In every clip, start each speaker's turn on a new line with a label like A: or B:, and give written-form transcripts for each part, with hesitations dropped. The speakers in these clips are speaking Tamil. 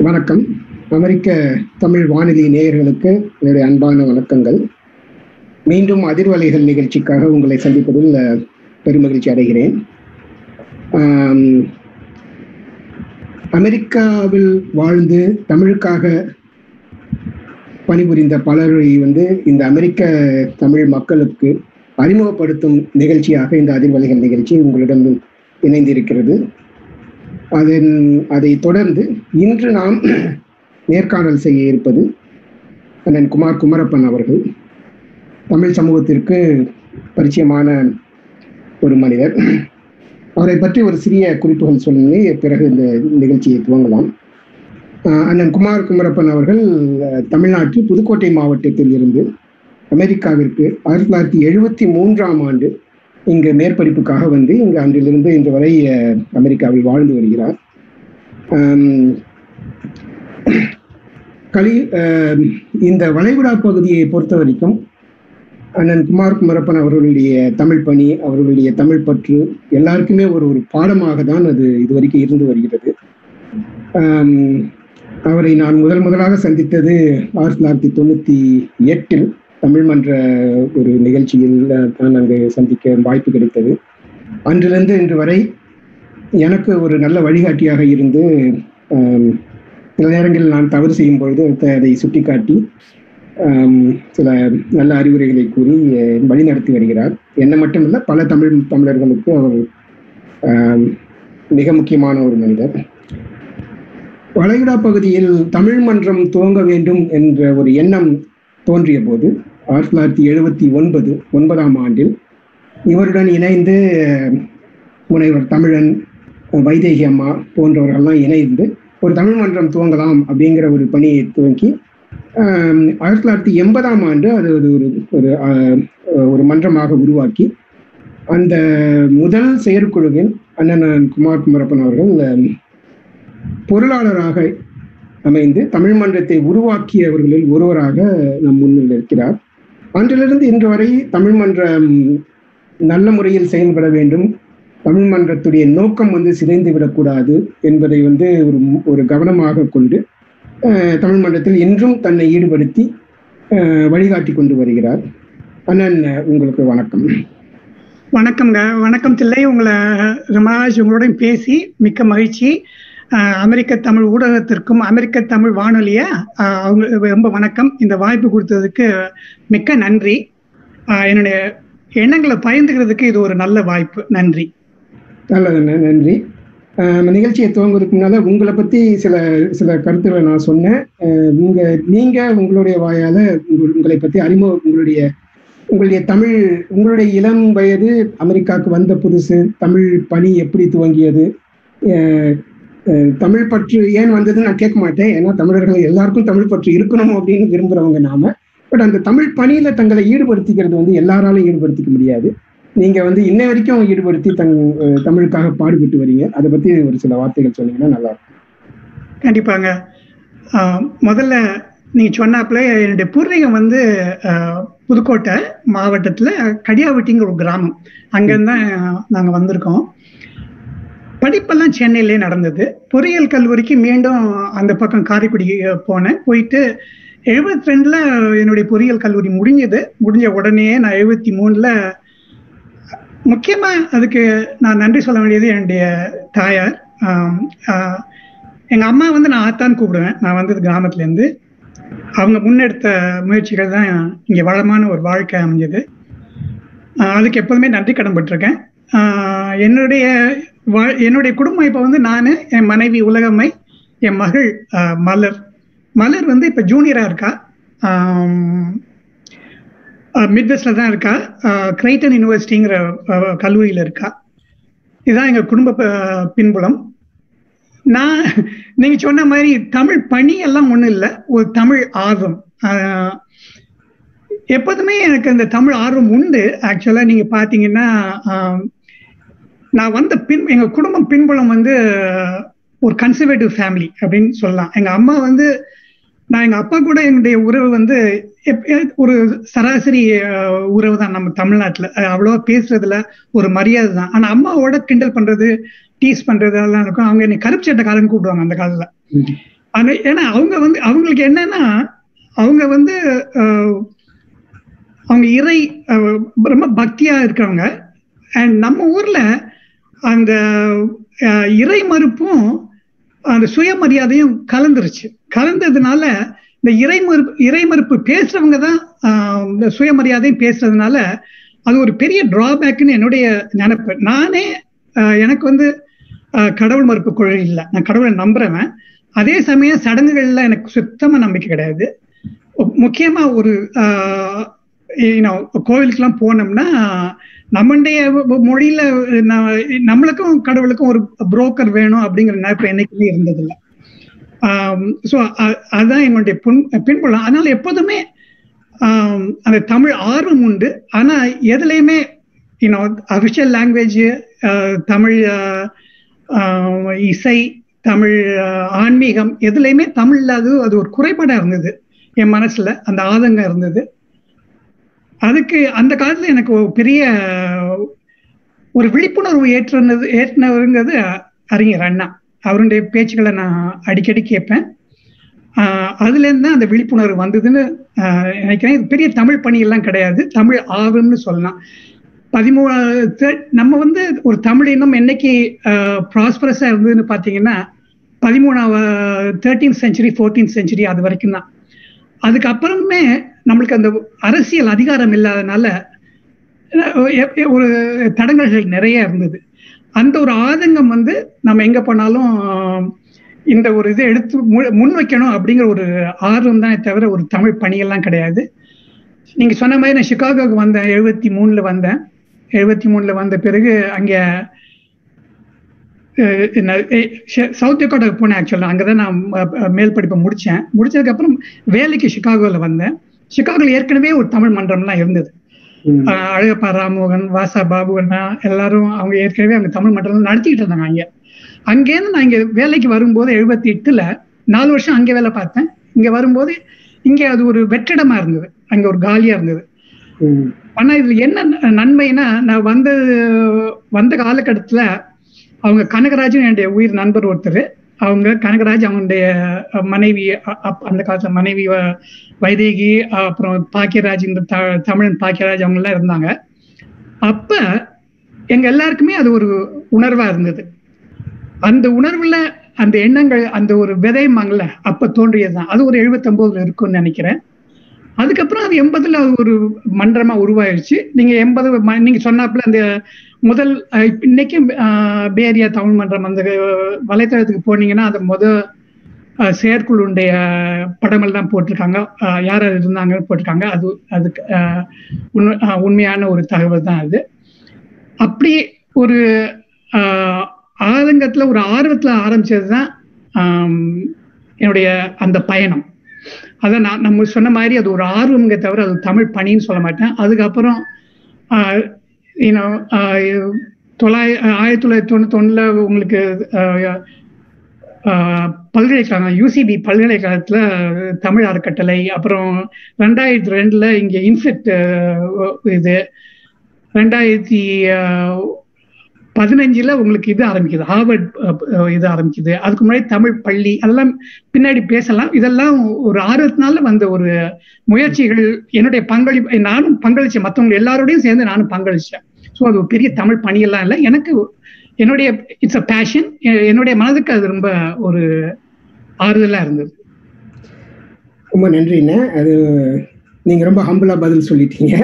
A: வணக்கம். அமெரிக்க தமிழ் வானொலி நேயர்களுக்கு என்னுடைய அன்பான வணக்கங்கள். மீண்டும் அதிர்வலைகள் நிகழ்ச்சிக்காக உங்களை சந்திப்பதில் பெருமகிழ்ச்சி அடைகிறேன். அமெரிக்காவில் வாழ்ந்து தமிழுக்காக பணிபுரிந்த பலரை இந்த அமெரிக்க தமிழ் மக்களுக்கு அறிமுகப்படுத்தும் நிகழ்ச்சியாக இந்த அதிர்வலைகள் நிகழ்ச்சி உங்களிடம் இணைந்திருக்கிறது. அதை தொடர்ந்து இன்று நாம் நேர்காணல் செய்ய இருப்பது அண்ணன் குமார் குமரப்பன் அவர்கள். தமிழ் சமூகத்திற்கு பரிச்சயமான ஒரு மனிதர். அவரை பற்றி ஒரு சிறிய குறிப்புகள் சொல்லி பிறகு இந்த நிகழ்ச்சியை துவங்கலாம். அண்ணன் குமார் குமரப்பன் அவர்கள் தமிழ்நாட்டில் புதுக்கோட்டை மாவட்டத்தில் இருந்து அமெரிக்காவிற்கு 1973 இங்கு மேற்படிப்புக்காக வந்து இங்கு அன்றிலிருந்து இன்று வரை அமெரிக்காவில் வாழ்ந்து வருகிறார். இந்த வளைகுடா பகுதியை பொறுத்த வரைக்கும் அண்ணன் குமார் குமரப்பன் அவர்களுடைய தமிழ் பணி, அவர்களுடைய தமிழ் பற்று எல்லாருக்குமே ஒரு பாடமாக தான் அது இதுவரைக்கும் இருந்து வருகிறது. அவரை நான் முதலாக சந்தித்தது 1998 தமிழ் மன்ற ஒரு நிகழ்ச்சியில் தான் அங்கு சந்திக்க வாய்ப்பு கிடைத்தது. அன்றிலிருந்து இன்று வரை எனக்கு ஒரு நல்ல வழிகாட்டியாக இருந்து சில நேரங்களில் நான் தவறு செய்யும் பொழுது அதை சுட்டிக்காட்டி சில நல்ல அறிவுரைகளை கூறி வழிநடத்தி வருகிறார். என்ன மட்டுமில்லை, பல தமிழர்களுக்கு அவர் மிக முக்கியமான ஒரு மனிதர். வளைகுடா பகுதியில் தமிழ் மன்றம் துவங்க வேண்டும் என்ற ஒரு எண்ணம் தோன்றிய போது 1979 இவருடன் இணைந்து முனைவர் தமிழன், வைதேகி அம்மா போன்றவர்கள்லாம் இணைந்து ஒரு தமிழ் மன்றம் துவங்கலாம் அப்படிங்கிற ஒரு பணியை துவங்கி 1980 அது ஒரு மன்றமாக உருவாக்கி அந்த முதல் செயற்குழுவில் அண்ணன் குமார் குமரப்பன் அவர்கள் பொருளாளராக அமைந்து தமிழ் மன்றத்தை உருவாக்கியவர்களில் ஒருவராக நம் முன்னில் இருக்கிறார். அன்றிலிருந்து இன்று வரை தமிழ் மன்றம் நல்ல முறையில் செயல்பட வேண்டும், தமிழ் மன்றத்துடைய நோக்கம் சிதைந்து விடக்கூடாது என்பதை ஒரு கவனமாக கொண்டு தமிழ் மன்றத்தில் இன்றும் தன்னை ஈடுபடுத்தி வழிகாட்டி கொண்டு வருகிறார். அண்ணன், உங்களுக்கு வணக்கம்.
B: வணக்கம்ங்க. வணக்கம் தில்லை. உங்களோட பேசி மிக்க மகிழ்ச்சி. அமெரிக்க தமிழ் ஊடகத்திற்கும் அமெரிக்க தமிழ் வானொலிய அவங்க ரொம்ப வணக்கம். இந்த வாய்ப்பு கொடுத்ததுக்கு மிக்க நன்றி. என்னுடைய எண்ணங்களை பகிர்ந்துக்கிறதுக்கு இது ஒரு நல்ல வாய்ப்பு. நன்றி.
A: நல்லதுண்ணா, நன்றி. நிகழ்ச்சியை துவங்குறதுக்கு முன்னால உங்களை பத்தி சில கருத்துக்களை நான் சொன்னேன். நீங்க உங்களுடைய வாயால உங்களை பத்தி உங்களுடைய தமிழ், உங்களுடைய இளம் வயது, அமெரிக்காவுக்கு வந்த புதுசு, தமிழ் பணி எப்படி துவங்கியது, தமிழ் பற்று ஏன் வந்ததுன்னு நான் கேட்க மாட்டேன். ஏன்னா தமிழர்கள் எல்லாருக்கும் தமிழ் பற்று இருக்கணும் அப்படின்னு விரும்புறவங்க நாம. பட் அந்த தமிழ் பணியில தங்களை ஈடுபடுத்திக்கிறது எல்லாராலும் ஈடுபடுத்திக்க முடியாது. நீங்க இன்ன வரைக்கும் ஈடுபடுத்தி தமிழுக்காக பாடுபட்டு வரீங்க. அதை பத்தி ஒரு சில வார்த்தைகள் சொன்னீங்கன்னா நல்லா இருக்கும்.
B: கண்டிப்பாங்க. முதல்ல நீங்க சொன்னாப்புல என்னுடைய பூர்வீகம் புதுக்கோட்டை மாவட்டத்துல கடியாவட்டிங்கிற ஒரு கிராமம். அங்கேருந்தான் நாங்க வந்திருக்கோம். படிப்பெல்லாம் சென்னையிலே நடந்தது. பொறியியல் கல்லூரிக்கு மீண்டும் அந்த பக்கம் காரைக்குடி போனேன். போயிட்டு 72 என்னுடைய பொறியியல் கல்லூரி முடிஞ்ச உடனே நான் 73 முக்கியமா அதுக்கு நான் நன்றி சொல்ல வேண்டியது என்னுடைய தாயார். எங்க அம்மா நான் ஆத்தான்னு கூப்பிடுவேன். நான் வந்தது கிராமத்துல இருந்து. அவங்க முன்னெடுத்த முயற்சிகள் தான் இங்க வளமான ஒரு வாழ்க்கை அமைஞ்சது. அதுக்கு எப்போதுமே நன்றி கடன் பட்டிருக்கேன். என்னுடைய குடும்பம் இப்ப நான், என் மனைவி உலகம்மை, என் மகள் மலர் இப்ப ஜூனியரா இருக்கா. மிட்வெஸ்ட்ல தான் இருக்கா. கிரைட்டன் யூனிவர்சிட்டிங்கிற கல்லூரியில இருக்கா. இதுதான் எங்க குடும்ப பின்புலம். நீங்க சொன்ன மாதிரி தமிழ் பணி எல்லாம் ஒண்ணும் இல்லை, ஒரு தமிழ் ஆர்வம். எப்போதுமே எனக்கு அந்த தமிழ் ஆர்வம் உண்டு. ஆக்சுவலா நீங்க பாத்தீங்கன்னா நான் எங்க குடும்பம் பின்புலம் ஒரு கன்சர்வேட்டிவ் ஃபேமிலி அப்படின்னு சொல்லலாம். எங்க அம்மா நான் எங்க அப்பா கூட என்னுடைய உறவு ஒரு சராசரி உறவு தான். நம்ம தமிழ்நாட்டுல அவ்வளவா பேசுறதுல ஒரு மரியாதை தான். ஆனா அம்மாவோட கிண்டல் பண்றது, டீஸ் பண்றது எல்லாம் இருக்கும். அவங்க என்னை கருப்பு சட்டக்காரன் கூப்பிடுவாங்க அந்த காலத்துல. ஏன்னா அவங்களுக்கு என்னன்னா அவங்க அவங்க இறை ரொம்ப பக்தியா இருக்கிறவங்க. அண்ட் நம்ம ஊர்ல அந்த இறை மறுப்பும் அந்த சுயமரியாதையும் கலந்ததுனால இந்த இறை மறுப்பு பேசுறவங்க தான் இந்த சுயமரியாதையும் பேசுறதுனால அது ஒரு பெரிய டிராபேக்னு என்னுடைய நினைப்பு. நானே எனக்கு கடவுள் மறுப்பு கொள்கை இல்லை, நான் கடவுளை நம்புறவன். அதே சமயம் சடங்குகள்ல எனக்கு சுத்தமா நம்பிக்கை கிடையாது. முக்கியமா ஒரு கோவிலுக்கெல்லாம் போனோம்னா நம்மளுடைய மொழியில நம்மளுக்கும் கடவுளுக்கும் ஒரு புரோக்கர் வேணும் அப்படிங்கிற நினைப்பு என்னைக்குமே இருந்ததில்லை. ஸோ அதுதான் என்னுடைய பின்புலம். அதனால எப்போதுமே அந்த தமிழ் ஆர்வம் உண்டு. ஆனா எதுலையுமே அபிஷியல் லாங்குவேஜ் தமிழ், இசை, தமிழ் ஆன்மீகம் எதுலையுமே தமிழ்ல அது ஒரு குறைபாடா இருந்தது. என் மனசுல அந்த ஆதங்கம் இருந்தது. அதுக்கு அந்த காலத்துல எனக்கு ஒரு பெரிய ஒரு விழிப்புணர்வு ஏற்றினவருங்கிறது அறிஞர் அண்ணா. அவருடைய பேச்சுக்களை நான் அடிக்கடி கேட்பேன். அதுல இருந்து தான் அந்த விழிப்புணர்வு வந்ததுன்னு நினைக்கிறேன். இது பெரிய தமிழ் பணியெல்லாம் கிடையாது, தமிழ் ஆர்வம்னு சொல்லலாம். 13 நம்ம ஒரு தமிழ் இனம் என்னைக்கு ப்ராஸ்பரஸா இருந்ததுன்னு பாத்தீங்கன்னா 13th century 14th century அது வரைக்கும் தான். அதுக்கப்புறமே நம்மளுக்கு அந்த அரசியல் அதிகாரம் இல்லாதனால ஒரு தடங்கல்கள் நிறைய இருந்தது. அந்த ஒரு ஆதங்கம் நம்ம எங்க போனாலும் இந்த ஒரு இதை எடுத்து முன் வைக்கணும் அப்படிங்கிற ஒரு ஆர்வம் தானே தவிர ஒரு தமிழ் பணியெல்லாம் கிடையாது. நீங்க சொன்ன மாதிரி நான் சிகாகோவுக்கு வந்தேன், 73ல வந்தேன். 73ல வந்த பிறகு அங்க சவுத் டெக்கோட்டாக்கு போனேன். ஆக்சுவலா அங்கதான் நான் மேல் படிப்பை முடிச்சதுக்கு அப்புறம் வேலைக்கு சிகாகோல வந்தேன். சிகாகோல ஏற்கனவே ஒரு தமிழ் மன்றம்லாம் இருந்தது. அழகப்பா ராமோகன், வாசா பாபு அண்ணா எல்லாரும் அவங்க ஏற்கனவே அவங்க தமிழ் மன்றம் நடத்திக்கிட்டு இருந்தாங்க. அங்கேருந்து நான் இங்க வேலைக்கு வரும்போது 78ல 4 வருஷம் அங்கே வேலை பார்த்தேன். இங்க வரும்போது இங்க அது ஒரு வெற்றிடமா இருந்தது, அங்க ஒரு காலியா இருந்தது. ஆனா இதுல என்ன நன்மைனா, நான் வந்த காலகட்டத்துல அவங்க கனகராஜன் என்னுடைய உயிர் நண்பர் ஒருத்தர். அவங்க கனகராஜ் அவங்களுடைய மனைவி, அந்த காலத்துல மனைவி வைதேகி, அப்புறம் பாக்கியராஜ், இந்த தமிழன் பாக்கியராஜ் அவங்க எல்லாம் இருந்தாங்க. அப்ப எங்க எல்லாருக்குமே அது ஒரு உணர்வா இருந்தது. அந்த உணர்வுல அந்த எண்ணங்கள், அந்த ஒரு விதைமாங்கல்ல அப்ப தோன்றியதுதான். அது ஒரு 79ல இருக்கும்னு நினைக்கிறேன். அதுக்கப்புறம் அது 80ல ஒரு மன்றமா உருவாயிருச்சு. நீங்க 80 நீங்க சொன்னாப்புல அந்த முதல் இன்னைக்கு பேரியா தமிழ் மன்றம் அந்த வலைத்தளத்துக்கு போனீங்கன்னா அந்த செயற்குழுடைய படங்கள் தான் போட்டிருக்காங்க, யார் இருந்தாங்கன்னு போட்டிருக்காங்க. அதுக்கு உண்மையான ஒரு தகவல் தான் அது. அப்படி ஒரு ஆதங்கத்துல ஒரு ஆர்வத்துல ஆரம்பிச்சதுதான் என்னுடைய அந்த பயணம். அதான் நம்ம சொன்ன மாதிரி அது ஒரு ஆர்வம்ங்க தவிர அது தமிழ் பணின்னு சொல்ல மாட்டேன். அதுக்கப்புறம் 1991ல உங்களுக்கு பல்கலைக்கழகம் UCB பல்கலைக்கழகத்துல தமிழ் அறக்கட்டளை, அப்புறம் 2002ல இங்க இன்ஃபெக்ட் இது, 2015ல உங்களுக்கு இது ஆரம்பிக்குது, ஹார்வர்ட் இது ஆரம்பிக்குது. அதுக்கு முன்னாடி தமிழ் பள்ளி, அதெல்லாம் பின்னாடி பேசலாம். இதெல்லாம் ஒரு ஆர்வத்தினால வந்த ஒரு முயற்சிகள். என்னுடைய பங்களிப்பு, நானும் பங்களிச்சேன், மற்றவங்க எல்லாரோடையும் சேர்ந்து நானும் பங்களிச்சேன். ஸோ அது ஒரு பெரிய தமிழ் பணியெல்லாம் இல்லை, எனக்கு என்னுடைய இட்ஸ் அ பேஷன். என்னுடைய மனதுக்கு அது ரொம்ப ஒரு ஆறுதலா இருந்தது.
A: ரொம்ப நன்றிண்ணே. அது நீங்க ரொம்ப ஹம்பிளா பதில் சொல்லிட்டீங்க.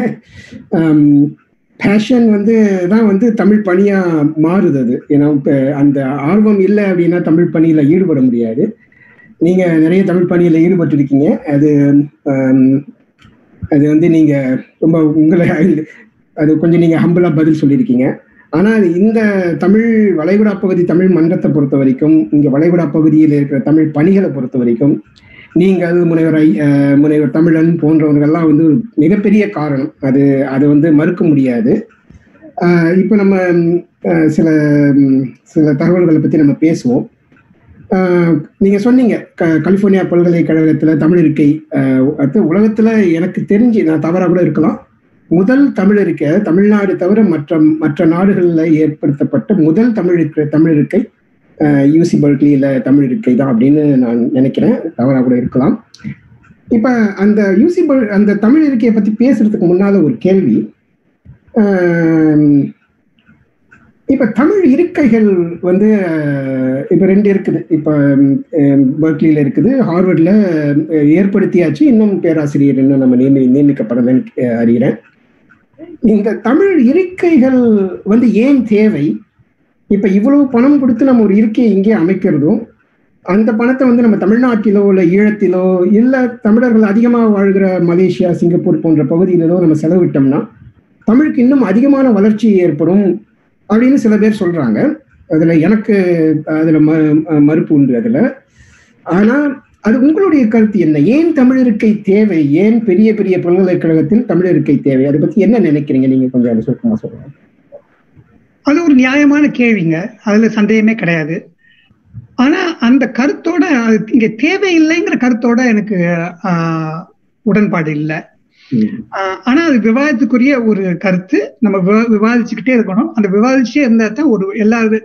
A: பேஷன் தான் தமிழ் பணியா மாறுது. அது ஏன்னா இப்போ அந்த ஆர்வம் இல்லை அப்படின்னா தமிழ் பணியில ஈடுபட முடியாது. நீங்க நிறைய தமிழ் பணியில ஈடுபட்டிருக்கீங்க. அது நீங்க ரொம்ப உங்களை அது கொஞ்சம் நீங்க ஹம்பிளா பதில் சொல்லியிருக்கீங்க. ஆனால் இந்த தமிழ் வளைகுடா பகுதி தமிழ் மன்றத்தை பொறுத்த வரைக்கும், இங்க வளைகுடா பகுதியில் இருக்கிற தமிழ் பணிகளை பொறுத்த வரைக்கும் நீங்கள் முனைவர் தமிழன் போன்றவர்கள்லாம் மிகப்பெரிய காரணம். அது மறுக்க முடியாது. இப்போ நம்ம சில தகவல்களை பற்றி நம்ம பேசுவோம். நீங்க சொன்னீங்க கலிபோர்னியா பல்கலைக்கழகத்துல தமிழ் இருக்கை உலகத்துல எனக்கு தெரிஞ்சு, நான் தவறா கூட இருக்கலாம், முதல் தமிழ் இருக்கை தமிழ்நாடு தவிர மற்ற நாடுகளில் ஏற்படுத்தப்பட்ட முதல் தமிழ் இருக்கை யூசி பர்க்லியில் தமிழ் இருக்கை தான் அப்படின்னு நான் நினைக்கிறேன், தவறாக கூட இருக்கலாம். இப்போ அந்த அந்த தமிழ் இருக்கையை பற்றி பேசுறதுக்கு முன்னால் ஒரு கேள்வி. இப்போ தமிழ் இருக்கைகள் வந்து இப்போ 2 இருக்குது. இப்போ பர்க்லியில் இருக்குது, ஹார்வர்டில் ஏற்படுத்தியாச்சு, இன்னும் பேராசிரியர் இன்னும் நம்ம நியமிக்கப்படலன்னு அறிகிறேன். இந்த தமிழ் இருக்கைகள் வந்து ஏன் தேவை? இப்போ இவ்வளவு பணம் கொடுத்து நம்ம ஒரு இருக்கையை இங்கே அமைக்கிறதும், அந்த பணத்தை வந்து நம்ம தமிழ்நாட்டிலோ இல்லை ஈழத்திலோ இல்லை தமிழர்கள் அதிகமாக வாழ்கிற மலேசியா, சிங்கப்பூர் போன்ற பகுதியிலோ நம்ம செலவிட்டோம்னா தமிழுக்கு இன்னும் அதிகமான வளர்ச்சி ஏற்படும் அப்படின்னு சில பேர் சொல்றாங்க. அதுல எனக்கு அதுல மறுப்பு உண்டு அதுல. ஆனா அது உங்களுடைய கருத்து என்ன? ஏன் தமிழ் இருக்கை தேவை? ஏன் பெரிய பெரிய பல்கலைக்கழகத்தில் தமிழ் இருக்கை தேவை? அதை பத்தி என்ன நினைக்கிறீங்க நீங்க? கொஞ்சம் அதை சுருக்கமா சொல்லுங்க.
B: அது ஒரு நியாயமான கேள்விங்க, அதுல சந்தேகமே கிடையாது. ஆனா அந்த கருத்தோட இங்க தேவையில்லைங்கிற கருத்தோட எனக்கு உடன்பாடு இல்லை. ஆனா அது விவாதத்துக்குரிய ஒரு கருத்து. நம்ம விவாதிச்சுக்கிட்டே இருக்கணும். அந்த விவாதிச்சே இருந்தா தான் ஒரு எல்லாரும்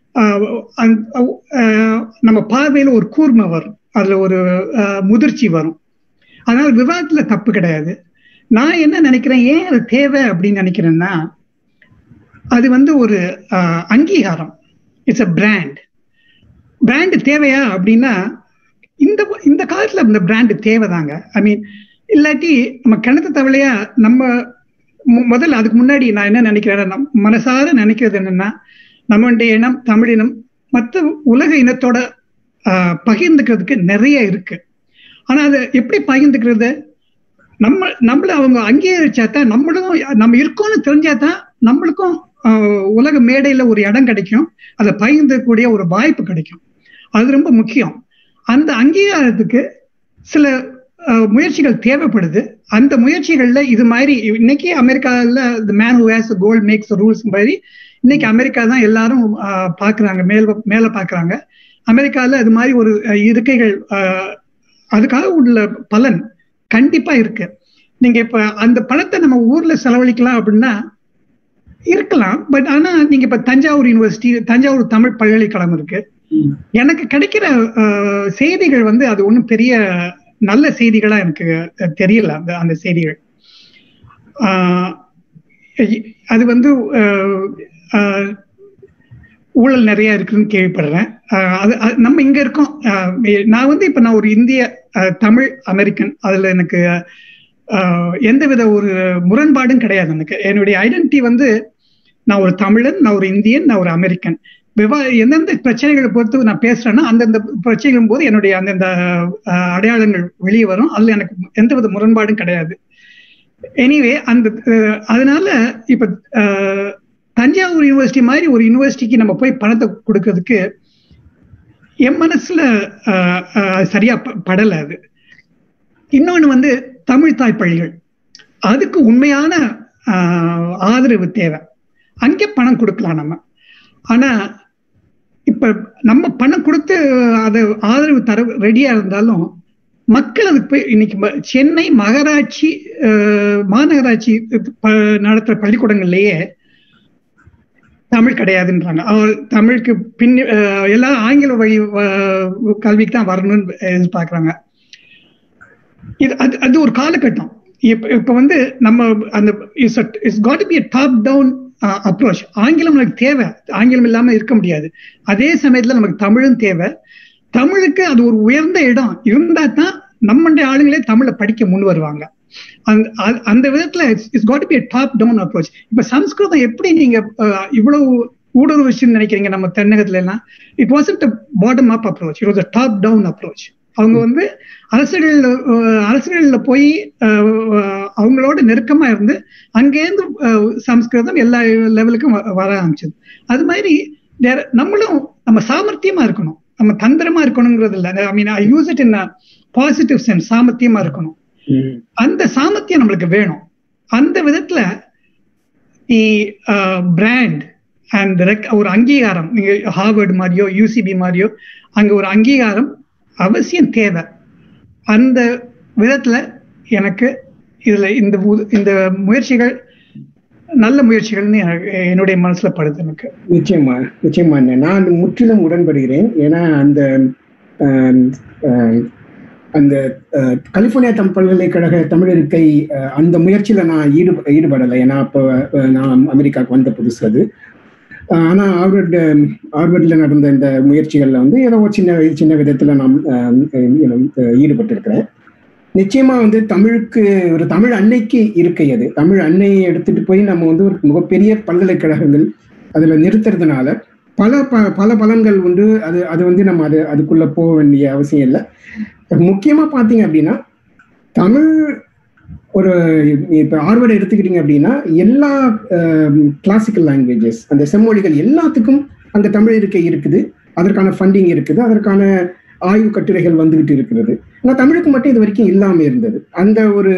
B: நம்ம பார்வையில ஒரு கூர்மை வரும், அதுல ஒரு முதிர்ச்சி வரும். அதனால விவாதத்துல தப்பு கிடையாது. நான் என்ன நினைக்கிறேன், ஏன் அது தேவை அப்படின்னு நினைக்கிறேன்னா, அது வந்து ஒரு அங்கீகாரம். இட்ஸ் அ பிராண்ட் தேவையா அப்படின்னா, இந்த காலத்துல இந்த பிராண்ட் தேவைதாங்க. ஐ மீன், இல்லாட்டி நம்ம கிணத்து தவளையா நம்ம முதல்ல அதுக்கு முன்னாடி நான் என்ன நினைக்கிறேன், மனசார நினைக்கிறது என்னன்னா, நம்மளுடைய இனம் தமிழினம் மற்ற உலக இனத்தோட பகிர்ந்துக்கிறதுக்கு நிறைய இருக்கு. ஆனா அதை எப்படி பகிர்ந்துக்கிறது? நம்மள அவங்க அங்கீகரிச்சாதான், நம்மளும் நம்ம இருக்கோம்னு தெரிஞ்சாதான் நம்மளுக்கும் உலக மேடையில ஒரு இடம் கிடைக்கும், அதை பகிர்ந்தக்கூடிய ஒரு வாய்ப்பு கிடைக்கும். அது ரொம்ப முக்கியம். அந்த அங்கீகாரத்துக்கு சில முயற்சிகள் தேவைப்படுது. அந்த முயற்சிகள்ல இது மாதிரி இன்னைக்கு அமெரிக்காவில் the man who has the gold makes the rules மாதிரி இன்னைக்கு அமெரிக்கா தான் எல்லாரும் பாக்குறாங்க, மேல பாக்குறாங்க. அமெரிக்காவில் அது மாதிரி ஒரு இருக்கைகள், அதுக்காக உள்ள பலன் கண்டிப்பா இருக்கு. நீங்க இப்ப அந்த பணத்தை நம்ம ஊர்ல செலவழிக்கலாம் அப்படின்னா இருக்கலாம். பட் ஆனா நீங்க இப்ப தஞ்சாவூர் யூனிவர்சிட்டி, தஞ்சாவூர் தமிழ் பல்கலைக்கழகம் இருக்கு. எனக்கு கிடைக்கிற செய்திகள் வந்து அது ஒன்றும் பெரிய நல்ல செய்திகளா எனக்கு தெரியல. அந்த செய்திகள் அது வந்து ஊழல் நிறைய இருக்குன்னு கேள்விப்படுறேன். நம்ம இங்க இருக்கோம். நான் வந்து இப்ப நான் ஒரு இந்திய தமிழ் அமெரிக்கன், அதுல எனக்கு எந்தவித ஒரு முரண்பாடும் கிடையாது. எனக்கு என்னுடைய ஐடென்டிட்டி வந்து நான் ஒரு தமிழன், நான் ஒரு இந்தியன், நான் ஒரு அமெரிக்கன். எந்தெந்த பிரச்சனைகளை பொறுத்து நான் பேசுறேன்னா அந்தந்த பிரச்சனைகளும் போது என்னுடைய அந்தந்த அடையாளங்கள் வெளியே வரும். அதுல எனக்கு எந்தவித முரண்பாடும் கிடையாது. எனிவே அதனால இப்ப தஞ்சாவூர் யூனிவர்சிட்டி மாதிரி ஒரு யூனிவர்சிட்டிக்கு நம்ம போய் பணத்தை கொடுக்கறதுக்கு என் மனசுல சரியா படல. அது இன்னொன்னு வந்து தமிழ் தாய் பள்ளிகள், அதுக்கு உண்மையான ஆதரவு தேவை. அங்கே பணம் கொடுக்கலாம் நம்ம. ஆனா இப்ப நம்ம பணம் கொடுத்து அதை ஆதரவு தர ரெடியா இருந்தாலும் மக்கள் அதுக்கு போய் இன்னைக்கு சென்னை மாநகராட்சி நடத்துற பள்ளிக்கூடங்கள்லயே தமிழ் கிடையாதுன்றாங்க. தமிழுக்கு எல்லாரும் ஆங்கில வழி கல்விக்கு தான் வரணும்னு எதிர்பார்க்கறாங்க. அது ஒரு காலகட்டம். இப்ப வந்து நம்ம அந்த it's got to be a top down approach. ஆங்கிலம் நமக்கு தேவை, ஆங்கிலம் இல்லாம இருக்க முடியாது. அதே சமயத்துல நமக்கு தமிழும் தேவை. தமிழுக்கு அது ஒரு உயர்ந்த இடம் இருந்தா தான் நம்மளுடைய ஆளுங்களே தமிழை படிக்க முன் வருவாங்க. அந்த விதத்துல it's got to be a top down approach. இப்ப சம்ஸ்கிருதம் எப்படி நீங்க இவ்வளவு ஊடுருவச்சுன்னு நினைக்கிறீங்க நம்ம தென்னகத்துல எல்லாம்? It wasn't a bottom up approach, it was a top down approach. அவங்க வந்து அரசுகள்ல போய் அவங்களோட நெருக்கமா இருந்து அங்கேருந்து சம்ஸ்கிருதம் எல்லா லெவலுக்கும் வர ஆரம்பிச்சது. அது மாதிரி நம்மளும் நம்ம சாமர்த்தியமா இருக்கணும், நம்ம தந்திரமா இருக்கணுங்கிறது இல்லை. I mean, I use it in positive sense. சாமர்த்தியமா இருக்கணும். அந்த சாமர்த்தியம் நம்மளுக்கு வேணும். அந்த விதத்துல பிராண்ட் அண்ட் ஒரு அங்கீகாரம், நீங்க ஹார்வர்டு மாதிரியோ யூசிபி மாதிரியோ அங்க ஒரு அங்கீகாரம் அவசியம் தேவை. அந்த விதத்துல எனக்கு இதுல இந்த முயற்சிகள் நல்ல முயற்சிகள்னு என்னுடைய மனசுல படுது எனக்கு.
A: நிச்சயமா நான் முற்றிலும் உடன்படுகிறேன். ஏன்னா அந்த கலிபோர்னியா பல்கலைக்கழக தமிழ் இருக்கை அந்த முயற்சியில நான் ஈடுபடலை. ஏன்னா அப்போ நான் அமெரிக்காவுக்கு வந்த புதுசு அது. ஆனா ஹார்வர்ட்ல நடந்த இந்த முயற்சிகள்ல வந்து ஏதோ சின்ன விதத்துல நான் ஈடுபட்டு இருக்கிறேன். நிச்சயமா வந்து தமிழுக்கு ஒரு தமிழ் அன்னைக்கு இருக்கை, அது தமிழ் அன்னையை எடுத்துட்டு போய் நம்ம வந்து ஒரு மிகப்பெரிய பல்கலைக்கழகங்கள் அதுல நிறுத்துறதுனால பல பலன்கள் உண்டு. அது வந்து நம்ம அதுக்குள்ள போக வேண்டிய அவசியம் இல்லை. முக்கியமா பாத்தீங்க அப்படின்னா தமிழ் ஒரு இப்ப ஹார்வர்ட் எடுத்துக்கிட்டீங்க அப்படின்னா எல்லா கிளாசிக்கல் லாங்குவேஜஸ் அந்த செம்மொழிகள் எல்லாத்துக்கும் அங்க தமிழ் இருக்கை இருக்குது. அதற்கான ஃபண்டிங் இருக்குது, அதற்கான ஆய்வு கட்டுரைகள் வந்துகிட்டு இருக்கிறது. ஆனா தமிழுக்கு மட்டும் இது வரைக்கும் இல்லாம இருந்தது. அந்த ஒரு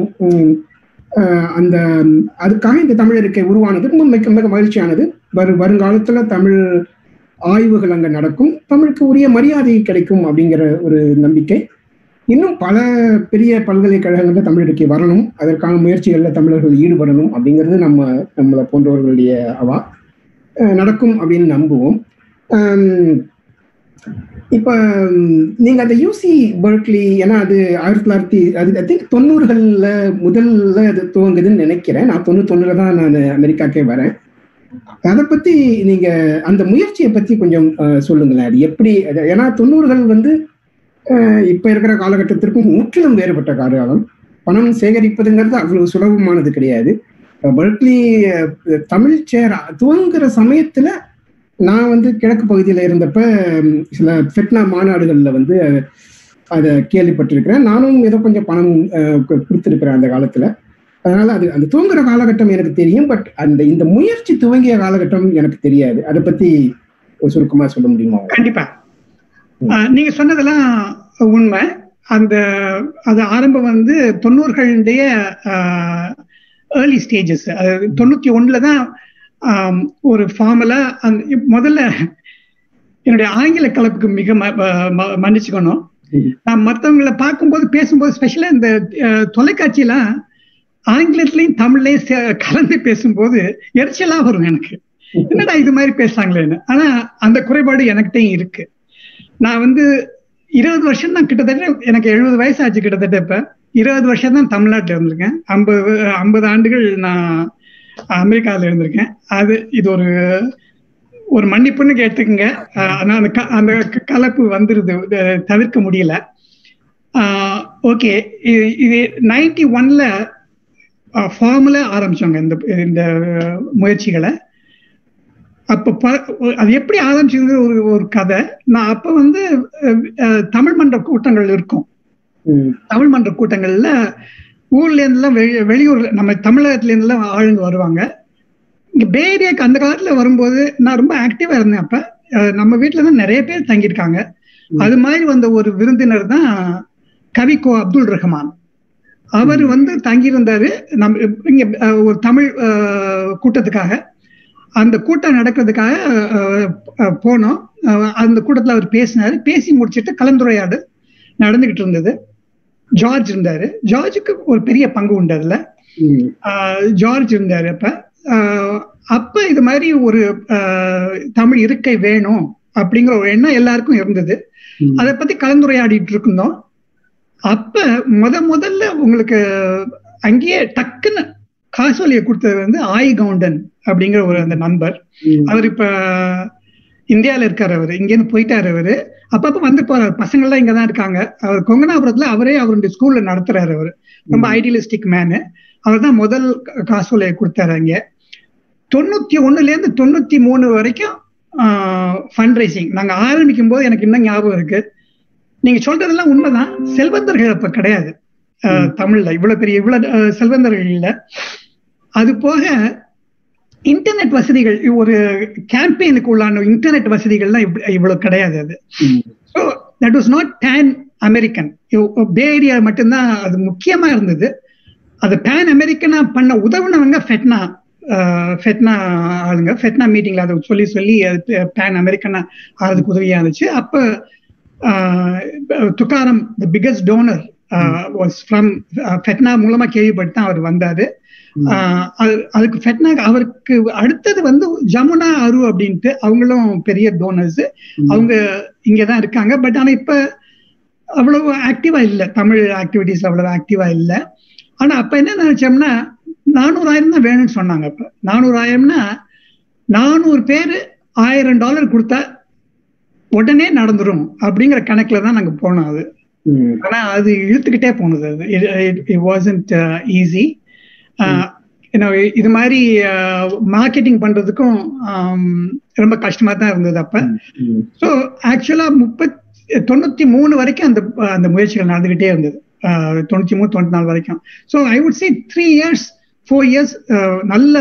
A: அதுக்காக இந்த தமிழ் இருக்கை உருவானது மிக மிக மகிழ்ச்சியானது. வருங்காலத்துல தமிழ் ஆய்வுகள் அங்க நடக்கும், தமிழுக்கு உரிய மரியாதை கிடைக்கும் அப்படிங்கிற ஒரு நம்பிக்கை. இன்னும் பல பெரிய பல்கலைக்கழகங்கள்ல தமிழ் இருக்கை வரணும், அதற்கான முயற்சிகள்ல தமிழர்கள் ஈடுபடணும் அப்படிங்கிறது நம்மளை போன்றவர்களுடைய நடக்கும் அப்படின்னு நம்புவோம். இப்ப நீங்க அந்த யூசி பெர்க்லி, ஏன்னா அது 1990 முதல்ல அது துவங்குதுன்னு நினைக்கிறேன். நான் 91 தான் நான் அமெரிக்காக்கே வரேன். அதை பத்தி நீங்க அந்த முயற்சியை பத்தி கொஞ்சம் சொல்லுங்களேன். அது எப்படி? ஏன்னா 90 வந்து இப்ப இருக்கிற காலகட்டத்திற்கும் முற்றிலும் வேறுபட்ட காலம். பணம் சேகரிப்பதுங்கிறது அவ்வளவு சுலபமானது கிடையாது. பெர்க்லி தமிழ் சேர் துவங்குற சமயத்துல நான் வந்து கிழக்கு பகுதியில இருந்தப்ப சில ஃபெட்னா மாநாடுகள்ல வந்து அதை கேள்விப்பட்டிருக்கிறேன். நானும் ஏதோ கொஞ்சம் பணம் கொடுத்திருக்கிறேன் அந்த காலத்துல. அதனால அந்த துவங்குற காலகட்டம் எனக்கு தெரியும். பட் இந்த முயற்சி துவங்கிய காலகட்டம் எனக்கு தெரியாது. அதை பத்தி சுருக்கமா சொல்ல முடியுமா?
B: கண்டிப்பா. நீங்க சொன்னதெல்லாம் உண்மை. அது ஆரம்பம் வந்து 90களுடைய ஏர்லி ஸ்டேஜஸ். 91 தான் ஒரு ஃபார்முலா. முதல்ல என்னுடைய ஆங்கில கலப்புக்கு மிக மன்னிச்சுக்கணும். நான் மற்றவங்களை பார்க்கும்போது பேசும்போது ஸ்பெஷலா இந்த தொலைக்காட்சியெல்லாம் ஆங்கிலத்திலையும் தமிழ்லையும் கலந்து பேசும்போது எரிச்சலா வரும் எனக்கு. என்னடா இது மாதிரி பேசுறாங்களேன்னு. ஆனா அந்த குறைபாடு எனக்கிட்டையும் இருக்கு. நான் வந்து 20 வருஷம் தான், கிட்டத்தட்ட எனக்கு 70 வயசு ஆச்சு கிட்டத்தட்ட. இப்ப 20 வருஷம் தான் தமிழ்நாட்டில் இருந்திருக்கேன். 50 ஆண்டுகள் நான் அமெரிக்காவில் இருந்திருக்கேன். இது ஒரு மன்னிப்புன்னு கேட்டுக்குங்க. அந்த கலப்பு வந்துருது, தவிர்க்க முடியல. ஓகே, இது 91ல ஃபார்முலா ஆரம்பிச்சோங்க இந்த முயற்சிகளை. அப்ப அது எப்படி ஆரம்பிச்சது ஒரு கதை. நான் அப்ப வந்து தமிழ் மன்ற கூட்டங்கள் இருக்கும். தமிழ் மன்ற கூட்டங்கள்ல ஊர்ல இருந்துலாம் வெளியூர்ல நம்ம தமிழகத்துல இருந்துலாம் ஆளுங்க வருவாங்க. இங்க பே ஏரியாக்கு அந்த காலத்துல வரும்போது நான் ரொம்ப ஆக்டிவா இருந்தேன். அப்ப நம்ம வீட்டுலதான் நிறைய பேர் தங்கியிருக்காங்க. அது மாதிரி வந்த ஒரு விருந்தினர் தான் கவிக்கோ அப்துல் ரஹ்மான். அவர் வந்து தங்கியிருந்தாரு நம்ம இங்க ஒரு தமிழ் கூட்டத்துக்காக. அந்த கூட்டம் நடக்கிறதுக்காக போனோம். அந்த கூட்டத்துல அவர் பேசினாரு. பேசி முடிச்சுட்டு கலந்துரையாடு நடந்துகிட்டு இருந்தது. ஜார்ஜ் இருந்தாரு. ஜார்ஜுக்கு ஒரு பெரிய பங்கு உண்டு அதுல. ஜார்ஜ் இருந்தாரு. அப்ப இது மாதிரி ஒரு தமிழ் இருக்கை வேணும் அப்படிங்கிற ஒரு எண்ணம் எல்லாருக்கும் இருந்தது. அதை பத்தி கலந்துரையாடிட்டு இருந்தோம். அப்ப முதல்ல உங்களுக்கு அங்கேயே டக்குன்னு காசோலியை கொடுத்தது வந்து ஆய் கவுண்டன் அப்படிங்கிற ஒரு அந்த நண்பர். அவர் இப்ப இந்தியாவில இருக்காரு. அவரு இங்கேருந்து போயிட்டாரு. அவரு அப்பப்ப வந்து போறாரு. பசங்கள்லாம் இங்கதான் இருக்காங்க. அவர் கொங்கனாபுரத்துல அவருடைய ஸ்கூல்ல நடத்துறாரு. அவரு ரொம்ப ஐடியலிஸ்டிக் மேனு. அவர் தான் முதல் காசோலையை கொடுத்தாரு அங்க. 91 93 வரைக்கும் ஃபண்ட் ரைசிங் நாங்க ஆரம்பிக்கும் போது எனக்கு இன்னும் ஞாபகம் இருக்கு. நீங்க சொல்றதெல்லாம் உண்மைதான். செல்வந்தர்கள் அப்ப கிடையாது தமிழ்ல. இவ்வளவு செல்வந்தர்கள் இல்லை. அது போக இன்டர்நெட் வசதிகள், ஒரு கேம்பெயினுக்கு உள்ளான இன்டர்நெட் வசதிகள்லாம் இவ்வளவு கிடையாது. அது so that was not pan American. Bay Area மட்டும்தான் அது முக்கியமா இருந்தது. அது பேன் அமெரிக்கனா பண்ண உதவுனவங்க ஃபெட்னா ஆளுங்க. ஃபெட்னா மீட்டிங்ல அதை சொல்லி அது பேன் அமெரிக்கனா அதுக்கு உதவியா இருந்துச்சு. அப்ப Tukaram the biggest donor was from FeTNA மூலமா கேள்விப்பட்டு தான் அவர் வந்தாரு. அதுக்கு ஃபெட்னாக் அவருக்கு அடுத்தது வந்து ஜமுனா அரு அப்படின்ட்டு அவங்களும் பெரிய டோனர்ஸ். அவங்க இங்கதான் இருக்காங்க. பட் ஆனா இப்ப அவ்வளவு ஆக்டிவா இல்லை, தமிழ் ஆக்டிவிட்டிஸ் அவ்வளவு ஆக்டிவா இல்லை. ஆனா அப்ப என்ன நினைச்சோம்னா 400,000 தான் வேணும்னு சொன்னாங்க. அப்ப 400,000னா 400 பேரு $1,000 கொடுத்தா உடனே நடந்துரும் அப்படிங்கிற கணக்குல தான் நாங்க போனோம். அது ஆனா அது இழுத்துக்கிட்டே போனது. அது இட் வாசன்ட் ஈஸி. இது மாதிரி மார்க்கெட்டிங் பண்றதுக்கும் ரொம்ப கஷ்டமா தான் இருந்தது அப்ப. ஸோ ஆக்சுவலா 93 வரைக்கும் அந்த முயற்சிகள் நடந்துகிட்டே இருந்தது. 93-94 வரைக்கும். So I would say 3 years 4 years நல்ல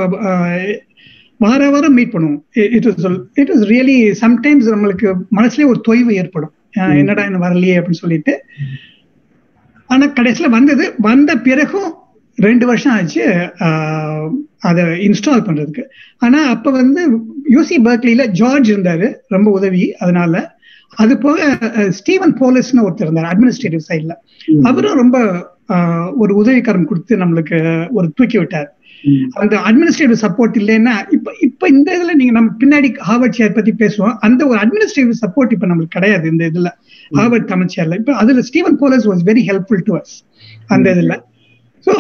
B: வார வாரம் மீட் பண்ணுவோம். இட் வாஸ் ரியலி சம்டைம்ஸ் நம்மளுக்கு மனசுலயே ஒரு தொய்வு ஏற்படும், என்னடா என்ன வரலையே அப்படின்னு சொல்லிட்டு. ஆனா கடைசியில வந்த பிறகும் 2 வருஷம் ஆச்சு அதை இன்ஸ்டால் பண்றதுக்கு. ஆனா அப்ப வந்து யூசி பர்க்லில ஜார்ஜ் இருந்தாரு, ரொம்ப உதவி. அதனால அது போக ஸ்டீவன் போலிஸ்னு ஒருத்தர் இருந்தார் அட்மினிஸ்ட்ரேட்டிவ் சைட்ல. அவரும் ரொம்ப ஒரு உதவிக்காரன் கொடுத்து நம்மளுக்கு ஒரு தூக்கி விட்டார். அந்த அட்மினிஸ்ட்ரேட்டிவ் சப்போர்ட் இல்லைன்னா இப்ப இந்த இதுல நீங்க நம்ம பின்னாடி ஹார்வர்ட் சேர் பத்தி பேசுவோம், அந்த ஒரு அட்மினிஸ்ட்ரேட்டிவ் சப்போர்ட் இப்ப நம்மளுக்கு கிடையாது இந்த இதுல ஹார்வர்ட் தமிழ் சேர்ல. இப்ப அதுல Steven Poulos was very helpful to us அந்த இதுல. ஸோ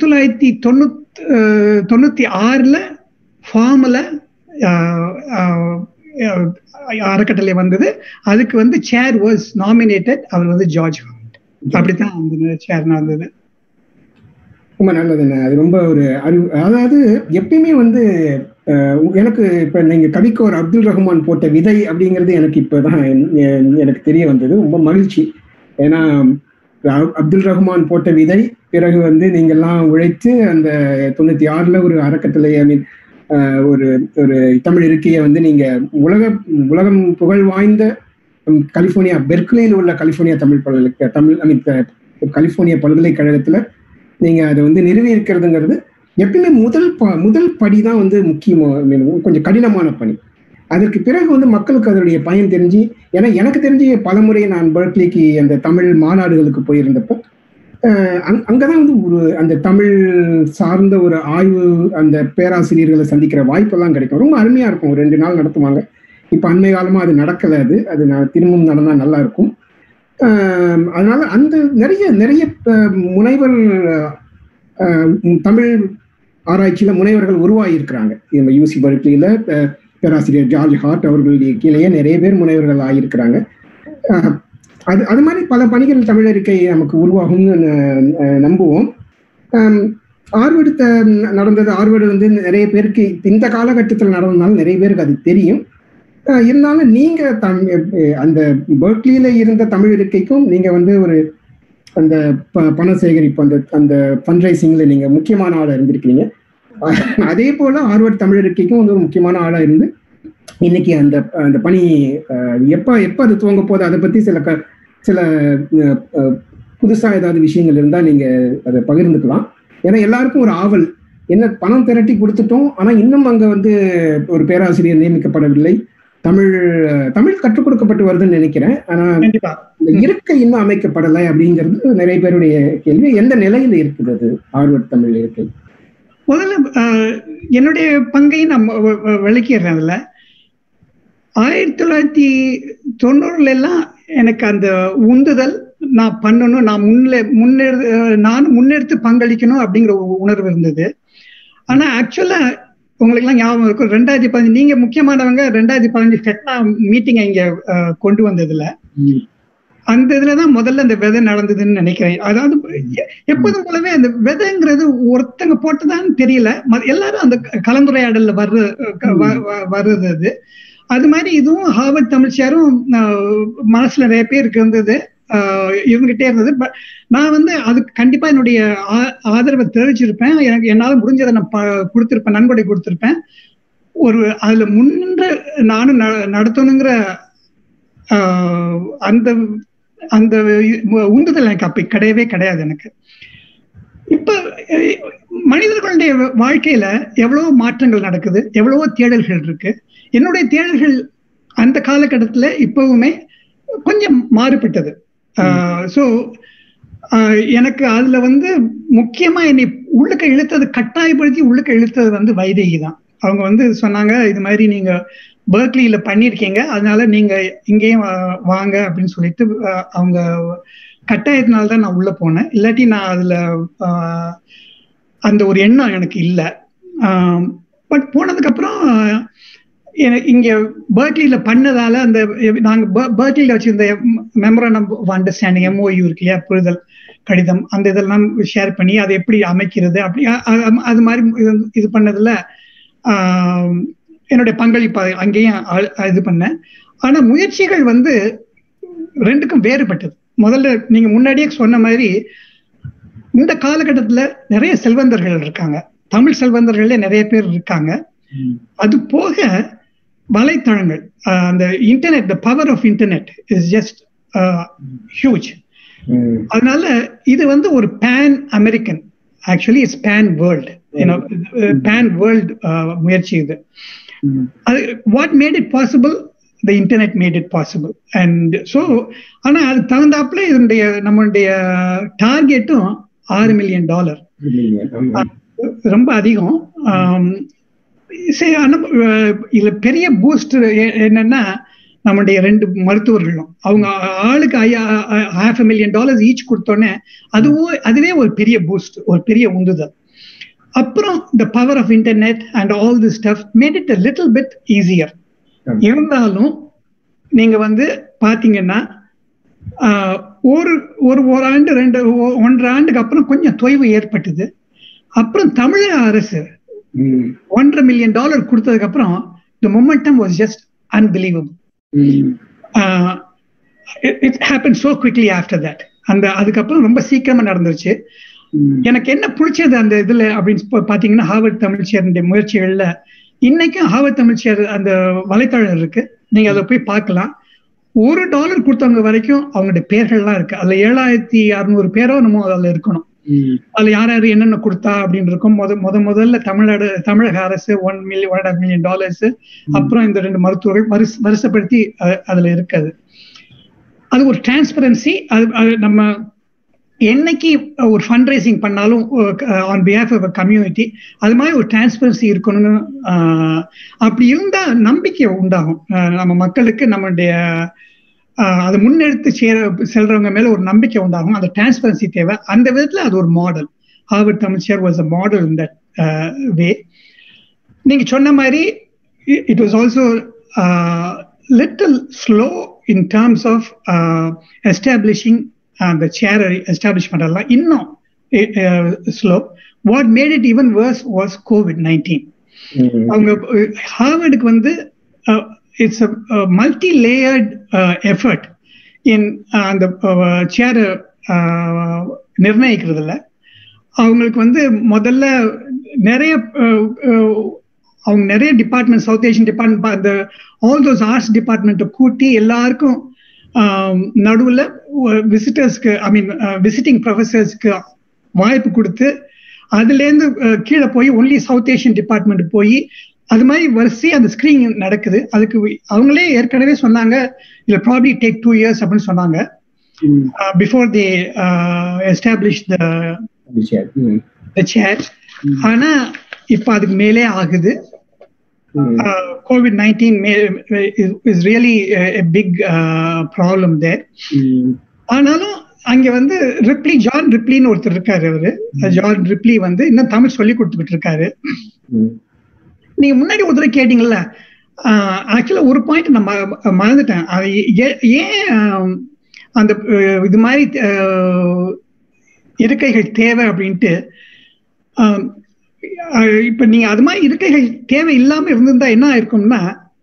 B: 1996 ஃபார்முல அறக்கட்டளை வந்தது. அதுக்கு வந்து சேர் வாஸ் நாமினேட்டட், அவர் வந்து ஜார்ஜ் ஹார்ட். அப்படித்தான் அந்த சேர் நடந்தது.
A: ரொம்ப நல்லதுண்ணே. அது ரொம்ப ஒரு அதாவது எப்பயுமே வந்து எனக்கு இப்ப நீங்க கவிக்கோர் அப்துல் ரஹ்மான் போட்ட விதை அப்படிங்கிறது எனக்கு இப்பதான் எனக்கு தெரிய வந்தது. ரொம்ப மகிழ்ச்சி. ஏன்னா அப்துல் ரஹ்மான் போட்ட விதை பிறகு வந்து நீங்கெல்லாம் உழைத்து அந்த 96 ஒரு அறக்கட்டளை ஒரு ஒரு தமிழ் இருக்கையை வந்து நீங்க உலகம் புகழ் வாய்ந்த கலிபோர்னியா பெர்க்லியில் உள்ள கலிபோர்னியா கலிபோர்னியா பல்கலைக்கழகத்துல நீங்க அதை வந்து நிறுவி இருக்கிறதுங்கிறது எப்பயுமே முதல் படி தான் வந்து முக்கியமாக, கொஞ்சம் கடினமான பணி. அதற்கு பிறகு வந்து மக்களுக்கு அதனுடைய பயன் தெரிஞ்சு, ஏன்னா எனக்கு தெரிஞ்சு பல முறை நான் பெர்க்லிக்கு அந்த தமிழ் மாநாடுகளுக்கு போயிருந்தப்போ அங்கதான் வந்து ஒரு அந்த தமிழ் சார்ந்த ஒரு ஆய்வு அந்த பேராசிரியர்களை சந்திக்கிற வாய்ப்பெல்லாம் கிடைக்கும். ரொம்ப அருமையா இருக்கும். ஒரு 2 நாள் நடத்துவாங்க. இப்ப அண்மை காலமா அது நடக்கல. அது திரும்பவும் நடந்தா நல்லா இருக்கும். அதனால அந்த நிறைய முனைவர் தமிழ் ஆராய்ச்சியில முனைவர்கள் உருவாகி இருக்கிறாங்க. யூசி பர்க்லியில பேராசிரியர் ஜார்ஜ் ஹார்ட் அவர்களுடைய கீழேயே நிறைய பேர் முனைவர்கள் ஆகியிருக்கிறாங்க. அது மாதிரி பல பணிகள் தமிழறிக்கை நமக்கு உருவாகும்னு நம்புவோம். ஆர்வர்டு நடந்தது. ஆர்வர்டு வந்து நிறைய பேருக்கு இந்த காலகட்டத்தில் நடந்ததுனால நிறைய பேருக்கு அது தெரியும். இருந்தாலும் நீங்க அந்த பெர்க்லியில இருந்த தமிழ் இருக்கைக்கும் நீங்க வந்து ஒரு அந்த பண சேகரிப்பு அந்த ஃபண்ட் ரைசிங்ல நீங்க முக்கியமான ஆளா இருந்திருக்கீங்க. அதே போல ஆர்வர்டு தமிழ் இருக்கைக்கும் வந்து ஒரு முக்கியமான ஆளா இருந்து இன்னைக்கு அந்த பணி எப்ப அது துவங்க போது அதை பத்தி சில புதுசா ஏதாவது விஷயங்கள் இருந்தா நீங்க அதை பகிர்ந்துக்கலாம். ஏன்னா எல்லாருக்கும் ஒரு ஆவல், என்ன பணம் திரட்டி கொடுத்துட்டோம், ஆனா இன்னும் அங்க வந்து ஒரு பேராசிரியர் நியமிக்கப்படவில்லை, தமிழ் கற்றுக் கொடுக்கப்பட்டு வருதுன்னு நினைக்கிறேன். ஆனா இந்த இருக்கை இன்னும் அமைக்கப்படலை அப்படிங்கிறது நிறைய பேருடைய கேள்வி. எந்த நிலையில இருக்குது அது ஆர்வர்டு தமிழ் இருக்கை?
B: முதல்ல என்னுடைய பங்கை நான் விளக்கிடுறேன். அதுல 1990 எல்லாம் எனக்கு அந்த உந்துதல், நான் பண்ணணும், நான் முன்னெடுத்து பங்களிக்கணும் அப்படிங்கிற உணர்வு இருந்தது. ஆனா ஆக்சுவலா உங்களுக்கு எல்லாம் ஞாபகம் இருக்கும், 2015 நீங்க முக்கியமானவங்க 2015 ஃபெட்னா மீட்டிங் இங்க கொண்டு வந்ததுல அந்த இதுலதான் முதல்ல அந்த விதை நடந்ததுன்னு நினைக்கிறேன். அதாவது எப்போதும் போலவே அந்த விதைங்கிறது ஒருத்தங்க போட்டுதான்னு தெரியல, எல்லாரும் அந்த கலந்துரையாடல்ல வர்றது அது. அது மாதிரி இதுவும் ஹார்வர்ட் தமிழ் சேரும் மனசுல நிறைய பேருக்கு இருந்தது, இருந்துகிட்டே இருந்தது. பட் நான் வந்து அதுக்கு கண்டிப்பா என்னுடைய ஆதரவை தெரிவிச்சிருப்பேன். எனக்கு என்னால முடிஞ்சதை நான் கொடுத்திருப்பேன், நன்கொடை கொடுத்திருப்பேன். அதுல முன்னின்று நானும் நடத்தணுங்கிற அந்த அந்த உந்துதல் எனக்கு அப்ப கிடையவே கிடையாது எனக்கு. இப்ப மனிதர்களுடைய வாழ்க்கையில எவ்வளவோ மாற்றங்கள் நடக்குது, எவ்வளவோ தேடல்கள் இருக்கு. என்னுடைய தேடல்கள் அந்த காலகட்டத்துல இப்பவுமே கொஞ்சம் மாறுபட்டது. ஸோ எனக்கு அதுல வந்து முக்கியமா என்னை உள்ளுக்க இழுத்தது, கட்டாயப்படுத்தி உள்ளுக்க இழுத்தது வந்து வைதேகி தான். அவங்க வந்து சொன்னாங்க, இது மாதிரி நீங்க பெர்க்லியில பண்ணிருக்கீங்க, அதனால நீங்க இங்கேயும் வாங்க அப்படின்னு சொல்லிட்டு அவங்க கட்டாயத்தினால்தான் நான் உள்ள போனேன். இல்லாட்டி நான் அதுல அந்த ஒரு எண்ணம் எனக்கு இல்லை. பட் போனதுக்கு அப்புறம் இங்க பெர்க்லியில பண்ணதால அந்த நாங்க பெர்க்லியில வச்சிருந்த மெமரண்டம் ஆஃப் அண்டர்ஸ்டாண்டிங், MOU இருக்கு இல்லையா, புரிதல் கடிதம், அந்த இதெல்லாம் ஷேர் பண்ணி அதை எப்படி அமைக்கிறது அப்படி அது மாதிரி இது பண்ணதுல என்னுடைய பங்களிப்பு அங்கேயும் இது பண்ணேன். ஆனா முயற்சிகள் வந்து ரெண்டுக்கும் வேறுபட்டது. முதல்ல நீங்க முன்னாடியே சொன்ன மாதிரி இந்த காலகட்டத்துல நிறைய செல்வந்தர்கள் இருக்காங்க, தமிழ் செல்வந்தர்களே நிறைய பேர் இருக்காங்க. அது போக வலைத்தளங்கள், அந்த internet, the power of internet is just huge. அதனால இது வந்து ஒரு pan American, actually it's pan world, pan world முயற்சி இது. அது what made it possible, the internet made it possible. And so ஆனா அது தகுந்தாப்புல இதனுடைய நம்மளுடைய டார்கெட்டும் $6 million, ரொம்ப அதிகம். இதுல பெரிய பூஸ்ட் என்னன்னா நம்மளுடைய 2 மருத்துவர்களும் அவங்க ஆளுக்கு $500,000 ஈச் கொடுத்தோன்னே அதுவே ஒரு பெரிய பூஸ்ட், ஒரு பெரிய உந்துதல். அப்புறம் the power of internet and all this stuff made it a little bit easier. இருந்தாலும் நீங்க வந்து பாத்தீங்கன்னா ஒரு ஆண்டு 1.5 ஆண்டுக்கு அப்புறம் கொஞ்சம் தொய்வு ஏற்பட்டது. அப்புறம் தமிழக அரசு $1.5 million கொடுத்ததுக்கு அப்புறம் the momentum was just unbelievable. It happened so quickly after that. அதுக்கப்புறம் ரொம்ப சீக்கிரமா நடந்துருச்சு. எனக்கு என்ன பிடிச்சது அந்த இதுல அப்படின்னு பாத்தீங்கன்னா, ஹார்வர்ட் தமிழ்ச்சேருடைய முயற்சிகள்ல இன்னைக்கும் ஹார்வர்ட் தமிழ்ச்சேர் அந்த வலைத்தளம் இருக்கு, நீங்க அதை போய் பார்க்கலாம். $1 கொடுத்தவங்க வரைக்கும் அவங்களுடைய பேர்கள்லாம் இருக்கு. அதுல 7600 பேரோ நம்ம அதுல இருக்கணும். அதுல யார் யாரு என்னென்ன கொடுத்தா அப்படின்னு இருக்கும். முதல்ல தமிழக அரசு $1.5 million, அப்புறம் இந்த 2 மருத்துவர்கள் வரிசைப்படுத்தி அதுல இருக்காது. அது ஒரு டிரான்ஸ்பரன்சி. அது நம்ம என்னைக்கு ஒரு ஃபண்ட் ரைசிங் பண்ணாலும் ஆன் பிஹாஃப் ஆஃப் கம்யூனிட்டி அது மாதிரி ஒரு டிரான்ஸ்பரன்சி இருக்கணும்னு, அப்படி இருந்தா நம்பிக்கை உண்டாகும் நம்ம மக்களுக்கு. நம்மளுடைய அதை முன்னெடுத்து செல்றவங்க மேல ஒரு நம்பிக்கை உண்டாகும். அந்த டிரான்ஸ்பரன்சி தேவை. அந்த விதத்துல அது ஒரு model. Harvard Tamil chair was a model in that way. நீங்க சொன்ன மாதிரி it was also little slow in terms of establishing the chair establishment எல்லாம் இன்னும் slow. What made it even worse was COVID-19. அவங்க ஹார்வர்டுக்கு வந்து it's a multi-layered effort in அந்த சேர் நிர்ணயிக்கிறதுல. அவங்களுக்கு வந்து முதல்ல அவங்க நிறைய டிபார்ட்மெண்ட், சவுத் ஏஷியன் டிபார்ட்மெண்ட், அந்த ஆல் தோஸ் ஆர்ட்ஸ் டிபார்ட்மெண்ட்டை கூட்டி எல்லாருக்கும் நடுவில் விசிட்டர்ஸ்க்கு, விசிட்டிங் ப்ரொஃபஸர்ஸ்க்கு வாய்ப்பு கொடுத்து அதுலேருந்து கீழே போய் ஒன்லி சவுத் ஏஷியன் டிபார்ட்மெண்ட் போய் அது மாதிரி வரிசை அந்த ஸ்கிரீனிங் நடக்குது. அதுக்கு அவங்களே ஏற்கனவே சொன்னாங்க இதில் ப்ராப்ளி டேக் 2 years அப்படின்னு சொன்னாங்க பிஃபோர் தே எஸ்டாப்ளிஷ் த சேர். ஆனா இப்போ அதுக்கு மேலே ஆகுது. COVID-19 is really a big problem there. ஆனாலும் அங்க வந்து ஜான் ரிப்ளின்னு ஒருத்தர் இருக்காரு. அவரு ஜான் ரிப்ளி வந்து இன்னும் தமிழ் சொல்லி கொடுத்துக்கிட்டு இருக்காரு. நீங்க முன்னாடி ஒரு தடவை கேட்டீங்கல்ல, ஆக்சுவலா ஒரு பாயிண்ட் நான் மறந்துட்டேன். ஏன் அந்த இது மாதிரி இருக்கைகள் தேவை அப்படின்ட்டு. இப்ப நீங்க அது மாதிரி இருக்கைகள் தேவை இல்லாம இருந்திருந்தா என்ன ஆயிருக்கும்னா,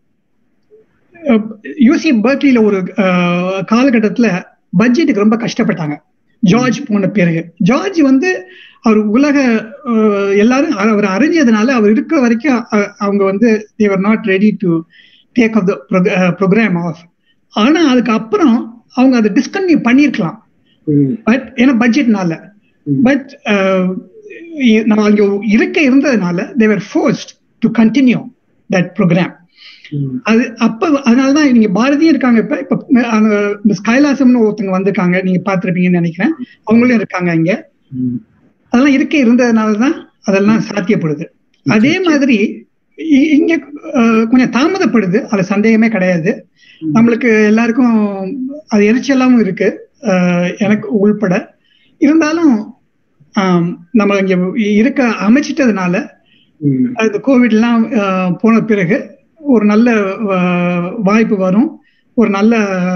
B: யூசி பெர்க்லியில ஒரு காலகட்டத்துல பட்ஜெட்டுக்கு ரொம்ப கஷ்டப்பட்டாங்க. ஜார்ஜ் போன பிறகு ஜார்ஜ் வந்து அவர் உலக எல்லாரும் அவர் அறிஞ்சதுனால அவர் இருக்கிற வரைக்கும் அவங்க வந்து they were not ready to take off the program off. ஆனா அதுக்கப்புறம் அவங்க அதை டிஸ்கன்டினியூ பண்ணிருக்கலாம், பட் ஏன்னா பட்ஜெட்னால. பட் நம்ம அங்க இருக்க இருந்ததுனால they were forced to continue that program. அது அப்ப அதனாலதான் நீங்க பாரதியும் இருக்காங்க. இப்ப மிஸ் கைலாசம்னு ஒருத்தங்க வந்திருக்காங்க, நீங்க பாத்திருப்பீங்கன்னு நினைக்கிறேன். அவங்களும் இருக்காங்க இங்க. அதெல்லாம் இருக்கை இருந்ததுனாலதான் அதெல்லாம் சாத்தியப்படுது. அதே மாதிரி இங்க கொஞ்சம் தாமதப்படுது, அது சந்தேகமே கிடையாது. நம்மளுக்கு எல்லாருக்கும் அது எரிச்சலாவும் இருக்கு, எனக்கு உள்பட. இருந்தாலும் நம்ம இங்க இருக்க அமைச்சிட்டதுனால இந்த கோவிட் எல்லாம் போன பிறகு ஒரு நல்ல வாய்ப்பு வரும், ஒரு நல்ல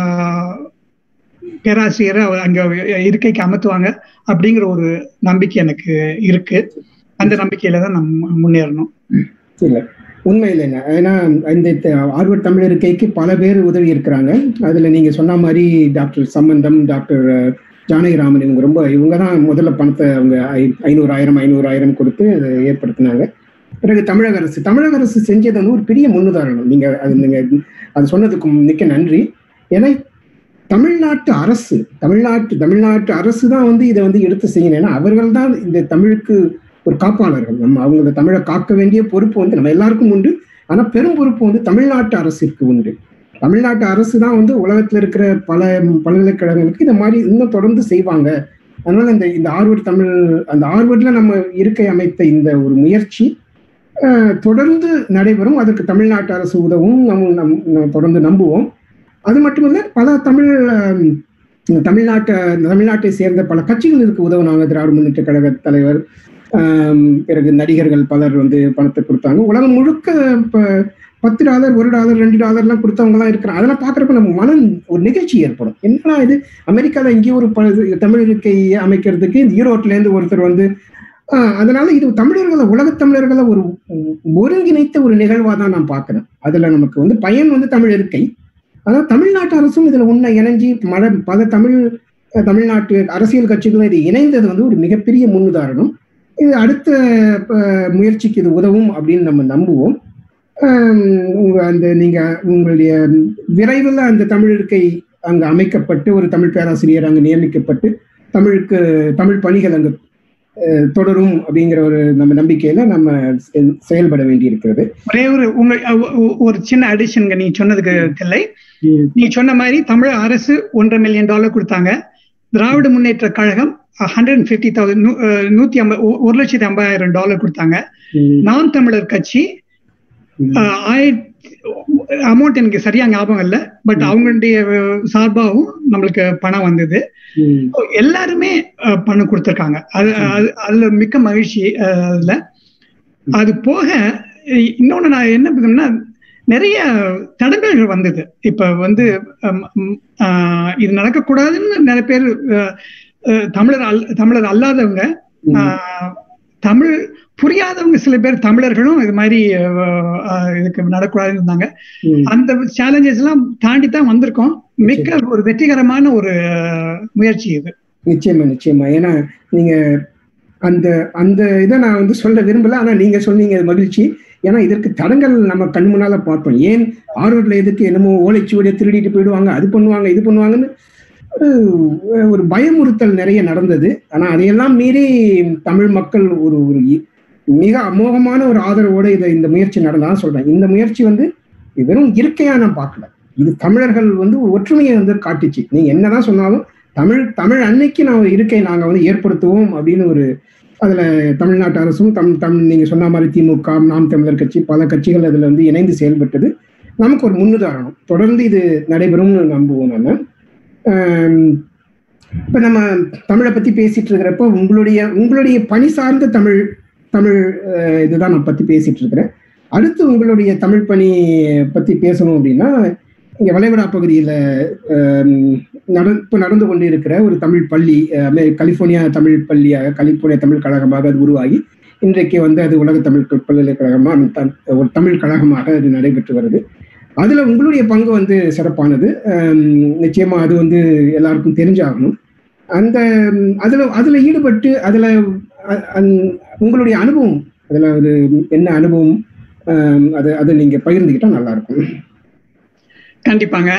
B: பேராசிரியரை அங்க இருக்கைக்கு அமர்த்துவாங்க அப்படிங்கிற ஒரு நம்பிக்கை எனக்கு இருக்கு. அந்த நம்பிக்கையில தான் நம்ம முன்னேறணும்.
A: இல்லை, உண்மையில் என்ன, ஏன்னா இந்த ஆர்வர்ட் தமிழ் இருக்கைக்கு பல பேர் உதவி இருக்கிறாங்க. அதுல நீங்க சொன்ன மாதிரி டாக்டர் சம்பந்தம், டாக்டர் ஜானகிராமன், இவங்க தான் முதல்ல பணத்தை அவங்க 500,000 கொடுத்து ஏற்படுத்தினாங்க. பிறகு தமிழக அரசு செஞ்சது வந்து ஒரு பெரிய முன்னுதாரணம். நீங்க அது சொன்னதுக்கு மிக்க நன்றி. ஏன்னா தமிழ்நாட்டு அரசு தான் வந்து இதை வந்து எடுத்து செய்யணும். ஏன்னா அவர்கள் தான் இந்த தமிழுக்கு ஒரு காப்பாளர்கள். அவங்க தமிழை காக்க வேண்டிய பொறுப்பு வந்து நம்ம எல்லாருக்கும் உண்டு. ஆனா பெரும் பொறுப்பு வந்து தமிழ்நாட்டு அரசிற்கு உண்டு. தமிழ்நாட்டு அரசு தான் வந்து உலகத்துல இருக்கிற பல பல்கலைக்கழகங்களுக்கு இந்த மாதிரி இன்னும் தொடர்ந்து செய்வாங்க. அதனால இந்த ஆர்வர்ட்ல நம்ம இருக்கை அமைத்த இந்த ஒரு முயற்சி தொடர்ந்து நடைபெறும். அதற்கு தமிழ்நாட்டு அரசு உதவும், நம்ம தொடர்ந்து நம்புவோம். அது மட்டுமல்ல, பல தமிழ்நாட்டை சேர்ந்த பல கட்சிகள் இருக்கு உதவுனாங்க. திராவிட முன்னேற்ற கழக தலைவர், பிறகு நடிகர்கள் பலர் வந்து பணத்தை கொடுத்தாங்க. உலகம் முழுக்க $10, $1, $2 கொடுத்தவங்க எல்லாம் இருக்கிறாங்க. அதெல்லாம் பாக்குறப்ப நம்ம மனம் ஒரு நிகழ்ச்சி ஏற்படும். என்னன்னா இது அமெரிக்கால இங்கே ஒரு தமிழ் இருக்கை அமைக்கிறதுக்கு ஈரோட்ல இருந்து ஒருத்தர் வந்து அதனால இது உலகத் தமிழர்களை ஒரு ஒருங்கிணைத்த ஒரு நிகழ்வா தான் நான் பாக்குறேன். அதுல நமக்கு வந்து பயன் வந்து தமிழ் இருக்கை. அதாவது தமிழ்நாட்டு அரசும் இதுல உன்னை இணைஞ்சி பல தமிழ்நாட்டு அரசியல் கட்சிகளும் இது இணைந்தது வந்து ஒரு மிகப்பெரிய முன்னுதாரணம். இது அடுத்த முயற்சிக்கு இது உதவும் அப்படின்னு நம்ம நம்புவோம். நீங்க உங்களுடைய விரைவில் அந்த தமிழ் இருக்கை அங்கு அமைக்கப்பட்டு ஒரு தமிழ் பேராசிரியர் அங்கு நியமிக்கப்பட்டு தமிழ் பணிகள் அங்கு தொடரும் அப்படிங்கிற ஒரு நம்ம நம்பிக்கையில நம்ம செயல்பட வேண்டி இருக்கிறது.
B: ஒரே ஒரு சின்ன அடிஷன் நீ சொன்னதுக்கு இல்லை, நீ சொன்ன மாதிரி தமிழ் அரசு $1 மில்லியன் கொடுத்தாங்க. திராவிட முன்னேற்ற கழகம் $1,50,000 கொடுத்தாங்க. நாம் தமிழர் கட்சி அமௌண்ட் எனக்கு சரியா ஞாபகம் இல்லை, பட் அவங்களுடைய சார்பாகவும் நம்மளுக்கு பணம் வந்தது. எல்லாருமே பணம் கொடுத்திருக்காங்க. அதுல மிக்க மகிழ்ச்சி. அதுல அது போக இன்னொன்னு நான் என்ன பண்ணேன்னா, நிறைய தடங்கல்கள் வந்தது. இப்ப வந்து இது நடக்கக்கூடாதுன்னு நிறைய பேர் தமிழர் அல்லாதவங்க, தமிழ் புரியாதவங்க சில பேர் தமிழர்களும் இது மாதிரி இதுக்கு நடக்கூடாதுன்னு இருந்தாங்க. அந்த சேலஞ்சஸ் எல்லாம் தாண்டி தான் வந்திருக்கோம். மிக்க ஒரு வெற்றிகரமான ஒரு முயற்சி இது.
A: நிச்சயமா. ஏன்னா நீங்க அந்த இதை நான் வந்து சொல்ல விரும்பல, ஆனா நீங்க சொன்னீங்க மகிழ்ச்சி. ஏன்னா இதற்கு தடங்கள் நம்ம கண் முன்னால பார்த்தோம். ஏன் ஆர்வர்ட்ல எதுக்கு என்னமோ ஓலைச்சுவடியை திருடிட்டு போயிடுவாங்க, அது பண்ணுவாங்க இது பண்ணுவாங்கன்னு ஒரு பயமுறுத்தல் நிறைய நடந்தது. ஆனா அதையெல்லாம் மீறி தமிழ் மக்கள் ஒரு மிக அமோகமான ஒரு ஆதரவோட இந்த முயற்சி நடந்ததான் சொல்றேன். இந்த முயற்சி வந்து வெறும் இருக்கையா நான் பார்க்கல, இது தமிழர்கள் வந்து ஒற்றுமையை வந்து காட்டுச்சு. நீங்க என்னதான் சொன்னாலும் தமிழ் அன்னைக்கு இருக்கை நாங்க வந்து ஏற்படுத்துவோம் அப்படின்னு அதுல தமிழ்நாட்டு அரசும் நீங்க சொன்ன மாதிரி திமுக, நாம் தமிழர் கட்சி, பல கட்சிகள் அதுல வந்து இணைந்து செயல்பட்டது நமக்கு ஒரு முன்னுதாரணம். தொடர்ந்து இது நடைபெறும்னு நம்புவோம். நம்ம இப்ப நம்ம தமிழை பத்தி பேசிட்டு இருக்கிறப்ப உங்களுடைய பணி சார்ந்த தமிழ் இதுதான் நான் பத்தி பேசிட்டு இருக்கிறேன். அடுத்து உங்களுடைய தமிழ் பணி பத்தி பேசணும் அப்படின்னா, இங்க வளைகுடா பகுதியில இப்ப நடந்து கொண்டு இருக்கிற ஒரு தமிழ் பள்ளி, கலிபோர்னியா தமிழ் பள்ளியாக, கலிபோர்னியா தமிழ் கழகமாக அது உருவாகி இன்றைக்கு வந்து அது உலக தமிழ் பல்கலைக்கழகமா ஒரு தமிழ் கழகமாக அது நடைபெற்று வருது. அதுல உங்களுடைய பங்கு வந்து சிறப்பானது. நிச்சயமா அது வந்து எல்லாருக்கும் தெரிஞ்சாகணும். அதுல ஈடுபட்டு அதுல உங்களுடைய அனுபவம், அதுல ஒரு என்ன அனுபவம், அது நீங்க பகிர்ந்துக்கிட்டா நல்லா இருக்கும்.
B: கண்டிப்பாங்க.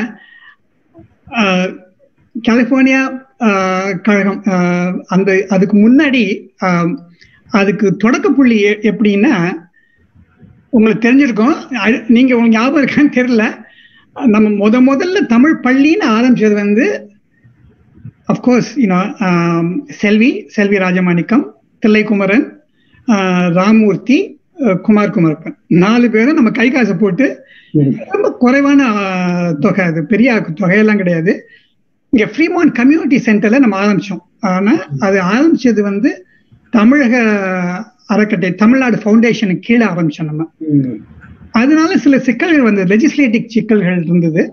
B: கலிபோர்னியா கழகம் அதுக்கு முன்னாடி அதுக்கு தொடக்க புள்ளி எப்படின்னா, உங்களுக்கு தெரிஞ்சிருக்கும், நீங்க உங்களுக்கு ஞாபகம் இருக்கான்னு தெரியல, நம்ம முதல்ல தமிழ் பள்ளின்னு ஆரம்பிச்சது வந்து அப்கோர்ஸ் செல்வி ராஜமாணிக்கம் தில்லைக்குமரன், ராமூர்த்தி, குமார் குமரப்பன் 4 பேரும் நம்ம கை காசு போட்டு ரொம்ப குறைவான தொகை, அது பெரிய தொகையெல்லாம் கிடையாது. இங்க ஃப்ரீமான்ட் கம்யூனிட்டி சென்டர்ல நம்ம ஆரம்பிச்சோம். ஆனா அது ஆரம்பிச்சது வந்து தமிழக அறக்கட்டளை, தமிழ்நாடு ஃபவுண்டேஷனுக்கு கீழே ஆரம்பிச்சோம் நம்ம. அதனால சில சிக்கல்கள் வந்தது, லெஜிஸ்லேட்டிவ் சிக்கல்கள் இருந்தது.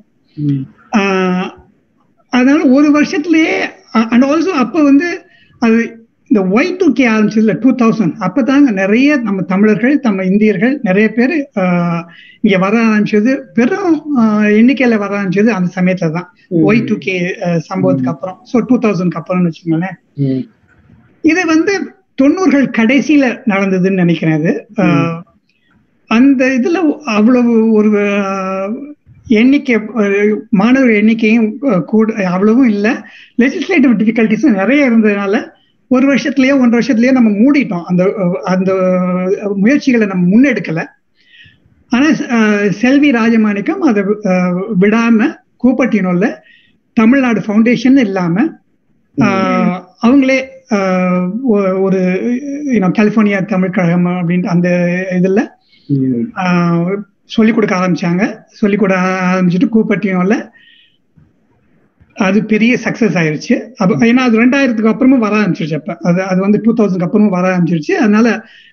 B: அதனால ஒரு வருஷத்துலயே, அண்ட் ஆல்சோ அப்ப வந்து அது இந்த Y2K ஆரம்பிச்சதுல 2000, அப்பதாங்க நிறைய நம்ம தமிழர்கள், நம்ம இந்தியர்கள் நிறைய பேர் இங்க வர ஆரம்பிச்சது, பெரும் எண்ணிக்கையில வர ஆரம்பிச்சது அந்த சமயத்துல தான், Y2K சம்பவத்துக்கு அப்புறம். ஸோ 2000க்கு அப்புறம்னு வச்சுக்கோங்களேன். இது வந்து 90கள் கடைசியில நடந்ததுன்னு நினைக்கிறேன். அது அந்த இதுல அவ்வளவு ஒரு எண்ணிக்கை, மாணவர் எண்ணிக்கையும் கூட அவ்வளவும் இல்லை. லெஜிஸ்லேட்டிவ் டிஃபிகல்டிஸும் நிறைய இருந்ததுனால ஒரு வருஷத்துலயோ 1.5 வருஷத்துலயோ நம்ம மூடிட்டோம். அந்த அந்த முயற்சிகளை நம்ம முன்னெடுக்கல. ஆனா செல்வி ராஜமாணிக்கம் அதை விடாம கூப்பட்டினோல தமிழ்நாடு ஃபவுண்டேஷன் இல்லாம அவங்களே ஒரு கலிபோர்னியா தமிழ் கழகம் அப்படின்ட்டு அந்த இதுல சொல்லிக் கொடுக்க ஆரம்பிச்சாங்க. சொல்லிக் கொடுக்க ஆரம்பிச்சுட்டு கூப்பட்டினோல அது பெரிய சக்சஸ் ஆயிருச்சு. ஏன்னா அது 2000க்கு அப்புறமும் வர ஆரம்பிச்சிருச்சு. அப்ப அது வந்து 2000க்கு அப்புறமும் வர ஆரம்பிச்சிருச்சு. அதனால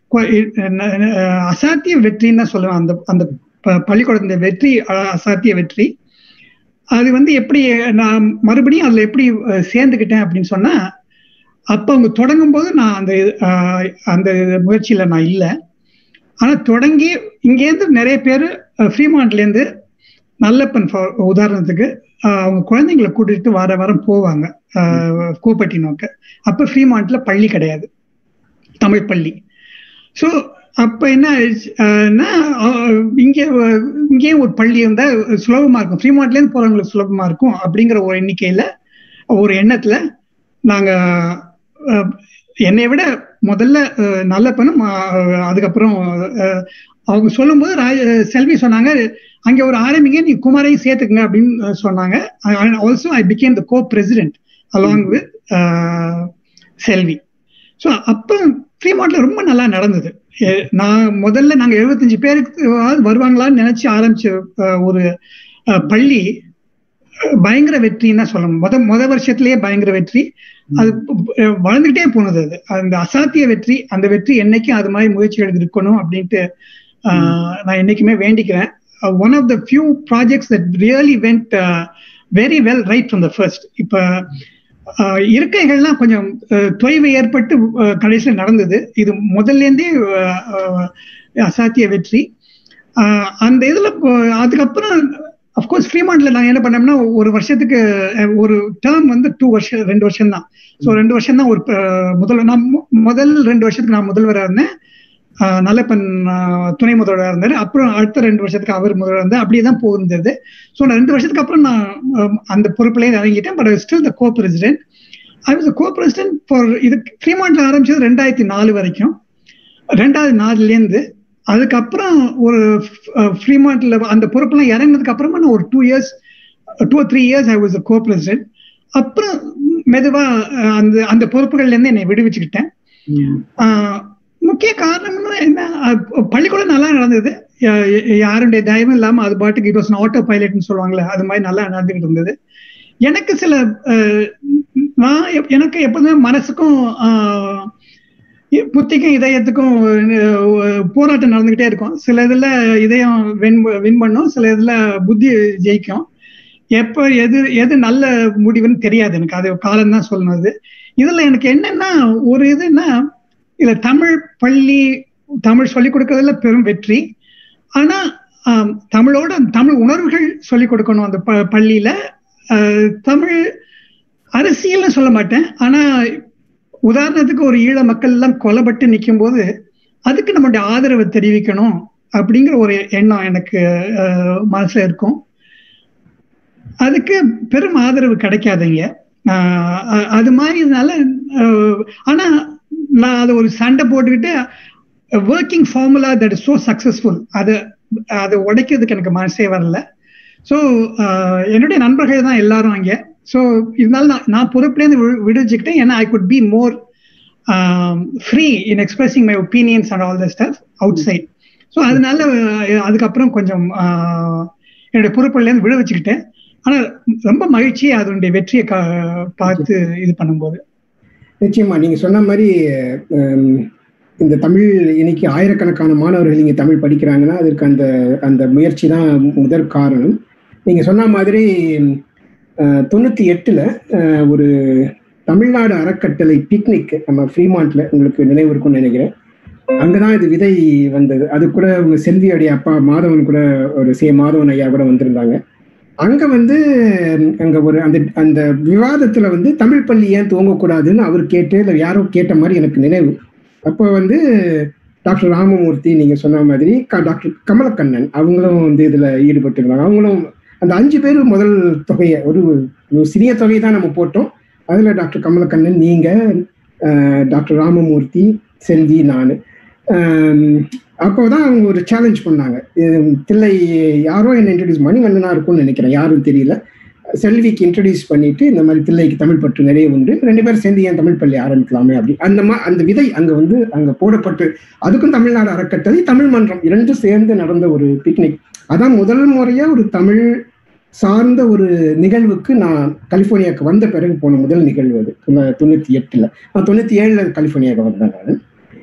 B: அசாத்திய வெற்றின்னு தான் சொல்லுவேன். அந்த அந்த பள்ளிக்கூடத்தின் வெற்றி அசாத்திய வெற்றி. அது வந்து எப்படி நான் மறுபடியும் அதுல எப்படி சேர்ந்துக்கிட்டேன் அப்படின்னு சொன்னா, அப்ப அவங்க தொடங்கும் போது நான் அந்த அந்த முயற்சியில நான் இல்லை. ஆனா தொடங்கி இங்கேருந்து நிறைய பேர் ஃப்ரீமான்ட்ல இருந்து நல்லப்பன் உதாரணத்துக்கு அவங்க குழந்தைங்களை கூட்டிட்டு வாரம் போவாங்க கூப்பட்டினோக்கு. அப்ப ஃப்ரீமான்ட்ல பள்ளி கிடையாது, தமிழ் பள்ளி. ஸோ அப்ப என்ன ஆயிடுச்சுன்னா, இங்கேயும் ஒரு பள்ளி இருந்தா சுலபமா இருக்கும், ஃப்ரீமான்ட்ல இருந்து போறவங்களுக்கு சுலபமா இருக்கும் அப்படிங்கிற ஒரு எண்ணிக்கையில, ஒரு எண்ணத்துல நாங்க என்னை விட முதல்ல நல்லப்பனும் அதுக்கப்புறம் அவங்க சொல்லும் போது செல்வி சொன்னாங்க, அங்க ஒரு ஆரம்பிங்க, நீ குமாரையும் சேர்த்துக்குங்க அப்படின்னு சொன்னாங்க. Also I became the co president along with Selvi. So அப்போ ஃப்ரீமான்ட்ல ரொம்ப நல்லா நடந்தது. நான் முதல்ல நாங்க 75 பேருக்கு வருவாங்களான்னு நினைச்சு ஆரம்பிச்ச ஒரு பள்ளி பயங்கர வெற்றின்னு தான் சொல்லணும். முத வருஷத்திலேயே பயங்கர வெற்றி. அது வளர்ந்துகிட்டே போனது. அது அந்த அசாத்திய வெற்றி. அந்த வெற்றி என்னைக்கும் அது மாதிரி முயற்சிகள் இருக்கணும் அப்படின்ட்டு நான் என்னைக்குமே வேண்டிக்கிறேன். One of the few projects that really went very well right from the first. இப்ப இருக்கைகள்லாம் கொஞ்சம் தொய்வு ஏற்பட்டு கடைசியில் நடந்தது. இது முதல்ல இருந்தே அசாத்திய வெற்றி. அந்த இதுல அதுக்கப்புறம் அப்கோர்ஸ் ஃப்ரீமான்ட்ல நான் என்ன பண்ணேன்னா, ஒரு வருஷத்துக்கு ஒரு டேர்ம் வந்து 2 வருஷம் தான். ஸோ 2 வருஷம் தான். ஒரு முதல் 2 வருஷத்துக்கு நான் முதல்வராக இருந்தேன், நல்லப்பன் துணை முதல்வராக இருந்தாரு. அப்புறம் அடுத்த 2 வருஷத்துக்கு அவர் முதல்வராக இருந்தார். அப்படியே தான் போயிருந்தது. ஸோ நான் 2 வருஷத்துக்கு அப்புறம் நான் அந்த பொறுப்புலேயே இறங்கிட்டேன். But still the co president. I was co president for இது. ஃப்ரீமான்ட்ல ஆரம்பிச்சது 2004 வரைக்கும். 2004லேருந்து அதுக்கப்புறம் ஒரு ஃப்ரீமான்ட்ல அந்த பொறுப்பெல்லாம் இறங்கினதுக்கு அப்புறமா நான் ஒரு 2 or 3 years I was co president. அப்புறம் மெதுவா அந்த பொறுப்புகள்ல இருந்து என்னை விடுவிச்சுக்கிட்டேன். முக்கிய காரணம் என்ன, பள்ளிக்கூடம் நல்லா நடந்தது, யாருடைய தயவும் இல்லாம அது பாட்டுக்கு இட் வாஸ் ஆட்டோ பைலட்னு சொல்லுவாங்களே, அது மாதிரி நல்லா நடந்துகிட்டு இருந்தது. எனக்கு எனக்கு எப்போதுமே மனசுக்கும் புத்திக்கும் இதயத்துக்கும் போராட்டம் நடந்துகிட்டே இருக்கும். சில இதுல இதயம் வின் பண்ணும், சில இதுல புத்தி ஜெயிக்கும். எப்ப எது நல்ல முடிவுன்னு தெரியாது எனக்கு, அது காலம்தான் சொல்லணும். இதுல எனக்கு என்னன்னா ஒரு இதுன்னா, இதுல தமிழ் சொல்லிக் கொடுக்கறதுல பெரும் வெற்றி. ஆனா தமிழ் உணர்வுகள் சொல்லிக் கொடுக்கணும் அந்த பள்ளியில. தமிழ் அரசியல்னு சொல்ல மாட்டேன், ஆனா உதாரணத்துக்கு ஒரு ஈழ மக்கள் எல்லாம் கொலைப்பட்டு நிற்கும் போது அதுக்கு நம்மளுடைய ஆதரவை தெரிவிக்கணும் அப்படிங்கிற ஒரு எண்ணம் எனக்கு மனசுல இருக்கும். அதுக்கு பெரும் ஆதரவு கிடைக்காதுங்க. அது மாதிரினால ஆனா நான் அதை ஒரு சண்டை போட்டுக்கிட்டு working formula that is so successful அதை உடைக்கிறதுக்கு எனக்கு மனசே வரல. ஸோ என்னுடைய நண்பர்கள் தான் எல்லாரும் அங்கே. ஸோ இதனால நான் பொறுப்புலேருந்து விடுவிச்சுக்கிட்டேன். ஏன்னா I could be more free in expressing my opinions and all the stuff outside. So அதனால அதுக்கப்புறம் கொஞ்சம் என்னுடைய பொறுப்புலேருந்து விட வச்சுக்கிட்டேன். ஆனால் ரொம்ப மகிழ்ச்சி அதனுடைய வெற்றியை பார்த்து இது பண்ணும்போது.
A: நிச்சயமா நீங்க சொன்ன மாதிரி இந்த தமிழ் இன்னைக்கு ஆயிரக்கணக்கான மாணவர்கள் இங்கே தமிழ் படிக்கிறாங்கன்னா அதற்கு அந்த அந்த முயற்சி தான் முதற் காரணம். நீங்க சொன்ன மாதிரி 98ல் ஒரு தமிழ்நாடு அறக்கட்டளை பிக்னிக் நம்ம ஃப்ரீமான்ட்ல உங்களுக்கு நினைவு இருக்கும்னு நினைக்கிறேன். அங்கதான் இது விதை வந்தது. அது கூட உங்க செல்வியுடைய அப்பா மாதவன் கூட ஒரு மாதவன் ஐயா கூட வந்திருந்தாங்க. அங்க அங்க ஒரு அந்த அந்த விவாதத்துல தமிழ் பள்ளி ஏன் துவங்கக்கூடாதுன்னு அவர் கேட்டு இல்லை யாரோ கேட்ட மாதிரி எனக்கு நினைவு. அப்போ டாக்டர் ராமமூர்த்தி நீங்க சொன்ன மாதிரி டாக்டர் கமலக்கண்ணன் அவங்களும் இதுல ஈடுபட்டுருந்தாங்க. அவங்களும் அந்த 5 பேர் முதல் தொகையை ஒரு சிறிய தொகையை தான் நம்ம போட்டோம். அதுல டாக்டர் கமலக்கண்ணன், நீங்க, டாக்டர் ராமமூர்த்தி, செல்வி, நான். அப்போதான் அவங்க ஒரு சேலஞ்ச் பண்ணாங்க. தில்லை யாரோ என்ன இன்ட்ரடியூஸ் பண்ணி வந்தனா இருக்கும்னு நினைக்கிறேன், யாரும் தெரியல. செல்விக்கு இன்ட்ரடியூஸ் பண்ணிட்டு இந்த மாதிரி தில்லைக்கு தமிழ் பற்று நிறைய உண்டு, 2 பேரும் சேர்ந்து ஏன் தமிழ் பள்ளி ஆரம்பிக்கலாமே அப்படி அந்த விதை அங்க அங்க போடப்பட்டு அதுக்கும் தமிழ்நாடு அறக்கட்டளை தமிழ் மன்றம் 2 சேர்ந்து நடந்த ஒரு பிக்னிக். அதான் முதல் முறையா ஒரு தமிழ் சார்ந்த ஒரு நிகழ்வுக்கு நான் கலிபோர்னியாவுக்கு வந்த பிறகு போன முதல் நிகழ்வு அது. 98ல் 97ல் கலிபோர்னியாவுக்கு வந்தேன் நான்.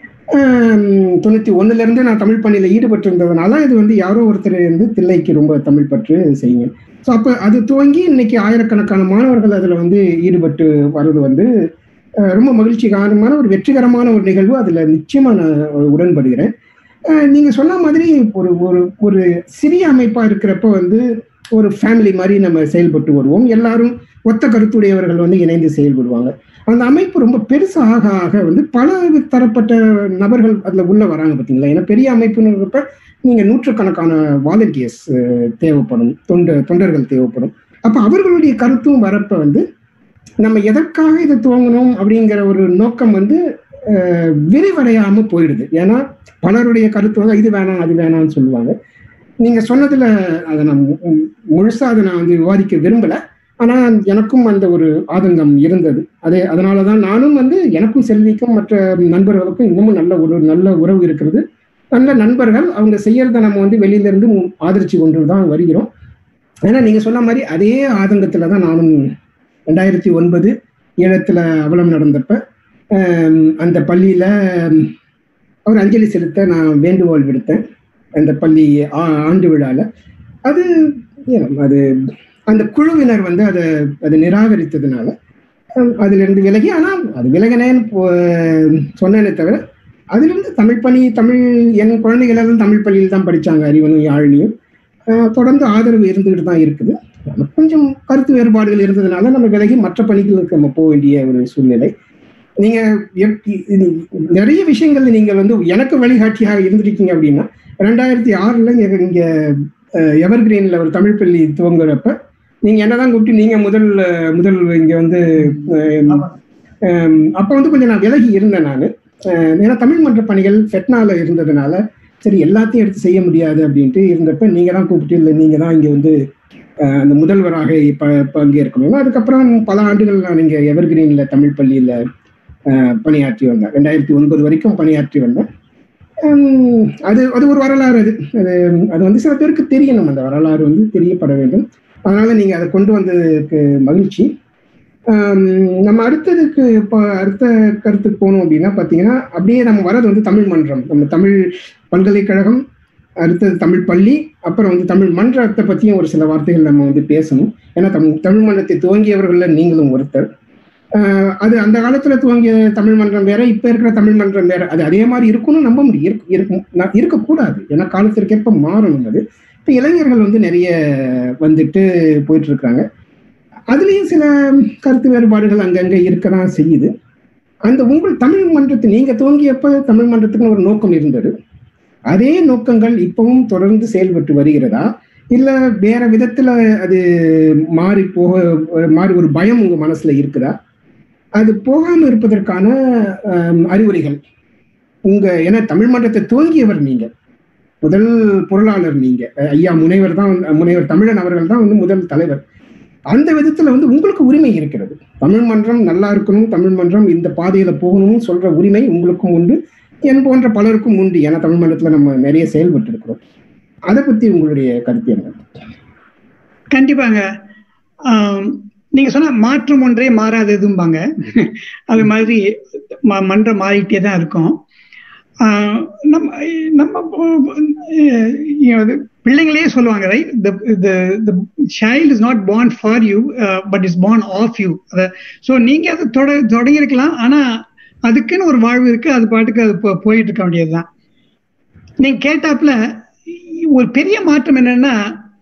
A: 91லேருந்து நான் தமிழ் பணியில ஈடுபட்டு இருந்ததுனால இது யாரோ ஒருத்தர் தில்லைக்கு ரொம்ப தமிழ் பற்று செய்யுங்க. ஸோ அப்போ அது துவங்கி இன்னைக்கு ஆயிரக்கணக்கான மாணவர்கள் அதில் ஈடுபட்டு வர்றது ரொம்ப மகிழ்ச்சிகரமான ஒரு வெற்றிகரமான ஒரு நிகழ்வு. அதில் நிச்சயமா நான் உடன்படுகிறேன். நீங்க சொன்ன மாதிரி ஒரு சிறிய அமைப்பா இருக்கிறப்ப ஒரு ஃபேமிலி மாதிரி நம்ம செயல்பட்டு வருவோம். எல்லாரும் ஒத்த கருத்துடையவர்கள் இணைந்து செயல்படுவாங்க. அந்த அமைப்பு ரொம்ப பெருசாக ஆக பல தரப்பட்ட நபர்கள் அதுல உள்ள வராங்க பார்த்தீங்களா. ஏன்னா பெரிய அமைப்புன்றப்ப நீங்க நூற்றுக்கணக்கான வாலண்டியர்ஸ் தேவைப்படும், தொண்டர்கள் தேவைப்படும். அப்ப அவர்களுடைய கருத்தும் வரப்ப நம்ம எதற்காக இதை துவங்கணும் அப்படிங்கிற ஒரு நோக்கம் விரிவடையாம போயிடுது. ஏன்னா பலருடைய கருத்து இது வேணாம் அது வேணாம்னு சொல்லுவாங்க. நீங்க சொன்னதுல அதை நான் முழுசா அதை நான் விவாதிக்க விரும்பல. ஆனா எனக்கும் அந்த ஒரு ஆதங்கம் இருந்தது. அதனாலதான் நானும் எனக்கும் செல்விக்கும் மற்ற நண்பர்களுக்கும் இன்னமும் நல்ல உறவு இருக்கிறது. நல்ல நண்பர்கள். அவங்க செய்யறத நம்ம வெளியில இருந்து ஆதரிச்சு கொண்டுதான் வருகிறோம். ஏன்னா நீங்க சொன்ன மாதிரி அதே ஆதங்கத்துலதான் நானும் 2009 ஈழத்துல அவலம் நடந்தப்ப அந்த பள்ளியில ஒரு அஞ்சலி செலுத்த நான் வேண்டுகோள் விடுத்தேன். அந்த பள்ளி ஆண்டு விழால அது அந்த குழுவினர் அதை நிராகரித்ததுனால அதுல இருந்து விலகி, ஆனால் அது விலகினேன்னு சொன்னேனே தவிர அதிலிருந்து தமிழ் என் குழந்தைகள் எல்லாம் தமிழ் பள்ளியில் தான் படிச்சாங்க. அறிவனும் யாழினியும் தொடர்ந்து ஆதரவு இருந்துகிட்டு தான் இருக்குது. கொஞ்சம் கருத்து வேறுபாடுகள் இருந்ததுனால நம்ம விலகி மற்ற பணிகளுக்கு நம்ம போக வேண்டிய ஒரு சூழ்நிலை. நீங்க நிறைய விஷயங்கள் நீங்க எனக்கு வழிகாட்டியாக இருந்திருக்கீங்க. அப்படின்னா 2006ல் இங்க எவர்கிரீன்ல ஒரு தமிழ் பள்ளி துவங்குறப்ப நீங்க என்னதான் கூப்பிட்டு நீங்க முதல் இங்க அப்ப கொஞ்சம் நான் விலகி இருந்தேன் நான். ஏன்னா தமிழ் மன்ற பணிகள் ஃபெட்னால இருந்ததுனால சரி எல்லாத்தையும் எடுத்து செய்ய முடியாது அப்படின்ட்டு இருந்தப்ப நீங்க தான் கூப்பிட்டு இல்லை நீங்க தான் இங்க அந்த முதல்வராக பங்கேற்கணும். அதுக்கப்புறம் பல ஆண்டுகள் நான் இங்க எவர்கிரீன்ல தமிழ் பள்ளியில பணியாற்றி வந்தேன். 2009 வரைக்கும் பணியாற்றி வந்தேன். அது ஒரு வரலாறு. அது சில பேருக்கு தெரியணும். அந்த வரலாறு தெரியப்பட வேண்டும். அதனால நீங்க அதை கொண்டு வந்ததுக்கு மகிழ்ச்சி. நம்ம அடுத்ததுக்கு அடுத்த கருத்துக்கு போனோம் அப்படின்னா பாத்தீங்கன்னா அப்படியே நம்ம வர்றது தமிழ் மன்றம், நம்ம தமிழ் பல்கலைக்கழகம், அடுத்தது தமிழ் பள்ளி, அப்புறம் தமிழ் மன்றத்தை பத்தியும் ஒரு சில வார்த்தைகள் நம்ம பேசணும். ஏன்னா தமிழ் மன்றத்தை துவங்கியவர்கள்ல நீங்களும் ஒருத்தர். அது அந்த காலத்துல துவங்கிய தமிழ் மன்றம் வேற, இப்ப இருக்கிற தமிழ் மன்றம் வேற. அது அதே மாதிரி இருக்கணும்னு நம்ப முடியும், இருக்கக்கூடாது. ஏன்னா காலத்திற்கேற்ப மாறணும். அது இப்ப இளைஞர்கள் நிறைய போயிட்டு இருக்காங்க. அதுலயும் சில கருத்து வேறுபாடுகள் அங்கங்க இருக்கதான் செய்யுது. அந்த உங்கள் தமிழ் மன்றத்தை நீங்க துவங்கியப்ப தமிழ் மன்றத்துக்கு ஒரு நோக்கம் இருந்தது. அதே நோக்கங்கள் இப்பவும் தொடர்ந்து செயல்பட்டு வருகிறதா, இல்ல வேற விதத்துல அது மாறி ஒரு பயம் உங்க மனசுல இருக்குதா? அது போகாம இருப்பதற்கான அறிவுரைகள் ஏன்னா தமிழ் மன்றத்தை துவங்கியவர் நீங்க, முதல் பொருளாளர் நீங்க, ஐயா முனைவர் தமிழன் அவர்கள் தான் முதல் தலைவர். அந்த விதத்துல வந்து உங்களுக்கு உரிமை இருக்கிறது. தமிழ் மன்றம் நல்லா இருக்கணும், தமிழ் மன்றம் இந்த பாதையில போகணும்னு சொல்ற உரிமை உங்களுக்கும் உண்டு, என் போன்ற பலருக்கும் உண்டு. ஏன்னா தமிழ் மன்றத்துல நம்ம நிறைய செயல்பட்டு இருக்கிறோம். அதை பத்தி உங்களுடைய கருத்து என்ன?
B: கண்டிப்பாங்க. நீங்க சொன்ன மாற்றம் ஒன்றே மாறாததும்பாங்க. அது மாதிரி மன்றம் மாறிட்டே தான் இருக்கும். நம்ம பிள்ளைங்களே சொல்லுவாங்க, right, the child is not born for you but is born of you. So நீங்க அதை தொடங்கியிருக்கலாம், ஆனா அதுக்குன்னு ஒரு வாழ்வு இருக்கு, அது பாட்டுக்கு அது போயிட்டு இருக்க வேண்டியதுதான். நீங்க கேட்டாப்புல ஒரு பெரிய மாற்றம் என்னன்னா,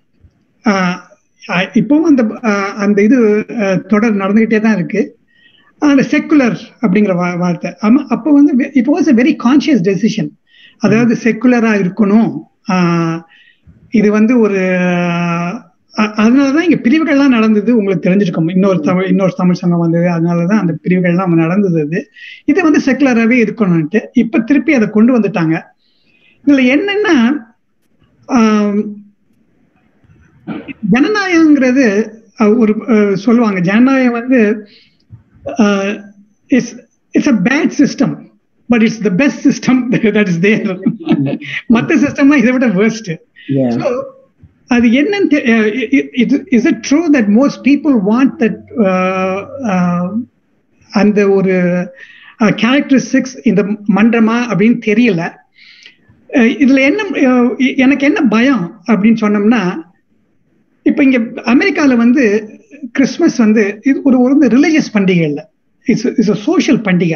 B: இப்பவும் அந்த இது தொடர் நடந்துகிட்டே தான் இருக்கு. அந்த செக்குலர் அப்படிங்கிற வார்த்தை அப்போ வந்து it was a very conscious decision. அதாவது செக்குலரா இருக்கணும். இது வந்து ஒரு அதனாலதான் இங்க பிரிவுகள்லாம் நடந்தது. உங்களுக்கு தெரிஞ்சிருக்கும், இன்னொரு தமிழ் சங்கம் வந்தது, அதனாலதான் அந்த பிரிவுகள்லாம் நடந்தது. இது வந்து செக்குலராகவே இருக்கணும்ட்டு இப்ப திருப்பி அதை கொண்டு வந்துட்டாங்க. இதுல என்னன்னா, ஜனநாயகங்கிறது ஒரு சொல்லுவாங்க, ஜனநாயகம் வந்து it's a bad system but it's the best system that is there. மத்த சிஸ்டம் இதை விட worst. So அது என்னன்னு, is it true that most people want that அந்த ஒரு characteristics இந்த மன்றமா அப்படின்னு தெரியல. இதுல என்ன எனக்கு என்ன பயம் அப்படின்னு சொன்னோம்னா, இப்ப இங்க அமெரிக்கால வந்து கிறிஸ்துமஸ் வந்து இது ஒரு ரிலிஜியஸ் பண்டிகை இல்லை, இட்ஸ் சோஷியல் பண்டிகை.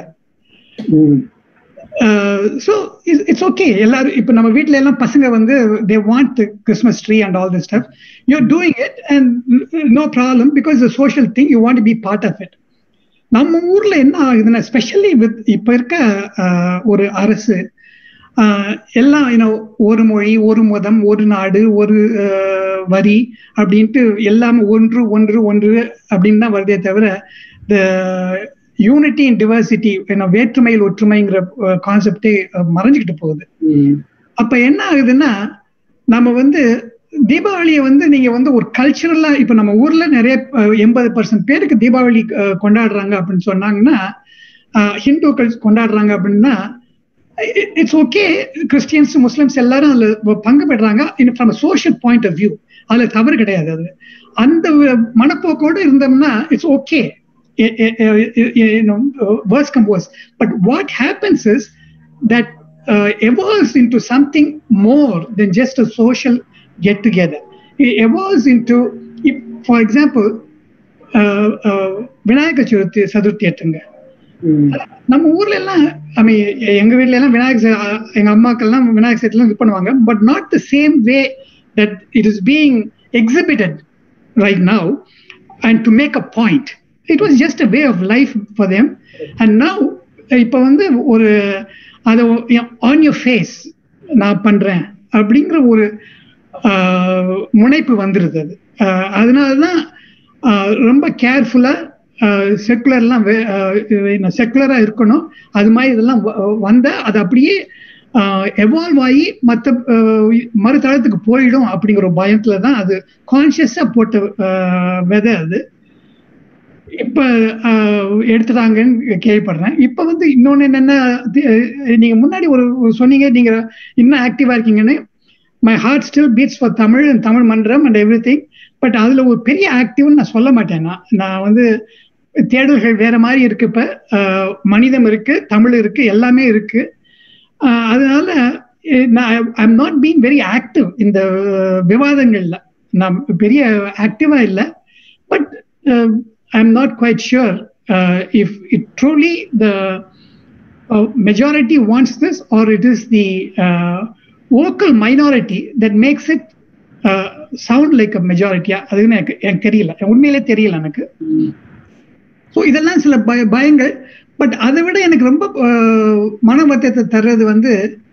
B: So it's okay. எல்லாரும் இப்ப நம்ம வீட்டுல எல்லாம் பசங்க வந்து they want Christmas tree and all this stuff, you are doing it and no problem because it's social thing, you want to be part of it. நம்ம ஊர்ல என்ன ஆகுதுன்னா, ஸ்பெஷலி வித் இப்ப இருக்க ஒரு அரசு எல்லாம் ஒரு மொழி, ஒரு மதம், ஒரு நாடு, ஒரு வரி அப்படின்ட்டு எல்லாமே ஒன்று ஒன்று ஒன்று அப்படின்னு தான் வருதே தவிர, த யூனிட்டி இன் டிவர்சிட்டி, வேற்றுமையில் ஒற்றுமைங்கிற கான்செப்டே மறைஞ்சுக்கிட்டு போகுது. அப்ப என்ன ஆகுதுன்னா, நம்ம வந்து தீபாவளியை வந்து நீங்க வந்து ஒரு கல்ச்சரலா, இப்ப நம்ம ஊர்ல நிறைய 80% பேருக்கு தீபாவளி கொண்டாடுறாங்க அப்படின்னு சொன்னாங்கன்னா, ஹிந்துக்கள் கொண்டாடுறாங்க அப்படின்னா இட்ஸ் ஓகே. கிறிஸ்டியன்ஸ், முஸ்லிம்ஸ் எல்லாரும் அதுல பங்கு பெறாங்க from a social point of view. அதுல தவறு கிடையாது. அது அந்த மனப்போக்கோடு இருந்தோம்னா it's okay. Worst come worst. But what happens is that evolves into something more than just a social get together. It evolves into, for example, Vinayagar Chathurthi எடுத்துங்க. நம்ம ஊர்ல எல்லாம், எங்க வீட்ல எல்லாம் எங்க அம்மாக்கெல்லாம் விநாயகர் சதுர்த்தி இது பண்ணுவாங்க. But not the same way that it is being exhibited right now and to make a point. It was just a way of life for them. And now இப்ப வந்து ஒரு அதை on your face நான் பண்றேன் அப்படிங்கிற ஒரு முனைப்பு வந்துருது. அது அதனாலதான் ரொம்ப கேர்ஃபுல்லா செக்குலர்லாம் செக்குலரா இருக்கணும். அது மாதிரி இதெல்லாம் வந்த அது அப்படியே எவால்வ் ஆகி மற்ற மறுதளத்துக்கு போயிடும் அப்படிங்கிற ஒரு பயத்துலதான் அது கான்சியஸா போட்ட விதை. அது இப்ப எடுத்துட்டாங்கன்னு கேள்விப்படுறேன். இப்ப வந்து இன்னொன்னு என்னன்னா, நீங்க முன்னாடி ஒரு சொன்னீங்க, நீங்க இன்னும் ஆக்டிவா இருக்கீங்கன்னு. My heart still beats for Tamil and Tamil Mandram and everything. But அதுல ஒரு பெரிய ஆக்டிவ்னு நான் சொல்ல மாட்டேன். நான் வந்து தேடல்கள் வேற மாதிரி இருக்கு. இப்ப மனிதம் இருக்கு, தமிழ் இருக்கு, எல்லாமே இருக்கு. அதனால I am not being very active இந்த விவாதங்கள்ல. நான் பெரிய ஆக்டிவா இல்லை. But I'm not quite sure if it truly the majority wants this or it is the vocal minority that makes it sound like a majority. அதுன்னு எனக்கு தெரியல, உண்மையிலே தெரியல எனக்கு. ஸோ இதெல்லாம் சில பயங்கள். பட் அதை விட எனக்கு ரொம்ப மன வருத்தத்தை தர்றது வந்து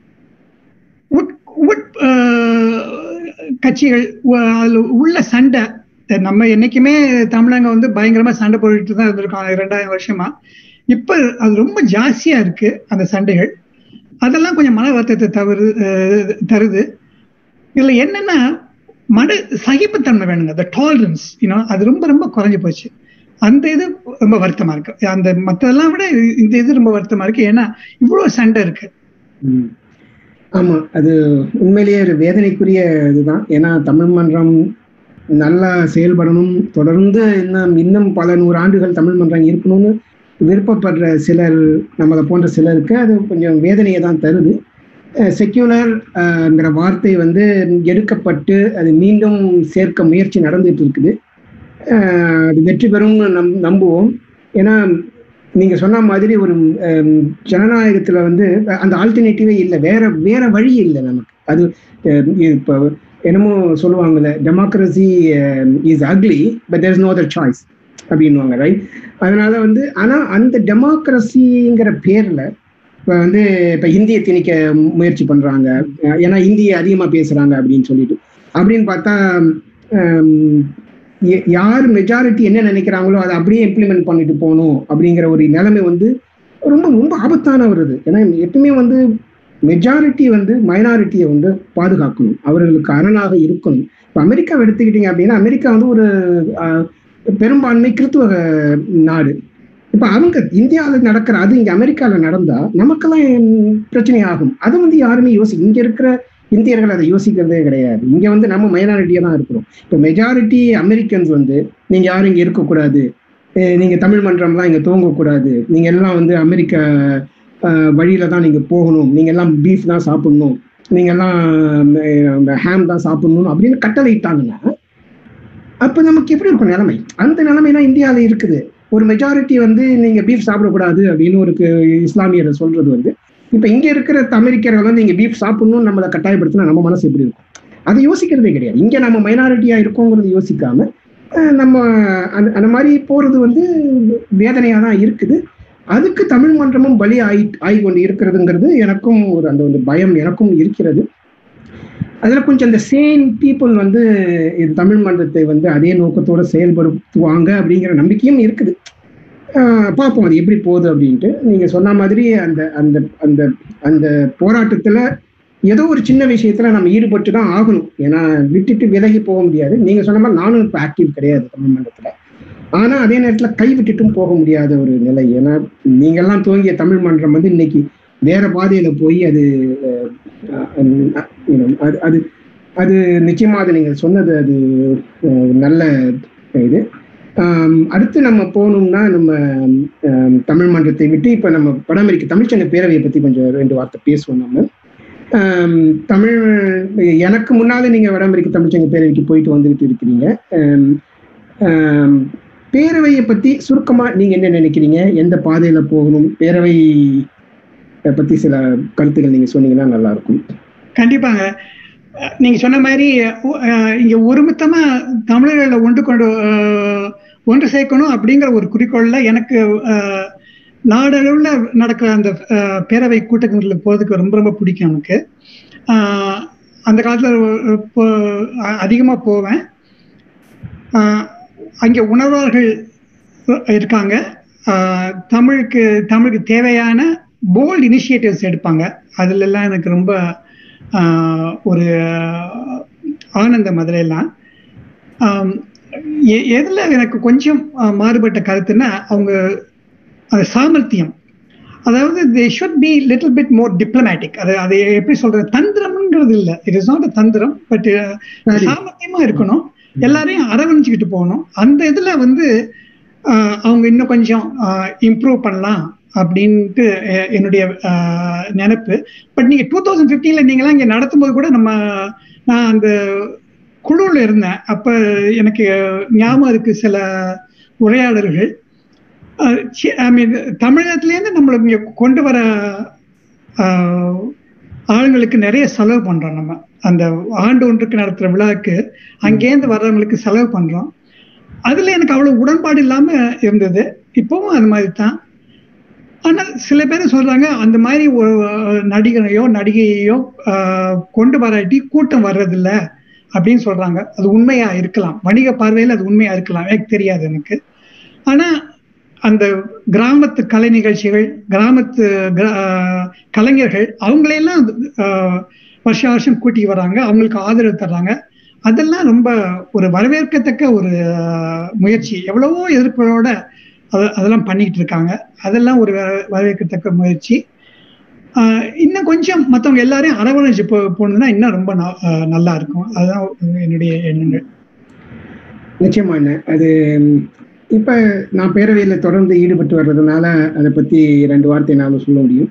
B: கட்சிகள் உள்ள சண்டை. நம்ம என்னைக்குமே தமிழங்க வந்து பயங்கரமா சண்டை போட்டுட்டு தான் இருந்திருக்கோம் 2000 வருஷமா. இப்ப அது ரொம்ப ஜாஸ்தியா இருக்கு அந்த சண்டைகள். அதெல்லாம் கொஞ்சம் மன வருத்தத்தை தருது. இதுல என்னன்னா, சகிப்புத்தன்மை வேணுங்க, அந்த டாலரன்ஸ் அது ரொம்ப ரொம்ப குறைஞ்சு போச்சு. அந்த இது ரொம்ப வருத்தமா இருக்கு. அந்த மற்றதெல்லாம் விட இந்த இது ரொம்ப வருத்தமா இருக்கு. ஏன்னா இவ்வளவு சண்டை இருக்கு.
A: ஆமா, அது உண்மையிலேயே ஒரு வேதனைக்குரிய இதுதான். ஏன்னா தமிழ் மன்றம் நல்லா செயல்படணும், தொடர்ந்து இன்னும் பல 100 ஆண்டுகள் தமிழ் மன்றம் இருக்கணும்னு விருப்பப்படுற சிலர், நம்மளை போன்ற சிலருக்கு அது கொஞ்சம் வேதனையை தான் தருது. செக்யூலர்ங்கிற வார்த்தை எடுக்கப்பட்டு அது மீண்டும் சேர்க்க முயற்சி நடந்துட்டு இருக்குது. அது வெற்றி பெறும்னு நம்புவோம். ஏன்னா நீங்க சொன்ன மாதிரி ஒரு ஜனநாயகத்துல அந்த ஆல்டர்னேட்டிவே இல்லை, வேற வழி இல்லை நமக்கு. அது இப்போ என்னமோ சொல்லுவாங்கல்ல, democracy is ugly but there is no other choice அப்படின்வாங்க, ரைட்? அதனால ஆனா அந்த டெமோக்ரஸிங்கிற பேர்ல இப்ப ஹிந்தியை திணிக்க முயற்சி பண்றாங்க. ஏன்னா ஹிந்தியை அதிகமா பேசுறாங்க அப்படின்னு பார்த்தா யார் மெஜாரிட்டி என்ன நினைக்கிறாங்களோ அதை அப்படியே இம்ப்ளிமெண்ட் பண்ணிட்டு போகணும் அப்படிங்கிற ஒரு நிலைமை ரொம்ப ரொம்ப ஆபத்தான வருது. ஏன்னா எப்பவுமே மெஜாரிட்டி மைனாரிட்டியை பாதுகாக்கணும், அவர்களுக்கு அரணாக இருக்கணும். இப்போ அமெரிக்காவை எடுத்துக்கிட்டீங்க அப்படின்னா, அமெரிக்கா ஒரு பெரும்பான்மை கிறித்துவ நாடு. இப்ப அவங்க இந்தியாவில் நடக்கிற அது இங்க அமெரிக்காவில் நடந்தா நமக்கெல்லாம் பிரச்சனை ஆகும். அது யாருமே இங்க இருக்கிற இந்தியர்கள் அதை யோசிக்கிறதே கிடையாது. இங்க நம்ம மைனாரிட்டியா தான் இருக்கிறோம். இப்போ மெஜாரிட்டி அமெரிக்கன்ஸ் நீங்க யாரும் இங்க இருக்கக்கூடாது, நீங்க தமிழ் மன்றம்லாம் இங்க துவங்கக்கூடாது, நீங்க எல்லாம் அமெரிக்க வழியில தான் நீங்க போகணும், நீங்க எல்லாம் பீஃப் தான் சாப்பிடணும், நீங்க எல்லாம் ஹேம் தான் சாப்பிடணும் அப்படின்னு கட்டளையிட்டாங்கன்னா அப்ப நமக்கு எப்படி இருக்கும் நிலைமை? அந்த நிலைமை தான் இந்தியாவில இருக்குது. ஒரு மெஜாரிட்டி நீங்க பீஃப் சாப்பிடக்கூடாது அப்படின்னு ஒரு இஸ்லாமியரை சொல்றது இப்ப இங்க இருக்கிற அமெரிக்கர்கள் நீங்க பீஃப் சாப்பிடணும்னு நம்மளை கட்டாயப்படுத்தினா நம்ம மனசு எப்படி இருக்கும்? அதை யோசிக்கிறதே கிடையாது. இங்க நம்ம மைனாரிட்டியா இருக்கோங்கிறது யோசிக்காம நம்ம அந்த மாதிரி போறது வேதனையா தான் இருக்குது. அதுக்கு தமிழ் மன்றமும் பலி ஆகி இருக்கிறதுங்கிறது எனக்கும் அந்த பயம் எனக்கும் இருக்கிறது. அதுல கொஞ்சம் அந்த சேம் பீப்புள் இது தமிழ் மன்றத்தை அதே நோக்கத்தோட செயல்படுத்துவாங்க அப்படிங்கிற நம்பிக்கையும் இருக்குது. பார்ப்போம் அது எப்படி போகுது அப்படின்ட்டு. நீங்க சொன்ன மாதிரி அந்த அந்த அந்த அந்த போராட்டத்துல ஏதோ ஒரு சின்ன விஷயத்துல நம்ம ஈடுபட்டு தான் ஆகணும். ஏன்னா விட்டுட்டு விலகி போக முடியாது. நீங்க சொன்ன மாதிரி நானும் இப்ப ஆக்டிவ் கிடையாது தமிழ் மன்றத்துல. ஆனா அதே நேரத்துல கைவிட்டுட்டும் போக முடியாத ஒரு நிலை. ஏன்னா நீங்கெல்லாம் துவங்கிய தமிழ் மன்றம் இன்னைக்கு வேற பாதையில போய் அது அது அது நிச்சயமா அது நீங்க சொன்னது அது நல்ல இது. அடுத்து நம்ம போகணும்னா நம்ம தமிழ் மன்றத்தை விட்டு இப்ப நம்ம வட அமெரிக்க தமிழ்ச்சங்க பேரவையை பத்தி கொஞ்சம் 2 வார்த்தை பேசுவோம். நம்ம தமிழ் எனக்கு முன்னால நீங்க வட அமெரிக்க தமிழ்ச்சங்க பேரவைக்கு போயிட்டு வந்துகிட்டு இருக்கிறீங்க. பேரவையை பத்தி சுருக்கமா நீங்க என்ன நினைக்கிறீங்க? எந்த பாதையில போகணும்? பேரவை பத்தி சில கருத்துக்கள் நீங்க சொன்னீங்கன்னா நல்லா இருக்கும்.
B: கண்டிப்பாங்க. நீங்க சொன்ன மாதிரி இங்க ஒருமித்தமா தமிழர்களை ஒன்று சேர்க்கணும் அப்படிங்கிற ஒரு குறிக்கோள்ல எனக்கு நாடளவுல நடக்கிற அந்த பேரவை கூட்டங்களுக்கு போறதுக்கு ரொம்ப ரொம்ப பிடிக்கும். எனக்கு அந்த காலத்துல அதிகமா போவேன். அங்கே உணர்வாளர்கள் இருக்காங்க. தமிழுக்கு தேவையான போல்ட் இனிஷியேட்டிவ்ஸ் எடுப்பாங்க. அதுல எல்லாம் எனக்கு ரொம்ப ஒரு ஆனந்தம். அதுல எல்லாம் எதுல எனக்கு கொஞ்சம் மாறுபட்ட கருத்துன்னா அவங்க சாமர்த்தியம். அதாவது they should be little bit more diplomatic. அது எப்படி சொல்றது, தந்திரம்ங்கிறது இல்லை, இட் இஸ் நாட் அ தந்திரம், பட் சாமர்த்தியமா இருக்கணும், எல்லாரையும் அரவணைச்சுக்கிட்டு போகணும். அந்த இதுல அவங்க இன்னும் கொஞ்சம் இம்ப்ரூவ் பண்ணலாம் அப்படின்ட்டு என்னுடைய நினைப்பு. பட் நீங்க 2015 நீங்களாம் இங்க நடத்தும் போது கூட நான் அந்த குழுவில் இருந்தேன். அப்ப எனக்கு ஞாபகம் இருக்கு சில உரையாடல்கள். தமிழகத்திலேருந்து நம்மளை இங்க கொண்டு வர ஆளுங்களுக்கு நிறைய செலவு பண்றோம். நம்ம அந்த ஆண்டு ஒன்றுக்கு நடத்துற விழாவுக்கு அங்கேருந்து வர்றவங்களுக்கு செலவு பண்றோம். அதுல எனக்கு அவ்வளவு உடன்பாடு இல்லாம இருந்தது. இப்பவும் அது மாதிரி தான். ஆனா சில பேர் சொல்றாங்க அந்த மாதிரி ஒரு நடிகரையோ நடிகையோ கொண்டு வராட்டி கூட்டம் வர்றதில்லை அப்படின்னு சொல்றாங்க. அது உண்மையா இருக்கலாம், வணிக பார்வையில் அது உண்மையா இருக்கலாம், எனக்கு தெரியாது எனக்கு. ஆனா அந்த கிராமத்து கலை நிகழ்ச்சிகள், கிராமத்து கலைஞர்கள் அவங்களையெல்லாம் வருஷம் வருஷம் கூட்டி வர்றாங்க, அவங்களுக்கு ஆதரவு தர்றாங்க. அதெல்லாம் ரொம்ப ஒரு வரவேற்கத்தக்க ஒரு முயற்சி. எவ்வளவோ எதிர்ப்புகளோட அதெல்லாம் பண்ணிக்கிட்டு இருக்காங்க. அதெல்லாம் ஒரு வரவேற்கத்தக்க முயற்சி. இன்னும் கொஞ்சம் மற்றவங்க எல்லாரையும் அரவணைச்சு போனதுன்னா இன்னும் ரொம்ப நல்லா இருக்கும். அதுதான் என்னுடைய எண்ணங்கள்.
A: நிச்சயமா என்ன அது இப்ப நான் பேரவையில் தொடர்ந்து ஈடுபட்டு வர்றதுனால அதை பத்தி 2 வார்த்தை நாம சொல்ல முடியும்.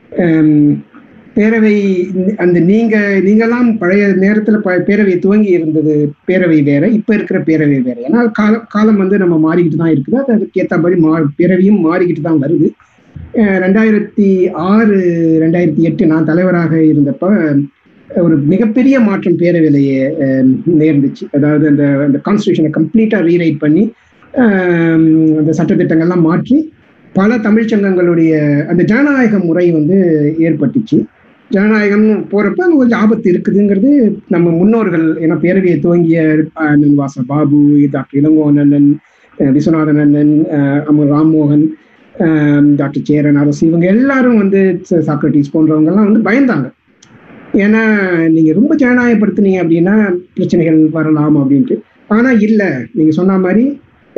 A: பேரவை அந்த நீங்கெல்லாம் பழைய நேரத்துல பேரவை துவங்கி இருந்தது பேரவை வேற, இப்ப இருக்கிற பேரவை வேற. ஏன்னா காலம் வந்து நம்ம மாறிக்கிட்டு தான் இருக்குது. அதுக்கு ஏற்ற மாதிரி பேரவையும் மாறிக்கிட்டு தான் வருது. 2006 2008 நான் தலைவராக இருந்தப்ப ஒரு மிகப்பெரிய மாற்றம் பேரவையிலேயே நேர்ந்துச்சு. அதாவது அந்த கான்ஸ்டியூஷனை கம்ப்ளீட்டா ரீரைட் பண்ணி அந்த சட்டத்திட்டங்கள்லாம் மாற்றி பல தமிழ்ச்சங்கங்களுடைய அந்த ஜனநாயக முறை வந்து ஏற்பட்டுச்சு. ஜனநாயகம் போறப்ப அங்கே கொஞ்சம் ஆபத்து இருக்குதுங்கிறது நம்ம முன்னோர்கள், ஏன்னா பேரவையை துவங்கிய வாச பாபு, டாக்டர் இளங்கோவண்ணன், விஸ்வநாதன் அண்ணன், ராம்மோகன், டாக்டர் சேரன் அரசு, இவங்க எல்லாரும் வந்து சாக்ரட்டிஸ் போன்றவங்க எல்லாம் வந்து பயந்தாங்க. ஏன்னா நீங்க ரொம்ப ஜனநாயகப்படுத்தினீங்க அப்படின்னா பிரச்சனைகள் வரலாம் அப்படின்ட்டு. ஆனா இல்ல, நீங்க சொன்ன மாதிரி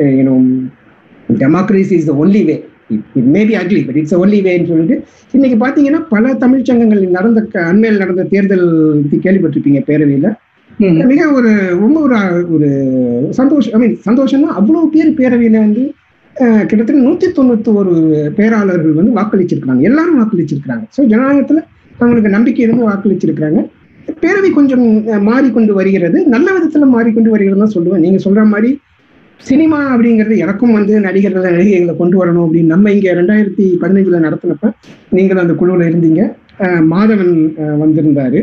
A: democracy is the only way. It may be ugly but it's only வேன்னு சொல்லிட்டு இன்னைக்கு பாத்தீங்கன்னா பல தமிழ்ச்சங்கங்கள் அண்மையில் நடந்த தேர்தல் கேள்விப்பட்டிருப்பீங்க. பேரவையில மிக ரொம்ப ஒரு சந்தோஷம்னா அவ்வளவு பேர் பேரவையில வந்து கிட்டத்தட்ட 191 பேராளர்கள் வந்து வாக்களிச்சிருக்காங்க. எல்லாரும் வாக்களிச்சிருக்காங்க. ஸோ ஜனநாயகத்துல அவங்களுக்கு நம்பிக்கை இருந்து வாக்களிச்சிருக்கிறாங்க. பேரவை கொஞ்சம் மாறிக்கொண்டு வருகிறது, நல்ல விதத்துல மாறிக்கொண்டு வருகிறதுன்னு சொல்லுவேன். நீங்க சொல்ற மாதிரி சினிமா அப்படிங்கிறது எனக்கும் வந்து நடிகைகளை கொண்டு வரணும் அப்படின்னு நம்ம இங்க 2015 நடத்தினப்ப நீங்களும் அந்த குழுவில் இருந்தீங்க. மாதவன் வந்திருந்தாரு.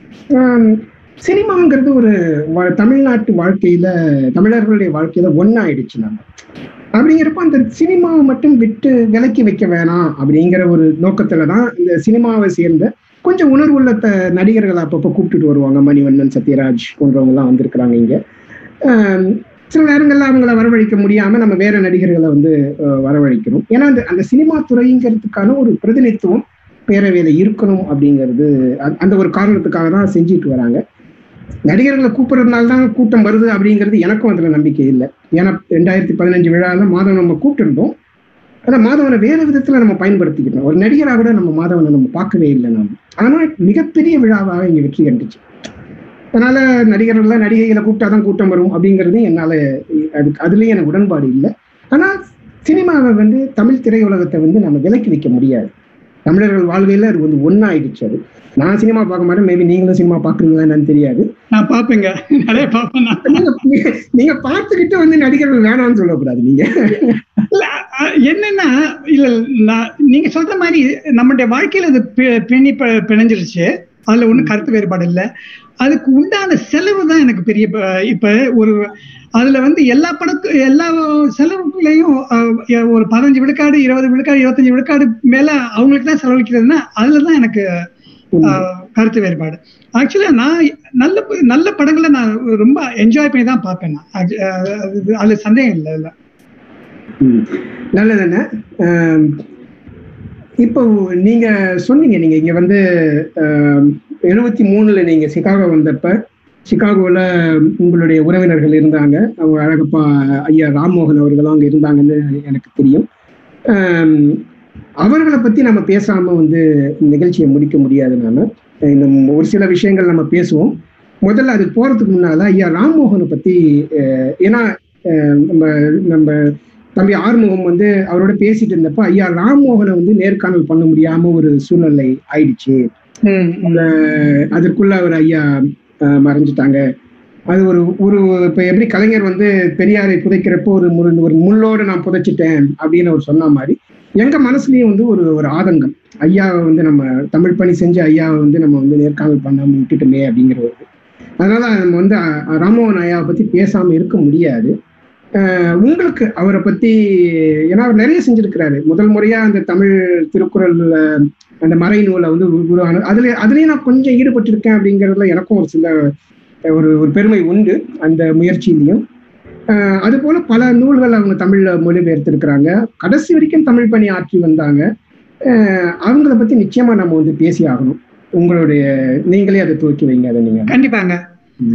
A: சினிமாங்கிறது ஒரு தமிழ்நாட்டு வாழ்க்கையில, தமிழர்களுடைய வாழ்க்கையில ஒன்னாயிடுச்சு. நம்ம அப்படிங்கிறப்ப அந்த சினிமாவை மட்டும் விட்டு விலக்கி வைக்க வேணாம் அப்படிங்கிற ஒரு நோக்கத்துலதான் இந்த சினிமாவை சேர்ந்த கொஞ்சம் உணர்வுள்ள நடிகர்களை அப்பப்போ கூப்பிட்டுட்டு வருவாங்க. மணிவண்ணன், சத்யராஜ் போன்றவங்க எல்லாம் வந்திருக்கிறாங்க இங்க. சில நேரங்கள்ல அவங்கள வரவழைக்க முடியாம நம்ம வேற நடிகர்களை வந்து வரவழைக்கணும். ஏன்னா அந்த சினிமா துறைங்கிறதுக்கான ஒரு பிரதிநிதித்துவம் பேரவையில இருக்கணும் அப்படிங்கிறது அந்த ஒரு காரணத்துக்காக தான் செஞ்சுட்டு வராங்க. நடிகர்களை கூப்பிடுறதுனால தான் கூட்டம் வருது அப்படிங்கிறது எனக்கும் அதுல நம்பிக்கை இல்லை. ஏன்னா 2015 விழால மாதவன் நம்ம கூப்பிட்டுருந்தோம். ஆனா மாதவனை வேற விதத்துல நம்ம பயன்படுத்திக்கிட்டோம். ஒரு நடிகராக கூட நம்ம மாதவனை நம்ம பார்க்கவே இல்லை நாம. ஆனா மிகப்பெரிய விழாவாக இங்க வெற்றி கண்டுச்சு. அதனால நடிகைகளை கூப்பிட்டாதான் கூட்டம் வரும் அப்படிங்கிறது என்னால அதுலயும் எனக்கு உடன்பாடு இல்லை. ஆனா சினிமாவை வந்து தமிழ் திரையுலகத்தை வந்து நம்ம விலக்கி வைக்க முடியாது. தமிழர்கள் வாழ்க்கையில அது வந்து ஒன்னாயிடுச்சு. அது நான் சினிமா பார்க்க மாட்டேன், மேபி நீங்களும் சினிமா பாக்குறீங்களா என்னன்னு தெரியாது.
B: நான் பாப்பேங்க, நிறைய பாப்பேன்.
A: நீங்க பார்த்துக்கிட்டு வந்து நடிகர்கள் வேணாம்னு சொல்லக்கூடாது. நீங்க
B: என்னன்னா இல்ல, நீங்க சொல்ற மாதிரி நம்மளுடைய வாழ்க்கையில அது பிணைஞ்சிருச்சு. அதுல ஒண்ணும் கருத்து வேறுபாடு இல்லை. அதுக்கு உண்டான செலவு தான் எனக்கு பெரிய. இப்ப ஒரு அதுல வந்து எல்லா செலவுகளையும் ஒரு 15 விழுக்காடு 20 விழுக்காடு 25 விழுக்காடு மேல அவங்களுக்கு தான் செலவழிக்கிறதுனா அதுலதான் எனக்கு கருத்து வேறுபாடு. ஆக்சுவலா நான் நல்ல படங்களை நான் ரொம்ப என்ஜாய் பண்ணி தான் பார்ப்பேன். அதுல சந்தேகம் இல்லை. இல்ல
A: நல்லது. என்ன இப்போ நீங்க சொன்னீங்க, நீங்க இங்க வந்து 73 நீங்க சிகாகோ வந்தப்ப சிகாகோல உங்களுடைய உறவினர்கள் இருந்தாங்க. அவங்க அழகப்பா ஐயா ராம்மோகன் அவர்களும் அங்க இருந்தாங்கன்னு எனக்கு தெரியும். அவர்களை பத்தி நம்ம பேசாம வந்து நிகழ்ச்சியை முடிக்க முடியாது. நாம இன்னும் ஒரு சில விஷயங்கள் நம்ம பேசுவோம். முதல்ல அதுக்கு போறதுக்கு முன்னால ஐயா ராம்மோகனை பத்தி, ஏன்னா நம்ம தம்பி ஆறுமுகம் வந்து அவரோட பேசிட்டு இருந்தப்ப ஐயா ராம்மோகனை வந்து நேர்காணல் பண்ண முடியாம ஒரு சூழ்நிலை ஆயிடுச்சு. அதற்குள்ள அவர் ஐயா மறைஞ்சிட்டாங்க. அது ஒரு இப்ப எப்படி கலைஞர் வந்து பெரியாரை புதைக்கிறப்போ ஒரு முள்ளோடு நான் புதைச்சிட்டேன் அப்படின்னு அவர் சொன்ன மாதிரி எங்க மனசுலயும் வந்து ஒரு ஆதங்கம். ஐயாவை வந்து நம்ம தமிழ் பணி செஞ்சு ஐயாவை வந்து நம்ம வந்து நேர்காணல் பண்ணாம விட்டுட்டோமே அப்படிங்கிற ஒரு. அதனால நம்ம வந்து ராம்மோகன் ஐயாவை பத்தி பேசாம இருக்க முடியாது. உங்களுக்கு அவரை பத்தி, ஏன்னா அவர் நிறைய செஞ்சிருக்கிறாரு. முதல் முறையா அந்த தமிழ் திருக்குறள் அந்த மறை நூலை வந்து உருவான அதுலயும் நான் கொஞ்சம் ஈடுபட்டிருக்கேன் அப்படிங்கிறதுல எனக்கும் ஒரு சில ஒரு பெருமை உண்டு அந்த முயற்சியிலையும். அது போல பல நூல்கள் அவங்க தமிழ்ல மொழிபெயர்த்திருக்கிறாங்க. கடைசி வரைக்கும் தமிழ் பணி ஆற்றி வந்தாங்க. அவங்கள பத்தி நிச்சயமா நம்ம வந்து பேசி ஆகணும். உங்களுடைய நீங்களே அதை துவக்கி வைங்க. அதை நீங்க
B: கண்டிப்பாங்க.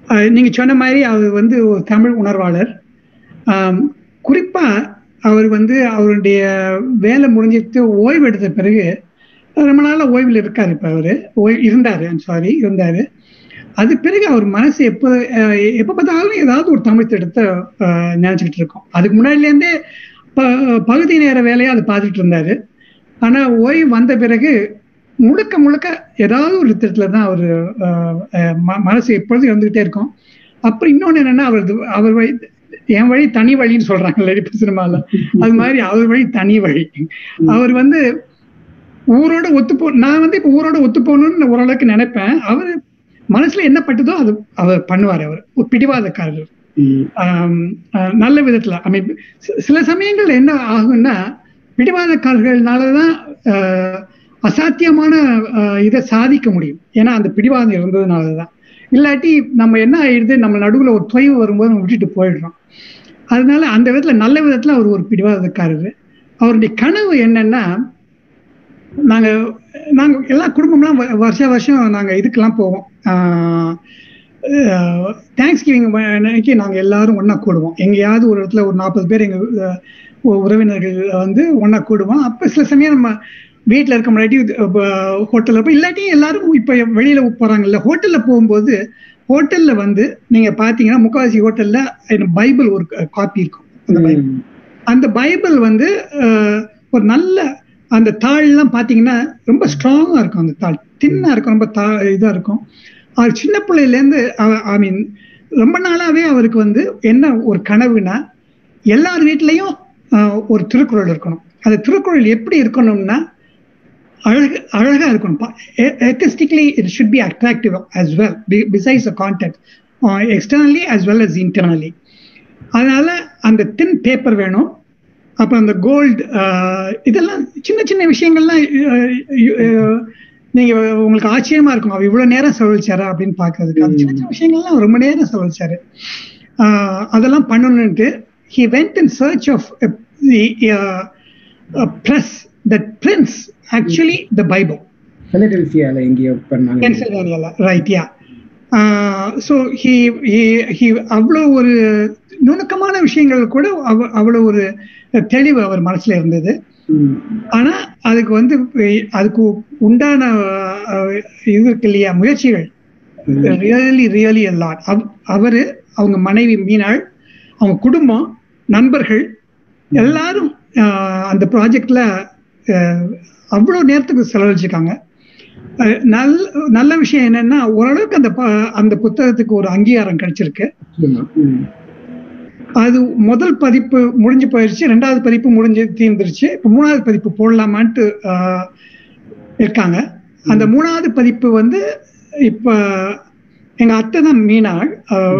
B: நீங்க சொன்ன மாதிரி அவர் வந்து ஒரு தமிழ் உணர்வாளர். குறிப்பா அவர் வந்து அவருடைய வேலை முடிஞ்சிட்டு ஓய்வு எடுத்த பிறகு ரொம்ப நாள ஓய்வில் இருக்காரு. இப்ப அவரு இருந்தாரு. அது பிறகு அவர் மனசு எப்ப பார்த்தாலும் ஏதாவது ஒரு தமிழ் திட்டத்தை நினைச்சுக்கிட்டு இருக்கோம். அதுக்கு முன்னாடிலேருந்தே பகுதி நேர வேலையை அதை பார்த்துட்டு இருந்தாரு. ஆனா ஓய்வு வந்த பிறகு முழுக்க முழுக்க ஏதாவது ஒரு திட்டத்துல தான் அவர் மனசு எப்பொழுதும் இருந்துகிட்டே இருக்கும். அப்புறம் இன்னொன்னு என்னன்னா, அவர் வழி என் வழி தனி வழின்னு சொல்றாங்கல்ல இப்ப சினிமால, அது மாதிரி அவர் வழி தனி வழி. அவர் வந்து ஊரோட நான் வந்து இப்ப ஊரோட ஒத்து போகணும்னு ஓரளவுக்கு நினைப்பேன். அவர் மனசுல என்ன பட்டுதோ அது அவர் பண்ணுவார். அவர் ஒரு பிடிவாதக்காரர், நல்ல விதத்துல. ஐ மீன் சில சமயங்கள் என்ன ஆகும்னா, பிடிவாதக்காரர்கள்னாலதான் அசாத்தியமான இதை சாதிக்க முடியும். ஏன்னா அந்த பிடிவாதம் இருந்ததுனாலதான். இல்லாட்டி நம்ம என்ன ஆயிடுது, நம்ம நடுவுல ஒரு தொய்வு வரும்போது நம்ம விட்டுட்டு போயிடுறோம். அதனால அந்த விதத்துல நல்ல விதத்துல அவர் ஒரு பிடிவாதக்காரர். அவருடைய கனவு என்னன்னா, நாங்க எல்லா குடும்பம்லாம் வருஷம் நாங்க இதுக்கெல்லாம் போவோம். தேங்க்ஸ் கிவிங் அன்னைக்கு நாங்க எல்லாரும் ஒன்னா கூடுவோம். எங்கேயாவது ஒரு இடத்துல ஒரு 40 பேர் எங்க உறவினர்கள் வந்து ஒன்னா கூடுவோம். அப்ப சில சமயம் நம்ம வீட்டுல இருக்க முன்னாடி ஹோட்டல்ல போய், இல்லாட்டி எல்லாரும் இப்ப வெளியில போறாங்கல்ல, ஹோட்டல்ல போகும்போது ஹோட்டல்ல வந்து நீங்க பாத்தீங்கன்னா முக்காவாசி ஹோட்டல்ல பைபிள் ஒரு காப்பி இருக்கும். அந்த பைபிள் வந்து ஒரு நல்ல அந்த தாள் எல்லாம் பாத்தீங்கன்னா ரொம்ப ஸ்ட்ராங்கா இருக்கும். அந்த தாள் தின்னா இருக்கும், ரொம்ப இதா இருக்கும். அவர் சின்ன பிள்ளையில இருந்து ஐ மீன் ரொம்ப நாளாவே அவருக்கு வந்து என்ன ஒரு கனவுனா, எல்லார் வீட்லயும் ஒரு திருக்குறள் இருக்கணும். அந்த திருக்குறள் எப்படி இருக்கணும்னா அழகா இருக்கணும். Aesthetically it should be attractive as well, besides the content, externally as well as internally. அதனால அந்த தின் பேப்பர் வேணும். அப்புறம் அந்த கோல்டு, இதெல்லாம் சின்ன சின்ன விஷயங்கள்லாம் நீங்க உங்களுக்கு ஆச்சரியமா இருக்கும். அவர் இவ்வளவு நேரம் செலவழிச்சாரா அப்படின்னு பாக்குறதுக்கு. அந்த சின்ன சின்ன விஷயங்கள்லாம் ரொம்ப நேரம் செலவழிச்சாரு. அதெல்லாம் பண்ணணும்ட்டு he went in search of a press that prints actually the Bible.
A: Philadelphiaல எங்கேயோ பண்ணாங்க.
B: Pennsylvania, right, yeah. So he அவ்வளவு ஒரு நுணுக்கமான விஷயங்கள் கூட அவ்வளவு ஒரு தெளிவு அவர் மனசுல இருந்தது. ஆனா அதுக்கு உண்டான இது இருக்கு இல்லையா, முயற்சிகள் ரியலி a lot. அவரு, அவங்க மனைவி மீனாள், அவங்க குடும்பம், நண்பர்கள் எல்லாரும் அந்த ப்ராஜெக்ட்ல அவ்வளவு நேரத்துக்கு செலவழிச்சிருக்காங்க. நல்ல விஷயம் என்னன்னா, ஓரளவுக்கு அந்த புத்தகத்துக்கு ஒரு அங்கீகாரம் கிடைச்சிருக்கு. அது முதல் பதிப்பு முடிஞ்சு போயிருச்சு, 2வது பதிப்பு முடிஞ்சு தீர்ந்துருச்சு. இப்ப 3வது பதிப்பு போடலாமான்ட்டு இருக்காங்க. அந்த 3வது பதிப்பு வந்து இப்ப எங்க அத்தை தான் மீனாள்,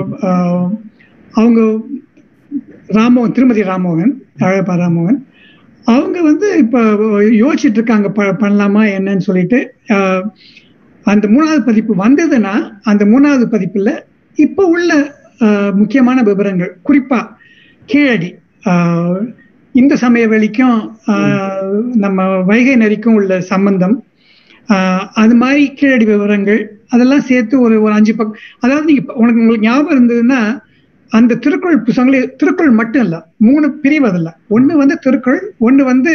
B: அவங்க ராமோகன், திருமதி ராமோகன், அழகப்பா ராமோகன், அவங்க வந்து இப்ப யோசிச்சுட்டு இருக்காங்க பண்ணலாமா என்னன்னு சொல்லிட்டு. அந்த 3வது பதிப்பு வந்ததுன்னா அந்த 3வது பதிப்புல இப்ப உள்ள முக்கியமான விவரங்கள், குறிப்பா கீழடி, இந்த சமய வெளிக்கும் நம்ம வைகை நதிக்கும் உள்ள சம்பந்தம், அது மாதிரி கீழடி விவரங்கள் அதெல்லாம் சேர்த்து ஒரு 5 பக்கம். அதாவது நீங்க உங்களுக்கு ஞாபகம் இருந்ததுன்னா, அந்த திருக்குறள் புத்தகங்களே திருக்குறள் மட்டும் இல்ல, 3 பிரிவு. அதில் ஒண்ணு வந்து திருக்குறள், ஒண்ணு வந்து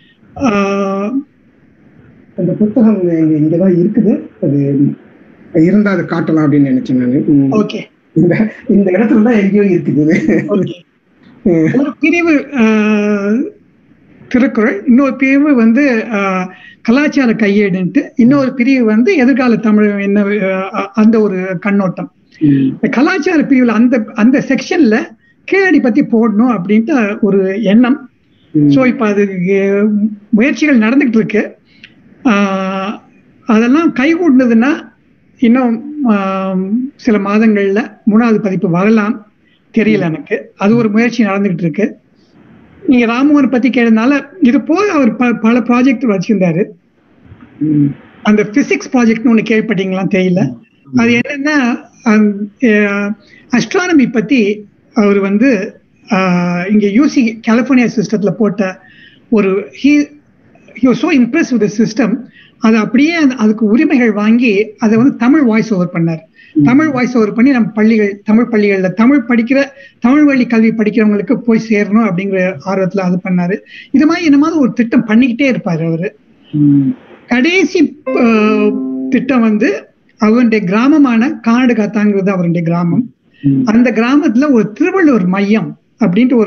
A: அந்த புத்தகம் இங்கதான் இருக்குது. அது இருந்தா அதை காட்டலாம் அப்படின்னு நினைச்சேன் நானு.
B: ஓகே,
A: இந்த இடத்துல தான் எங்கேயோ இருக்குது.
B: ஒரு பிரிவு திருக்குறள், இன்னொரு பிரிவு வந்து கலாச்சார கையேடுன்ட்டு, இன்னொரு பிரிவு வந்து எதிர்கால தமிழ் என்ன, அந்த ஒரு கண்ணோட்டம். கலாச்சார பிரிவுல அந்த செக்ஷன்ல கீழடி பத்தி போடணும் அப்படின்ட்டு ஒரு எண்ணம். சோ இப்ப அது முயற்சிகள் நடந்துகிட்டு இருக்கு. அதெல்லாம் கைகூடுனதுன்னா இன்னும் சில மாதங்கள்ல 3வது பதிப்பு வரலாம், தெரியல எனக்கு. அது ஒரு முயற்சி நடந்துகிட்டு இருக்கு. நீங்க ராமோகன் பத்தி கேட்டதுனால, இது போல அவர் பல ப்ராஜெக்ட் வச்சிருந்தாரு. அந்த பிசிக்ஸ் ப்ராஜெக்ட்னு ஒண்ணு கேள்விப்பட்டீங்களான்னு தெரியல. அது என்னன்னா, அஸ்ட்ரானமி பத்தி அவர் வந்து இங்க யூசி கலிபோர்னியா சிஸ்டத்துல போட்ட ஒரு he was so impressed with the system. அதை அப்படியே அதுக்கு உரிமைகள் வாங்கி அதை வந்து தமிழ் வாய்ஸ் ஓவர் பண்ணார். தமிழ் வாய்ஸ் ஓவர் பண்ணி நம்ம பள்ளிகள், தமிழ் பள்ளிகள்ல தமிழ் வழி கல்வி படிக்கிறவங்களுக்கு போய் சேரணும் அப்படிங்கிற ஆர்வத்துல அது பண்ணாரு. இது மாதிரி என்ன மாதிரி ஒரு திட்டம் பண்ணிக்கிட்டே இருப்பாரு அவரு. கடைசி திட்டம் வந்து அவருடைய கிராமமான கானடு காத்தாங்கிறது அவருடைய கிராமம். அந்த கிராமத்துல ஒரு திருவள்ளுவர் மையம் அப்படின்ட்டு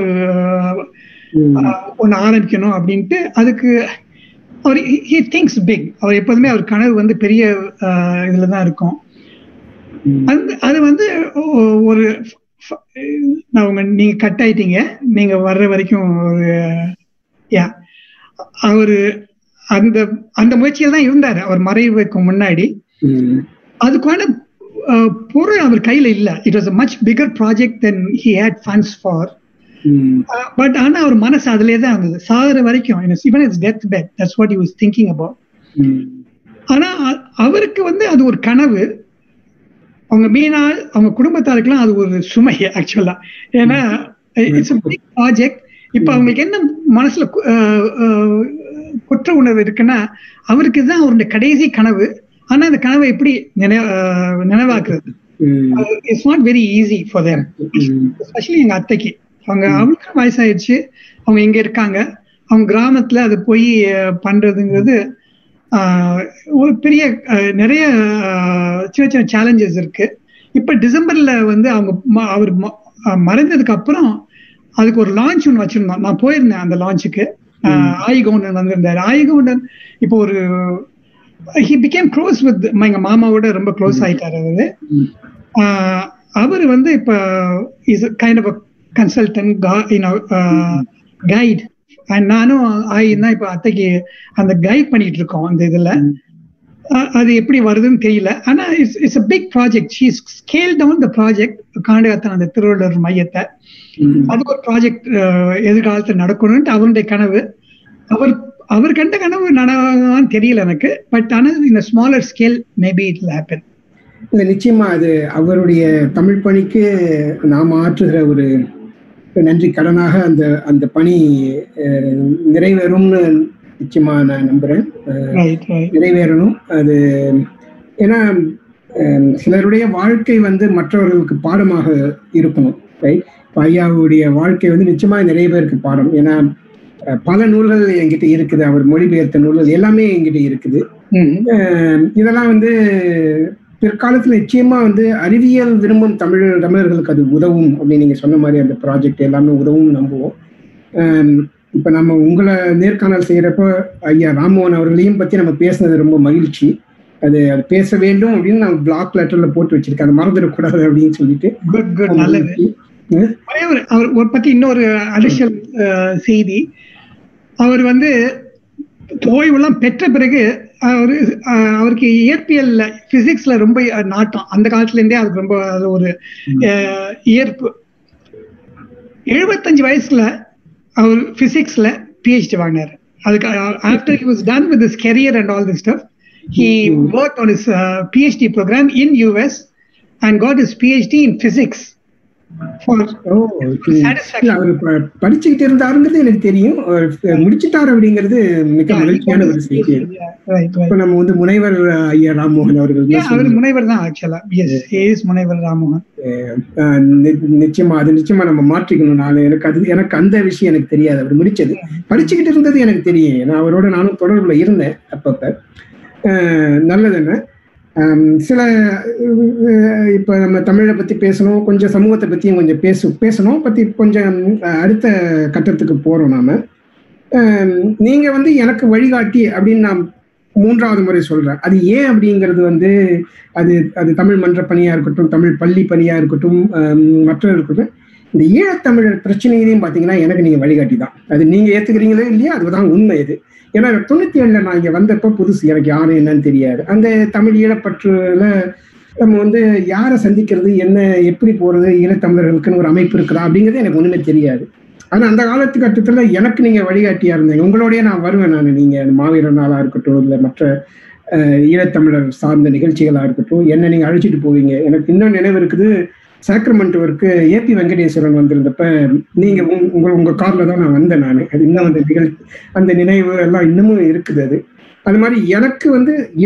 B: ஒன்னு ஆரம்பிக்கணும் அப்படின்ட்டு. அதுக்கு அவர் he thinks big. அவர் எப்போதுமே அவர் கனவு வந்து பெரிய இதுலதான் இருக்கும். அது வந்து ஒரு நீங்க கட் ஆயிட்டீங்க, நீங்க வர்ற வரைக்கும் அவரு அந்த முயற்சியில தான் இருந்தாரு அவர் மறைவுக்கு முன்னாடி. அதுக்கான பொருள் அவர் கையில இல்ல. It was a much bigger project than he had funds for. But ஆனா அவர் மனசு அதுலயே தான் இருந்தது சாகுற வரைக்கும். even his death bed, that's what he was thinking about. ஆனா அவருக்கு வந்து அது ஒரு கனவு. அவங்க மீனால் அவங்க குடும்பத்தாருக்கெல்லாம் அது ஒரு சுமை ஆக்சுவலா. ஏன்னா இட்ஸ் a big project. இப்ப அவங்களுக்கு என்ன மனசுல குற்ற உணர்வு இருக்குன்னா, அவருக்கு தான் அவருடைய கடைசி கனவு. ஆனா அந்த கனவை எப்படி நினைவாக்குறது, it's not very easy for them. Especially எங்க அத்தைக்கு, அவங்களுக்கு வயசாயிடுச்சு, அவங்க இங்க இருக்காங்க, அவங்க கிராமத்துல அது போய் பண்றதுங்கிறது ஒரு பெரிய நிறைய சின்ன சின்ன சேலஞ்சஸ் இருக்கு. இப்ப டிசம்பர்ல வந்து அவர் மறைந்ததுக்கு அப்புறம் அதுக்கு ஒரு லான்ச் ஒன்று வச்சிருந்தோம். நான் போயிருந்தேன் அந்த லான்ச்சுக்கு. ஆயிகவுண்டன் வந்திருந்தாரு. ஆயிகவுண்டன் இப்போ ஒரு he became close with எங்க மாமாவோட ரொம்ப க்ளோஸ் ஆயிட்டாரு அவரு. அவர் வந்து இப்ப is kind of consultant guide. நானும் தான் இப்ப அத்தைக்கு அந்த கைட் பண்ணிட்டு இருக்கோம் அந்த இதுல. அது எப்படி வருதுன்னு தெரியல. ஆனா it's a big project. she scaled down the project. காண்டகத்தான் அந்த திருவள்ளுவர் மையத்தை, அது ஒரு ப்ராஜெக்ட் எதிர்காலத்தில் நடக்கணும்னு அவருடைய கனவு. அவர் கண்ட கனவு நடவான்னு தெரியல எனக்கு. பட் ஆனா இந்த smaller scale maybe it will happen.
A: நிச்சயமா அது அவருடைய தமிழ் பணிக்கு நாம் ஆற்றுகிற ஒரு நன்றி கடனாக அந்த பணி நிறைவேறும்னு நிச்சயமா நான் நம்புறேன். நிறைவேறணும் அது. ஏன்னா சிலருடைய வாழ்க்கை வந்து மற்றவர்களுக்கு பாடமாக இருக்கணும். ரைட். ஐயாவுடைய வாழ்க்கை வந்து நிச்சயமா நிறைய பேருக்கு பாடம். ஏன்னா பல நூல்கள் என்கிட்ட இருக்குது, அவர் மொழிபெயர்த்த நூல்கள் எல்லாமே என்கிட்ட இருக்குது. இதெல்லாம் வந்து பிற்காலத்துல நிச்சயமா வந்து அறிவியல் விரும்பும் தமிழர்களுக்கு அது உதவும் அப்படின்னு நீங்க சொன்ன மாதிரி அந்த ப்ராஜெக்ட் எல்லாமே உதவும் நம்புவோம். இப்ப நம்ம உங்களை நேர்காணல் செய்யறப்ப ஐயா ராம்மோகன் அவர்களையும் பத்தி நம்ம பேசுனது ரொம்ப மகிழ்ச்சி. அது பேச வேண்டும் அப்படின்னு நான் பிளாக் லெட்டர்ல போட்டு வச்சிருக்கேன், அதை மறந்துடக்கூடாது அப்படின்னு சொல்லிட்டு.
B: அவர் பத்தி இன்னொரு அடிஷனல் செய்தி, அவர் வந்து ஓய்வெல்லாம் பெற்ற பிறகு அவருக்கு இயற்பியல்ல பிசிக்ஸ்ல ரொம்ப நாட்டம். அந்த காலத்துல இருந்தே அதுக்கு ரொம்ப ஒரு ஈர்ப்பு. 75 வயசுல அவர் பிசிக்ஸ்ல PhD வாங்கினாரு. அதுக்கு after he was done with his career and all this stuff, he worked on his PhD program in US and got his PhD in physics.
A: படிச்சுக்கிட்டு இருந்தாருங்கிறது எனக்கு தெரியும். முடிச்சுட்டாரு அப்படிங்கிறது மிக மகிழ்ச்சியான ஒரு செய்தி. இப்ப நம்ம வந்து முனைவர் ஐயா ராம்மோகன் அவர்கள்
B: முனைவர் தான் ஆக்சுவலா. முனைவர் ராம்மோகன்.
A: நிச்சயமா நம்ம மாற்றிக்கணும். எனக்கு அந்த விஷயம் எனக்கு தெரியாது. அவர் முடிச்சது படிச்சுக்கிட்டு இருந்தது எனக்கு தெரியும். ஏன்னா அவரோட நானும் தொடர்புல இருந்தேன் அப்பப்ப. நல்லது. என்ன சில இப்ப நம்ம தமிழை பத்தி பேசணும், கொஞ்சம் சமூகத்தை பத்தியும் கொஞ்சம் பேசணும் பத்தி கொஞ்சம் அடுத்த கட்டத்துக்கு போறோம். நாம நீங்க வந்து எனக்கு வழிகாட்டி அப்படின்னு நான் 3வது முறை சொல்றேன். அது ஏன் அப்படிங்கிறது வந்து அது தமிழ் மன்ற பணியா இருக்கட்டும், தமிழ் பள்ளி பணியா இருக்கட்டும், மற்ற இருக்கட்டும், இந்த ஈழத்தமிழர் பிரச்சனையிலையும் பாத்தீங்கன்னா எனக்கு நீங்க வழிகாட்டி தான். அது நீங்க ஏத்துக்கிறீங்களோ இல்லையா, அதுதான் உண்மை. இது ஏன்னா 97ல நான் இங்க வந்தப்போ புதுசு, எனக்கு யாரும் என்னன்னு தெரியாது. அந்த தமிழ் ஈழப்பற்றுல நம்ம வந்து யாரை சந்திக்கிறது, என்ன எப்படி போறது, ஈழத்தமிழர்களுக்குன்னு ஒரு அமைப்பு இருக்குதா அப்படிங்கிறது எனக்கு ஒண்ணுமே தெரியாது. ஆனா அந்த காலத்துக்கட்டத்துல எனக்கு நீங்க வழிகாட்டியா இருந்தீங்க. உங்களோடய நான் வருவேன். நீங்க மாவீரர் நாளா இருக்கட்டும், இல்லை மற்ற ஈழத்தமிழர் சார்ந்த நிகழ்ச்சிகளா இருக்கட்டும், என்ன நீங்க அழைச்சிட்டு போவீங்க. எனக்கு இன்னும் நினைவு இருக்குது, சாக்ரமெண்டோருக்கு ஏபி வெங்கடேஸ்வரன் வந்திருந்தப்ப நீங்க உங்க கார்ல தான் நான் வந்தேன். அது இன்னும் அந்த நினைவு எல்லாம் இன்னமும் இருக்குது. அது மாதிரி எனக்கு வந்து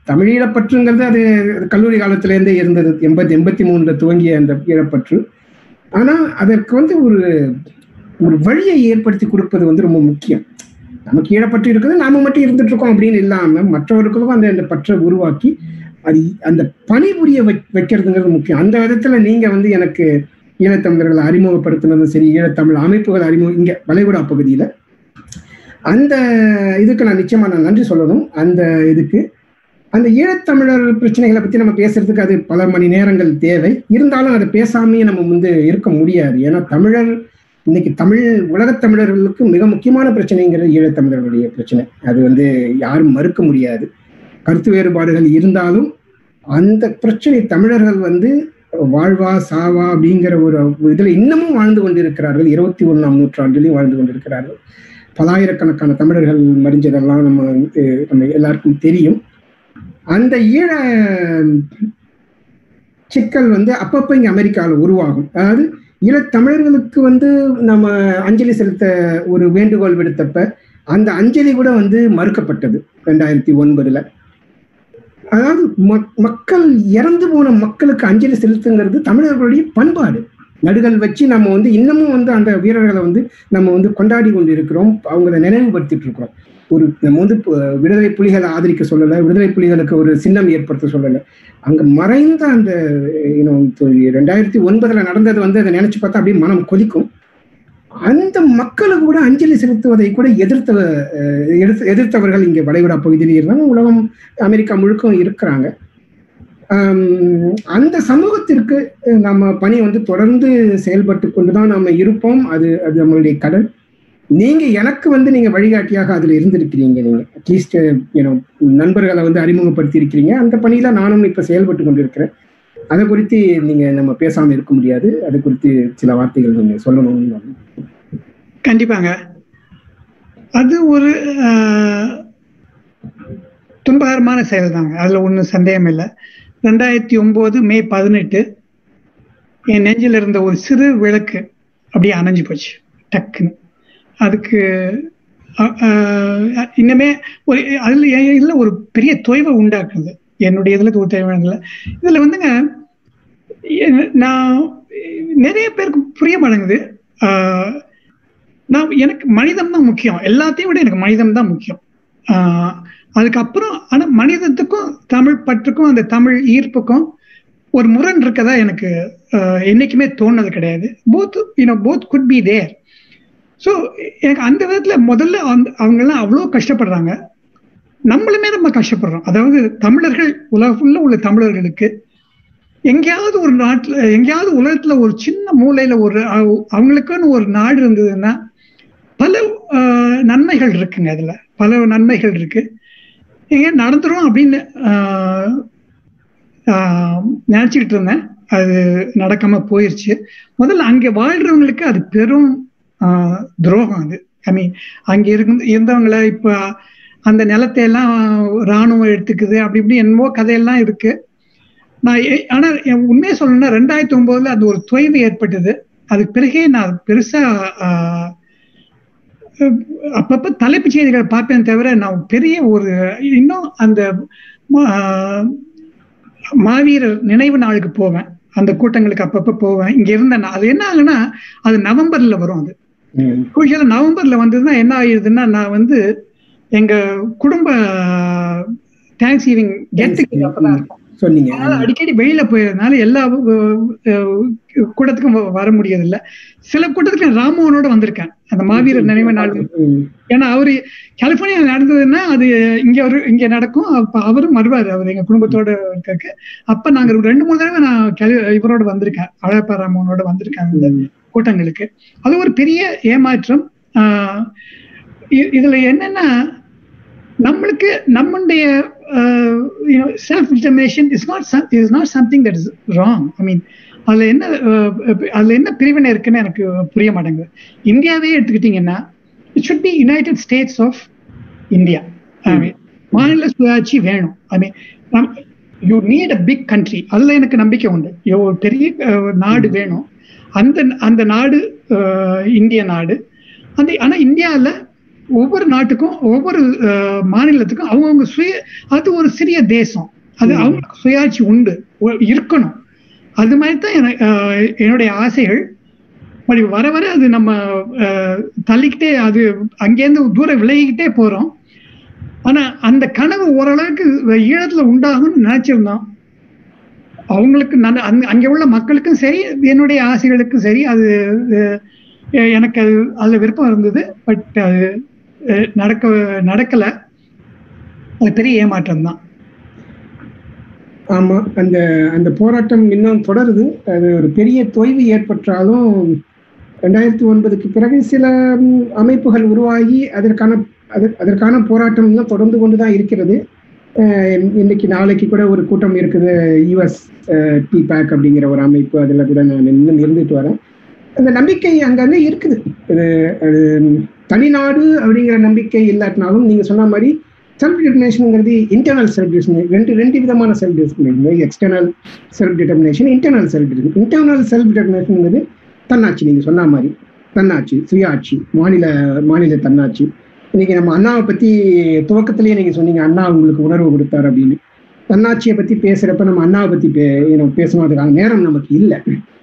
A: தமிழீழப்பற்றுங்கிறது அது கல்லூரி காலத்திலேருந்தே இருந்தது. 83 துவங்கிய அந்த ஈழப்பற்று. ஆனா அதற்கு வந்து ஒரு ஒரு வழியை ஏற்படுத்தி கொடுப்பது ரொம்ப முக்கியம். நமக்கு ஈழப்பற்று இருக்குது, நாம மட்டும் இருந்துட்டு இருக்கோம் அப்படின்னு இல்லாம மற்றவர்களுக்கும் அந்த பற்றை உருவாக்கி அது அந்த பணிபுரிய வைக்கிறதுங்கிறது முக்கியம். அந்த விதத்துல நீங்க வந்து எனக்கு ஈழத்தமிழர்களை அறிமுகப்படுத்தினதும் சரி, ஈழத்தமிழ் அமைப்புகள் இங்க வளைகுடா பகுதியில அந்த இதுக்கு நான் நிச்சயமா நன்றி சொல்லணும். அந்த இதுக்கு அந்த ஈழத்தமிழர் பிரச்சனைகளை பத்தி நம்ம பேசுறதுக்கு அது பல மணி நேரங்கள் தேவை. இருந்தாலும் அதை பேசாமையே நம்ம வந்து இருக்க முடியாது. ஏன்னா தமிழர் இன்னைக்கு உலகத் தமிழர்களுக்கு மிக முக்கியமான பிரச்சனைங்கிறது ஈழத்தமிழர்களுடைய பிரச்சனை. அது வந்து யாரும் மறுக்க முடியாது. கருத்து வேறுபாடுகள் இருந்தாலும் அந்த பிரச்சனை தமிழர்கள் வந்து வாழ்வா சாவா அப்படிங்கிற ஒரு இதுல இன்னமும் வாழ்ந்து கொண்டிருக்கிறார்கள். 21ஆம் நூற்றாண்டிலையும் வாழ்ந்து கொண்டிருக்கிறார்கள். பலாயிரக்கணக்கான தமிழர்கள் மறிஞ்சதெல்லாம் நம்ம எல்லாருக்கும் தெரியும். அந்த ஈழ சிக்கல் வந்து அப்பப்ப இங்க அமெரிக்காவில் உருவாகும். அதாவது ஈழத்தமிழர்களுக்கு வந்து நம்ம அஞ்சலி செலுத்த ஒரு வேண்டுகோள் விடுத்தப்ப அந்த அஞ்சலி கூட வந்து மறுக்கப்பட்டது 2009. அதாவது மக்கள் இறந்து போன மக்களுக்கு அஞ்சலி செலுத்துங்கிறது தமிழர்களுடைய பண்பாடு. நடுகள் வச்சு நம்ம வந்து இன்னமும் வந்து அந்த வீரர்களை வந்து நம்ம வந்து கொண்டாடி கொண்டு இருக்கிறோம், அவங்களை நினைவுபடுத்திட்டு இருக்கிறோம். நம்ம வந்து விடுதலை புலிகளை ஆதரிக்க சொல்லலை, விடுதலை புலிகளுக்கு ஒரு சின்னம் ஏற்படுத்த சொல்லலை. அங்க மறைந்த அந்த 2009 நடந்தது வந்து அதை நினைச்சு பார்த்தா அப்படியே மனம் கொதிக்கும். அந்த மக்களுக்கு கூட அஞ்சலி செலுத்துவதை கூட எதிர்த்தவர்கள் இங்கே வளைகுடா பகுதியில் இருந்தாங்க. உலகம் அமெரிக்கா முழுக்கம் இருக்கிறாங்க. அந்த சமூகத்திற்கு நம்ம பணி வந்து தொடர்ந்து செயல்பட்டு கொண்டுதான் நம்ம இருப்போம். அது நம்மளுடைய கடல். நீங்க எனக்கு வந்து நீங்க வழிகாட்டியாக அதுல இருந்திருக்கிறீங்க. நீங்க அட்லீஸ்ட் நண்பர்களை வந்து அறிமுகப்படுத்தி இருக்கிறீங்க. அந்த பணியில நானும் இப்ப செயல்பட்டு கொண்டிருக்கிறேன். அதை குறித்து நீங்க நம்ம பேசாம இருக்க முடியாது. அது குறித்து சில வார்த்தைகள் நீங்க சொல்லணும்னு.
B: கண்டிப்பாங்க. அது ஒரு துன்பகரமான செயல் தாங்க, அதுல ஒன்றும் சந்தேகம் இல்லை. 2009 மே 18 என் நெஞ்சில் இருந்த ஒரு சிறு விளக்கு அப்படியே அணைஞ்சு போச்சு டக்குன்னு. அதுக்கு இன்னுமே ஒரு இதுல ஒரு பெரிய தொய்வை உண்டாக்குது என்னுடைய இதுல. ஒரு தேவையான இதுல வந்துங்க நான் நிறைய பேருக்கு புரிய மாட்டேங்குது. எனக்கு மனிதம் தான் முக்கியம், எல்லாத்தையும் விட எனக்கு மனிதம் தான் முக்கியம். அதுக்கப்புறம் ஆனா மனிதத்துக்கும் தமிழ் பற்றுக்கும் அந்த தமிழ் ஈர்ப்புக்கும் ஒரு முரண் இருக்கதா எனக்கு என்னைக்குமே தோணுது கிடையாது. Both could be there. So எனக்கு அந்த விதத்துல முதல்ல அவங்கெல்லாம் அவ்வளோ கஷ்டப்படுறாங்க, நம்மளுமே ரொம்ப கஷ்டப்படுறோம். அதாவது தமிழர்கள் உலகம் உள்ள தமிழர்களுக்கு எங்கேயாவது ஒரு நாட்டுல எங்கேயாவது உலகத்துல ஒரு சின்ன மூலையில ஒரு அவங்களுக்குன்னு ஒரு நாடு இருந்ததுன்னா பல நன்மைகள் இருக்குங்க. அதுல பல நன்மைகள் இருக்கு. எங்க நடந்துரும் அப்படின்னு நினைச்சுக்கிட்டு இருந்தேன். அது நடக்காம போயிருச்சு. முதல்ல அங்க வாழ்றவங்களுக்கு அது பெரும் துரோகம். அது அங்க இருந்தவங்களை இப்ப அந்த நிலத்தை எல்லாம் இராணுவம் எடுத்துக்குது, அப்படி இப்படி என்னமோ கதையெல்லாம் இருக்கு. ஆனா உண்மையை சொல்லணும்னா 2009 அது ஒரு தொய்வு ஏற்பட்டது. அதுக்கு பிறகே நான் பெருசா அப்பப்ப தலைப்பு செய்திகள் பார்ப்பேன் தவிர நான் பெரிய ஒரு இன்னும் அந்த மாவீரர் நினைவு நாளுக்கு போவேன், அந்த கூட்டங்களுக்கு அப்பப்ப போவேன். இங்க இருந்தேன். அது என்ன ஆகுன்னா அது நவம்பர்ல வரும். அது குறிப்பாக நவம்பர்ல வந்ததுன்னா என்ன ஆயிடுதுன்னா, நான் வந்து எங்க குடும்ப தேங்க்ஸ் கிவிங் கெட்டுக்கு அப்பதான் இருக்கும். அடிக்கடி வெளியில போயிருந்தனால எல்லா கூட்டத்துக்கும் வர முடியதில்லை. சில கூட்டத்துக்கு ராமோனோட வந்திருக்கேன் அந்த மாவீரர் நினைவு நாள். ஏன்னா அவரு கலிபோர்னியா நடந்ததுன்னா அது இங்க நடக்கும். அப்ப அவரும் வருவாரு, அவர் எங்க குடும்பத்தோட இருக்க. அப்ப நாங்க 2-3 தடவை நான் இவரோட வந்திருக்கேன், அழகப்பா ராமோனோட வந்திருக்கேன் அந்த கூட்டங்களுக்கு. அது ஒரு பெரிய ஏமாற்றம். இதுல என்னன்னா நம்மளுக்கு நம்முடைய self determination is not something that is wrong. அதுல என்ன பிரிவினை இருக்குன்னு எனக்கு புரிய மாட்டேங்குது. இந்தியாவே எடுத்துக்கிட்டீங்கன்னா it should be United States of India. மாநில சுயாட்சி வேணும். you need a big country. அதுல எனக்கு நம்பிக்கை உண்டு. ஒரு பெரிய நாடு வேணும். அந்த நாடு இந்திய நாடு. ஆனா இந்தியாவில் ஒவ்வொரு நாட்டுக்கும் ஒவ்வொரு மாநிலத்துக்கும் அவங்கவுங்க அது ஒரு சிறிய தேசம், அது அவங்களுக்கு சுயாட்சி உண்டு, இருக்கணும். அது மாதிரி தான் என்னுடைய ஆசைகள். வர வர அது நம்ம தள்ளிக்கிட்டே, அது அங்கேருந்து தூரம் விலகிக்கிட்டே போறோம். ஆனா அந்த கனவு ஓரளவுக்கு ஈழத்துல உண்டாகும்னு நினைச்சிருந்தோம். அவங்களுக்கு அங்கே உள்ள மக்களுக்கும் சரி, என்னுடைய ஆசைகளுக்கும் சரி, அது எனக்கு அதுல விருப்பம் இருந்தது. பட் அது நடக்கல. அது பெரிய ஏமாற்றம் தான்.
A: ஆமா, அந்த அந்த போராட்டம் இன்னும் தொடருது. அது ஒரு பெரிய தொய்வு ஏற்பட்டாலும் 2009க்கு பிறகு சில அமைப்புகள் உருவாகி அதற்கான போராட்டம் இன்னும் தொடர்ந்து கொண்டுதான் இருக்கிறது. இன்னைக்கு நாளைக்கு கூட ஒரு கூட்டம் இருக்குது, யுஎஸ் டிபேக் அப்படிங்கிற ஒரு அமைப்பு, அதில் கூட நான் இன்னும் இருந்துட்டு வரேன். அந்த நம்பிக்கை அங்கங்கே இருக்குது. அது தனிநாடு அப்படிங்கிற நம்பிக்கை இல்லாட்டினாலும் நீங்கள் சொன்ன மாதிரி செல்ஃப் டிட்டர்மினேஷனுங்கிறது இன்டர்னல் செல்ஃப் டிட்டர்மினேஷன், ரெண்டு விதமான self determination, external self determination, internal self determination. Internal self டிட்டர்மினேஷனுங்கிறது தன்னாட்சி, நீங்கள் சொன்ன மாதிரி தன்னாட்சி, சுயாட்சி, மாநில தன்னாட்சி. இன்னைக்கு நம்ம அண்ணாவை பற்றி துவக்கத்திலேயே நீங்கள் சொன்னீங்க, அண்ணா உங்களுக்கு உணர்வு கொடுத்தார் அப்படின்னு. தன்னாட்சியை பற்றி பேசுகிறப்ப நம்ம அண்ணாவை பற்றி பேசணும், அதுக்கான நேரம் நமக்கு இல்லை.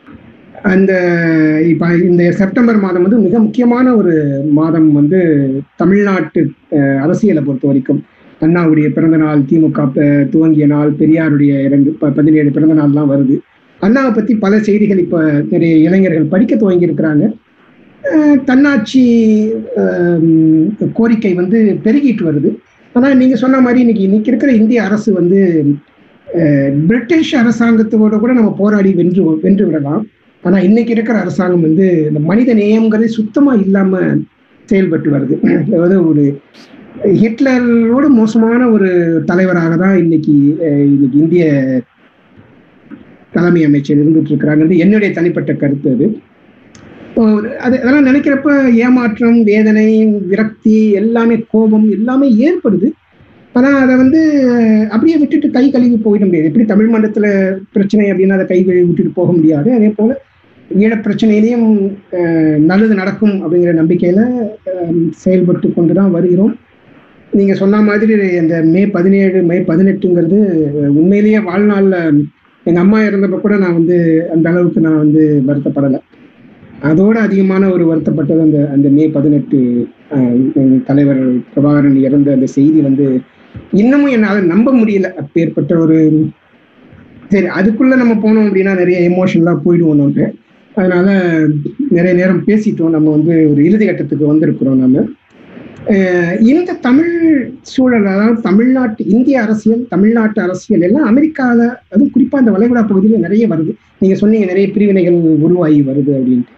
A: இப்போ இந்த செப்டம்பர் மாதம் வந்து மிக முக்கியமான ஒரு மாதம் வந்து தமிழ்நாட்டு அரசியலை பொறுத்த வரைக்கும். அண்ணாவுடைய பிறந்த நாள், திமுக துவங்கிய நாள், பெரியாருடைய 17 பிறந்த நாள்லாம் வருது. அண்ணாவை பற்றி பல செய்திகள் இப்போ நிறைய இளைஞர்கள் படிக்க துவங்கி இருக்கிறாங்க. தன்னாட்சி கோரிக்கை வந்து பெருகிட்டு வருது. ஆனால் நீங்கள் சொன்ன மாதிரி இன்னைக்கு இருக்கிற இந்திய அரசு வந்து பிரிட்டிஷ் அரசாங்கத்தோட கூட நம்ம போராடி வென்று விடலாம். ஆனால் இன்னைக்கு இருக்கிற அரசாங்கம் வந்து இந்த மனித நேயங்கிறது சுத்தமாக இல்லாமல் செயல்பட்டு வருது. அதாவது ஒரு ஹிட்லரோடு மோசமான ஒரு தலைவராக தான் இன்னைக்கு இந்திய தலைமை அமைச்சர் இருந்துட்டு இருக்கிறாங்கிறது என்னுடைய தனிப்பட்ட கருத்து. அதெல்லாம் நினைக்கிறப்ப ஏமாற்றம், வேதனை, விரக்தி, எல்லாமே கோபம் எல்லாமே ஏற்படுது. ஆனால் அதை வந்து அப்படியே விட்டுட்டு கை கழுவி போயிட முடியாது. எப்படி தமிழ் மண்டலத்தில் பிரச்சனை அப்படின்னா அதை கை கழுவி விட்டுட்டு போக முடியாது. அதே போல் ஈழ பிரச்சனையிலையும் நல்லது நடக்கும் அப்படிங்கிற நம்பிக்கையில் செயல்பட்டு கொண்டு தான் வருகிறோம். நீங்கள் சொன்ன மாதிரி இந்த மே 17 மே 18ங்கிறது உண்மையிலேயே வாழ்நாளில் எங்கள் அம்மா இறந்தப்போ கூட நான் வந்து அந்த அளவுக்கு நான் வந்து வருத்தப்படலை. அதோடு அதிகமான ஒரு வருத்தப்பட்டது அந்த மே 18 தலைவர் பிரபாகரன் இறந்த அந்த செய்தி வந்து இன்னமும் என்னால் நம்ப முடியல. அப்பேற்பட்ட ஒரு சரி, அதுக்குள்ள நம்ம போனோம் அப்படின்னா நிறைய எமோஷனலாக போயிடுவோம் நம்ம. அதனால நிறைய நேரம் பேசிட்டோம். நம்ம வந்து ஒரு இறுதி கட்டத்துக்கு வந்திருக்கிறோம். நம்ம இந்த தமிழ் சூழல், அதாவது இந்திய அரசியல், தமிழ்நாட்டு அரசியல் எல்லாம் அமெரிக்காவில், அதுவும் குறிப்பாக இந்த வளைகுடா பகுதியில் நிறைய வருது. நீங்கள் சொன்னீங்க நிறைய பிரிவினைகள் உருவாகி வருது அப்படின்ட்டு.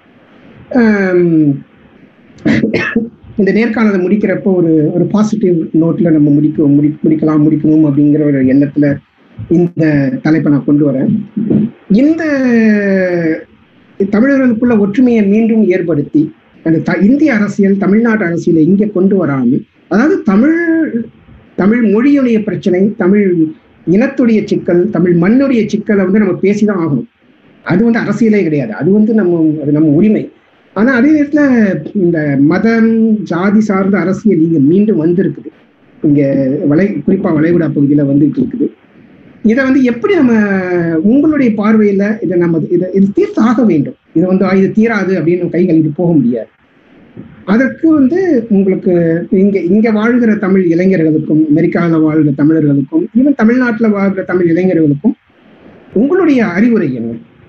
A: இந்த நேர்காணலை முடிக்கிறப்போ ஒரு பாசிட்டிவ் நோட்ல நம்ம முடிக்கணும் அப்படிங்கிற ஒரு எண்ணத்துல இந்த தலைப்பை நான் கொண்டு வரேன். இந்த தமிழர்களுக்குள்ள ஒற்றுமையை மீண்டும் ஏற்படுத்தி அந்த இந்திய அரசியல், தமிழ்நாட்டு அரசியலை இங்கே கொண்டு வராமல், அதாவது தமிழ் மொழியுடைய பிரச்சனை, தமிழ் இனத்துடைய சிக்கல், தமிழ் மண்ணுடைய சிக்கலை வந்து நம்ம பேசிதான் ஆகணும். அது வந்து அரசியலே கிடையாது, அது வந்து நம்ம உரிமை. ஆனா அதே நேரத்தில் இந்த மதம், ஜாதி சார்ந்த அரசியல் இங்க மீண்டும் வந்திருக்குது. இங்க குறிப்பா வளைகுடா பகுதியில வந்துட்டு இருக்குது. இதை வந்து எப்படி நம்ம உங்களுடைய பார்வையில இது தீர்த்து ஆக வேண்டும். இது வந்து இது தீராது அப்படின்னு கை கழுவிட்டு போக முடியாது. அதற்கு வந்து உங்களுக்கு இங்க வாழ்கிற தமிழ் இளைஞர்களுக்கும், அமெரிக்காவில் வாழ்கிற தமிழர்களுக்கும், ஈவன் தமிழ்நாட்டில் வாழ்கிற தமிழ் இளைஞர்களுக்கும் உங்களுடைய அறிவுரை என்ன?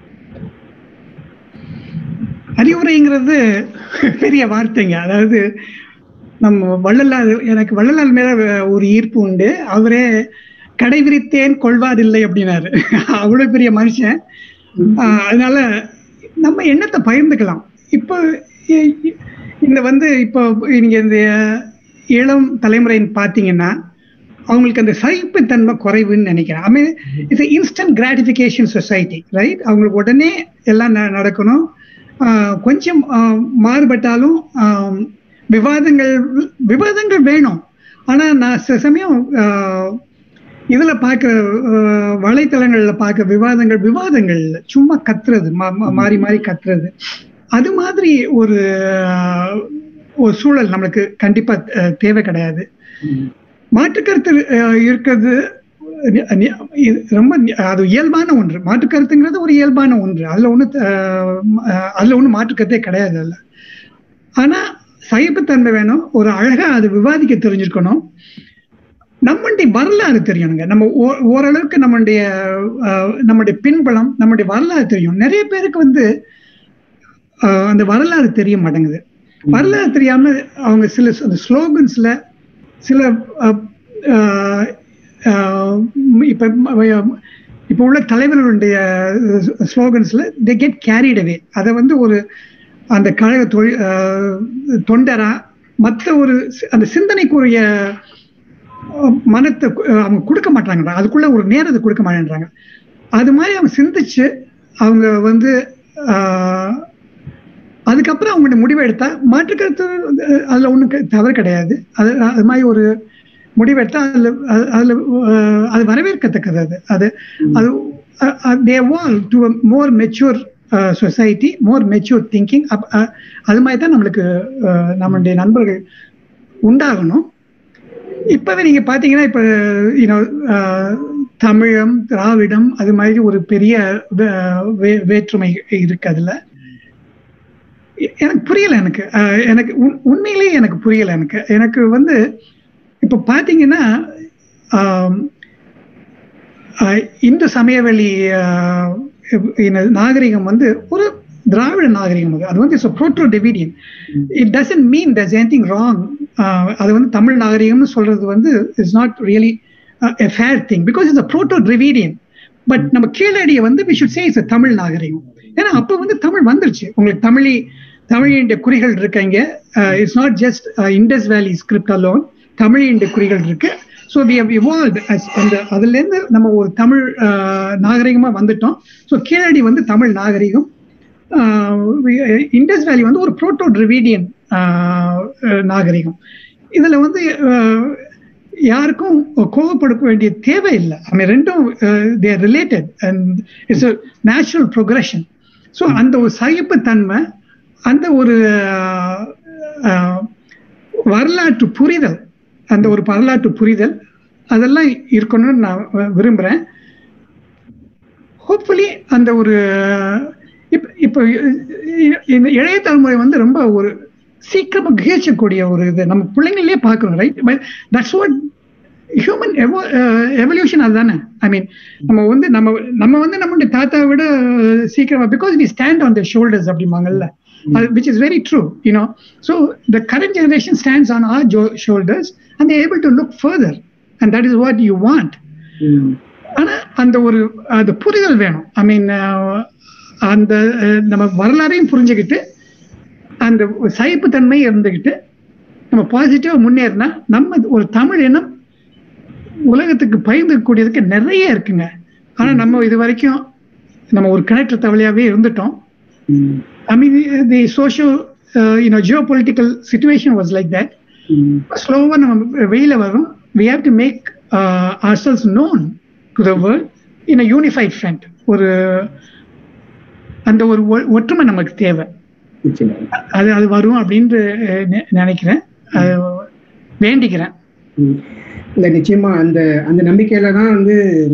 B: அறிவுரைங்கிறது பெரிய வார்த்தைங்க. அதாவது நம்ம எனக்கு வள்ளலார் மேல ஒரு ஈர்ப்பு உண்டு. அவரே கடைவிரித்தேன் கொள்வாதில்லை அப்படின்னாரு. அவ்வளவு பெரிய மனுஷன். அதனால நம்ம எண்ணத்தை பகிர்ந்துக்கலாம். இப்போ நீங்க இந்த இளம் தலைமுறைன்னு பார்த்தீங்கன்னா அவங்களுக்கு அந்த சகிப்புத்தன்மை குறைவுன்னு நினைக்கிறேன். It's instant gratification society, right? அவங்களுக்கு உடனே எல்லாம் நடக்கணும். கொஞ்சம் மாறுபட்டாலும் விவாதங்கள் வேணும். ஆனா நான் சில சமயம் இதுல பார்க்க, வலைத்தளங்கள்ல பார்க்க விவாதங்கள் சும்மா கத்துறது, மாறி மாறி கத்துறது, அது மாதிரி ஒரு ஒரு சூழல் நம்மளுக்கு கண்டிப்பா தேவை கிடையாது. மாற்றுக்கருத்து இருக்கிறது ரொம்ப அது இயல்பான ஒன்று. மாற்றுக்கருத்துங்கிறது ஒரு இயல்பான ஒன்று. அதுல ஒண்ணு மாற்றுக்கருத்தே கிடையாது அதுல. ஆனா சகிப்புத்தன்மை வேணும், ஒரு அழகா அது விவாதிக்க தெரிஞ்சிருக்கணும், நம்மளுடைய வரலாறு தெரியணுங்க. நம்ம ஓரளவுக்கு நம்முடைய பின்புலம், நம்முடைய வரலாறு தெரியும். நிறைய பேருக்கு அந்த வரலாறு தெரிய மாட்டேங்குது. வரலாறு தெரியாம அவங்க சில ஸ்லோகன்ஸ்ல சில இப்ப உள்ள தலைவர்களுடைய ஸ்லோகன்ஸ்ல they get carried away. அதை ஒரு அந்த கழக தொண்டரா மற்ற அந்த சிந்தனைக்குரிய மனத்தை அவங்க கொடுக்க மாட்டாங்க, அதுக்குள்ள ஒரு நேரத்தை கொடுக்க மாட்டேன்றாங்க. அது மாதிரி அவங்க சிந்திச்சு அவங்க அதுக்கப்புறம் அவங்களுடைய முடிவை எடுத்தா மாற்றுக்கருத்து அதுல ஒண்ணும் தவறு கிடையாது. அது மாதிரி ஒரு முடிவெடுத்தா அது வரவேற்கத்தக்கது. அது they evolve to a more mature society, more mature thinking. அது மாதிரி தான் நம்மளுடைய நண்பர்கள் உண்டாகணும். இப்பவே நீங்க பாத்தீங்கன்னா இப்ப தமிழம் திராவிடம் அது மாதிரி ஒரு பெரிய வேற்றுமை இருக்கு. அதுல எனக்கு புரியல. எனக்கு உண்மையிலேயே எனக்கு புரியல. எனக்கு இப்ப பாத்தீங்கன்னா இந்து சமயவெளி நாகரிகம் ஒரு திராவிட நாகரிகம். அது it's proto-Dravidian. It doesn't mean there's anything wrong. அது தமிழ் நாகரிகம்னு சொல்றது is not really a fair thing because it's a proto-Dravidian. பட் நம்ம கீழடியை we should say it's a Tamil நாகரிகம். ஏன்னா அப்ப தமிழ் வந்துருச்சு. உங்களுக்கு தமிழின் குறிகள் இருக்காங்க. It's not just Indus valley script alone. தமிழின் குறிகள் இருக்கு. ஸோ வி ஹவ் இவால்வ்ட் அதுல இருந்து நம்ம ஒரு தமிழ் நாகரிகமா வந்துட்டோம். ஸோ கீழடி தமிழ் நாகரிகம். இண்டஸ் வேலி ஒரு proto-Dravidian நாகரிகம். இதுல யாருக்கும் கோவப்பட வேண்டிய தேவை இல்லை. ரெண்டும் they are related and it's a natural progression. So அந்த ஒரு சகிப்புத்தன்மை, அந்த ஒரு வரலாற்று புரிதல், அதெல்லாம் இருக்கணும்னு நான் விரும்புறேன். ஹோப்ஃபுல்லி அந்த ஒரு இப்ப இந்த இளைய தலைமுறை ரொம்ப ஒரு சீக்கிரமா கிரகிக்கக்கூடிய ஒரு இது நம்ம பிள்ளைங்களே பார்க்கணும். Right, that's what human evolution. அதுதானே. ஐ மீன் நம்ம நம்மளுடைய தாத்தாவை விட சீக்கிரமா, because we stand on the shoulders அப்படிம்பாங்கல்ல, which is very true, so the current generation stands on our shoulders and they're able to look further, and that is what you want. ஆனா அந்த புரிதல் வேணும். ஐ மீன் அந்த நம்ம வரலாறையும் புரிஞ்சுக்கிட்டு அந்த சகிப்புத்தன்மை இருந்துகிட்டு நம்ம பாசிட்டிவா முன்னேறினா நம்ம ஒரு தமிழ் இனம் உலகத்துக்கு பகிர்ந்துக்கூடியதுக்கு நிறைய இருக்குங்க. ஆனா நம்ம இது வரைக்கும் நம்ம ஒரு கிணற்று தவளையாவே இருந்துட்டோம். I mean, the social, geopolitical situation was like that. Slowly, we have to make ourselves known to the world in a unified front. அந்த ஒரு ஒற்றுமை நமக்கு தேவை. அது வரும் அப்படின்னு நினைக்கிறேன், வேண்டிக்கிறேன்.
A: இல்லை, நிச்சயமா அந்த நம்பிக்கையில தான்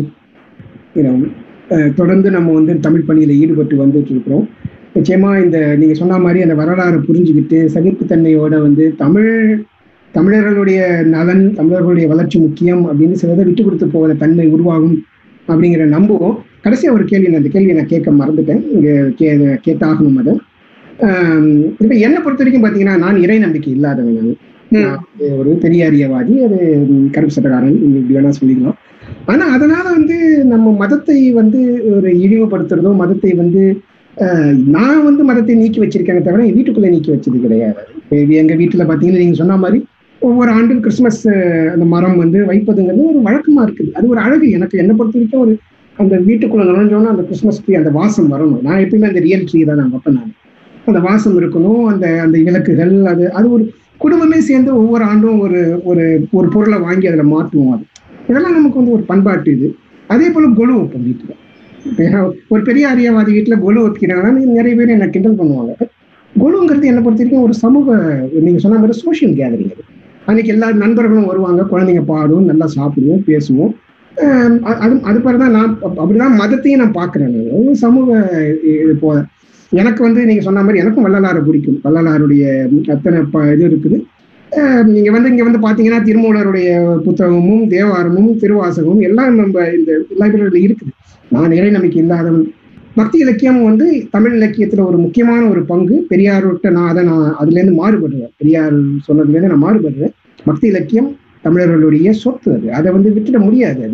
A: தொடர்ந்து நம்ம தமிழ் பணியில ஈடுபட்டு வந்துட்டு இருக்கிறோம். நிச்சயமா நீங்க சொன்ன மாதிரி அந்த வரலாறு புரிஞ்சுக்கிட்டு சகிப்புத்தன்மையோட தமிழர்களுடைய நலன், தமிழர்களுடைய வளர்ச்சி முக்கியம் அப்படின்னு சிலதை விட்டு கொடுத்து போகிற தன்மை உருவாகும் அப்படிங்கிற நம்புவோம். கடைசியா ஒரு கேள்வி, அந்த கேள்வியை நான் கேட்க மறந்துட்டேன், இங்க கேட்டாகணும். அதை இப்ப என்னை பொறுத்த வரைக்கும் பாத்தீங்கன்னா, நான் இறை நம்பிக்கை இல்லாதவன். நான் ஒரு பெரியாரியவாதி, அது கருப்பு சட்டக்காரன், இப்படி வேணா சொல்லிக்கலாம். ஆனா அதனால நம்ம மதத்தை ஒரு இழிவுபடுத்துறதோ, மதத்தை நான் மதத்தை நீக்கி வச்சிருக்கேன் தவிர என் வீட்டுக்குள்ள நீக்கி வச்சது கிடையாது. எங்க வீட்டுல பாத்தீங்கன்னா நீங்க சொன்ன மாதிரி ஒவ்வொரு ஆண்டும் கிறிஸ்துமஸ் அந்த மரம் வைப்பதுங்கிறது ஒரு வழக்கமா இருக்குது. அது ஒரு அழகு. என்னை பொறுத்த வரைக்கும் அந்த வீட்டுக்குள்ள நுழைஞ்சோன்னா அந்த கிறிஸ்துமஸ் ட்ரீ அந்த வாசம் வரணும். நான் எப்பயுமே அந்த ரியல் ட்ரீ தான் நான் வைப்பேன். நான் அந்த வாசம் இருக்கணும், அந்த விளக்குகள், அது ஒரு குடும்பமே சேர்ந்து ஒவ்வொரு ஆண்டும் ஒரு பொருளை வாங்கி அதுல மாற்றுவோம். இதெல்லாம் நமக்கு ஒரு பண்பாட்டு இது. அதே போல கொலு வைப்போம் வீட்டுல. ஒரு பெரிய ஆரியவாதி வீட்டுல கொலு வைக்கிறாங்கன்னா நிறைய பேர் என்ன கிண்டல் பண்ணுவாங்க. குழுங்கிறது என்னை பொறுத்த வரைக்கும் ஒரு சமூக, நீங்க சொன்ன மாதிரி சோஷியல் கேதரிங். அது அன்னைக்கு எல்லா நண்பர்களும் வருவாங்க, குழந்தைங்க பாடும், நல்லா சாப்பிடுவோம், பேசுவோம். அது மாதிரிதான் நான் அப்படிதான் மதத்தையும் நான் பாக்குறேன். ஒரு சமூக இது போல எனக்கு நீங்க சொன்ன மாதிரி எனக்கும் வள்ளலாரை பிடிக்கும். வள்ளலாருடைய அத்தனை இது இருக்குது. நீங்க இங்க பாத்தீங்கன்னா திருமூலருடைய புத்தகமும் தேவாரமும் திருவாசகமும் எல்லாம் நம்ம இந்த லைப்ரரியில இருக்குது. நான் இறை நம்பிக்கை இல்லாதவன். பக்தி இலக்கியம் தமிழ் இலக்கியத்துல ஒரு முக்கியமான ஒரு பங்கு. பெரியார்கிட்ட நான் அதுல இருந்து மாறுபடுறேன். பெரியார் சொன்னதுல இருந்து நான் மாறுபடுறேன். பக்தி இலக்கியம் தமிழர்களுடைய சொத்து. அதை விட்டுட முடியாது.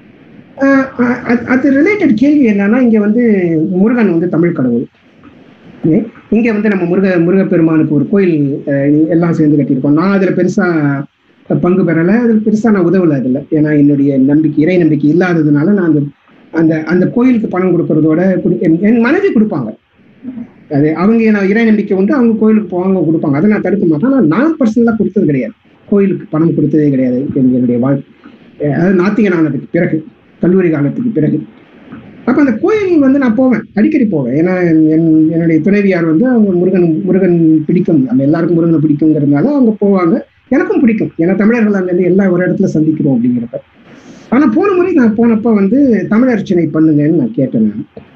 A: அது ரிலேட்டட் கேள்வி என்னன்னா, இங்க முருகன் தமிழ் கடவுள். இங்க நம்ம முருகப்பெருமானுக்கு ஒரு கோயில் எல்லாம் சேர்ந்து கட்டியிருக்கோம். நான் அதுல பெருசா பங்கு பெறல, அதுல பெருசா நான் உதவல அதுல. ஏன்னா என்னுடைய நம்பிக்கை இறை நம்பிக்கை இல்லாததுனால நான் அந்த அந்த கோயிலுக்கு பணம் கொடுக்கறதோட என் மனைவி கொடுப்பாங்க. அது அவங்க இறை நம்பிக்கை அவங்க கோயிலுக்கு போவாங்க, கொடுப்பாங்க. அதை நான் தடுக்க மாட்டேன். ஆனால் நான் பர்சனலா கொடுத்தது கிடையாது, கோயிலுக்கு பணம் கொடுத்ததே கிடையாது என்னுடைய வாழ்க்கை. அதாவது நாத்திகன் ஆனதுக்கு பிறகு, கல்லூரி காலத்துக்கு பிறகு. அப்ப அந்த கோயில் நான் போவேன், அடிக்கடி போவேன். ஏன்னா என்னுடைய துணைவியார் அவங்க முருகன் பிடிக்கும், நம்ம எல்லாருக்கும் முருகனை பிடிக்குங்கிறதுனால அவங்க போவாங்க. எனக்கும் பிடிக்கும், ஏன்னா தமிழர்கள் அங்க எல்லா ஒரு இடத்துல சந்திக்கிறோம் அப்படிங்கிறப்ப. ஆனா போன முறை நான் போனப்ப தமிழ் அர்ச்சனை பண்ணுங்கன்னு நான் கேட்டேன்.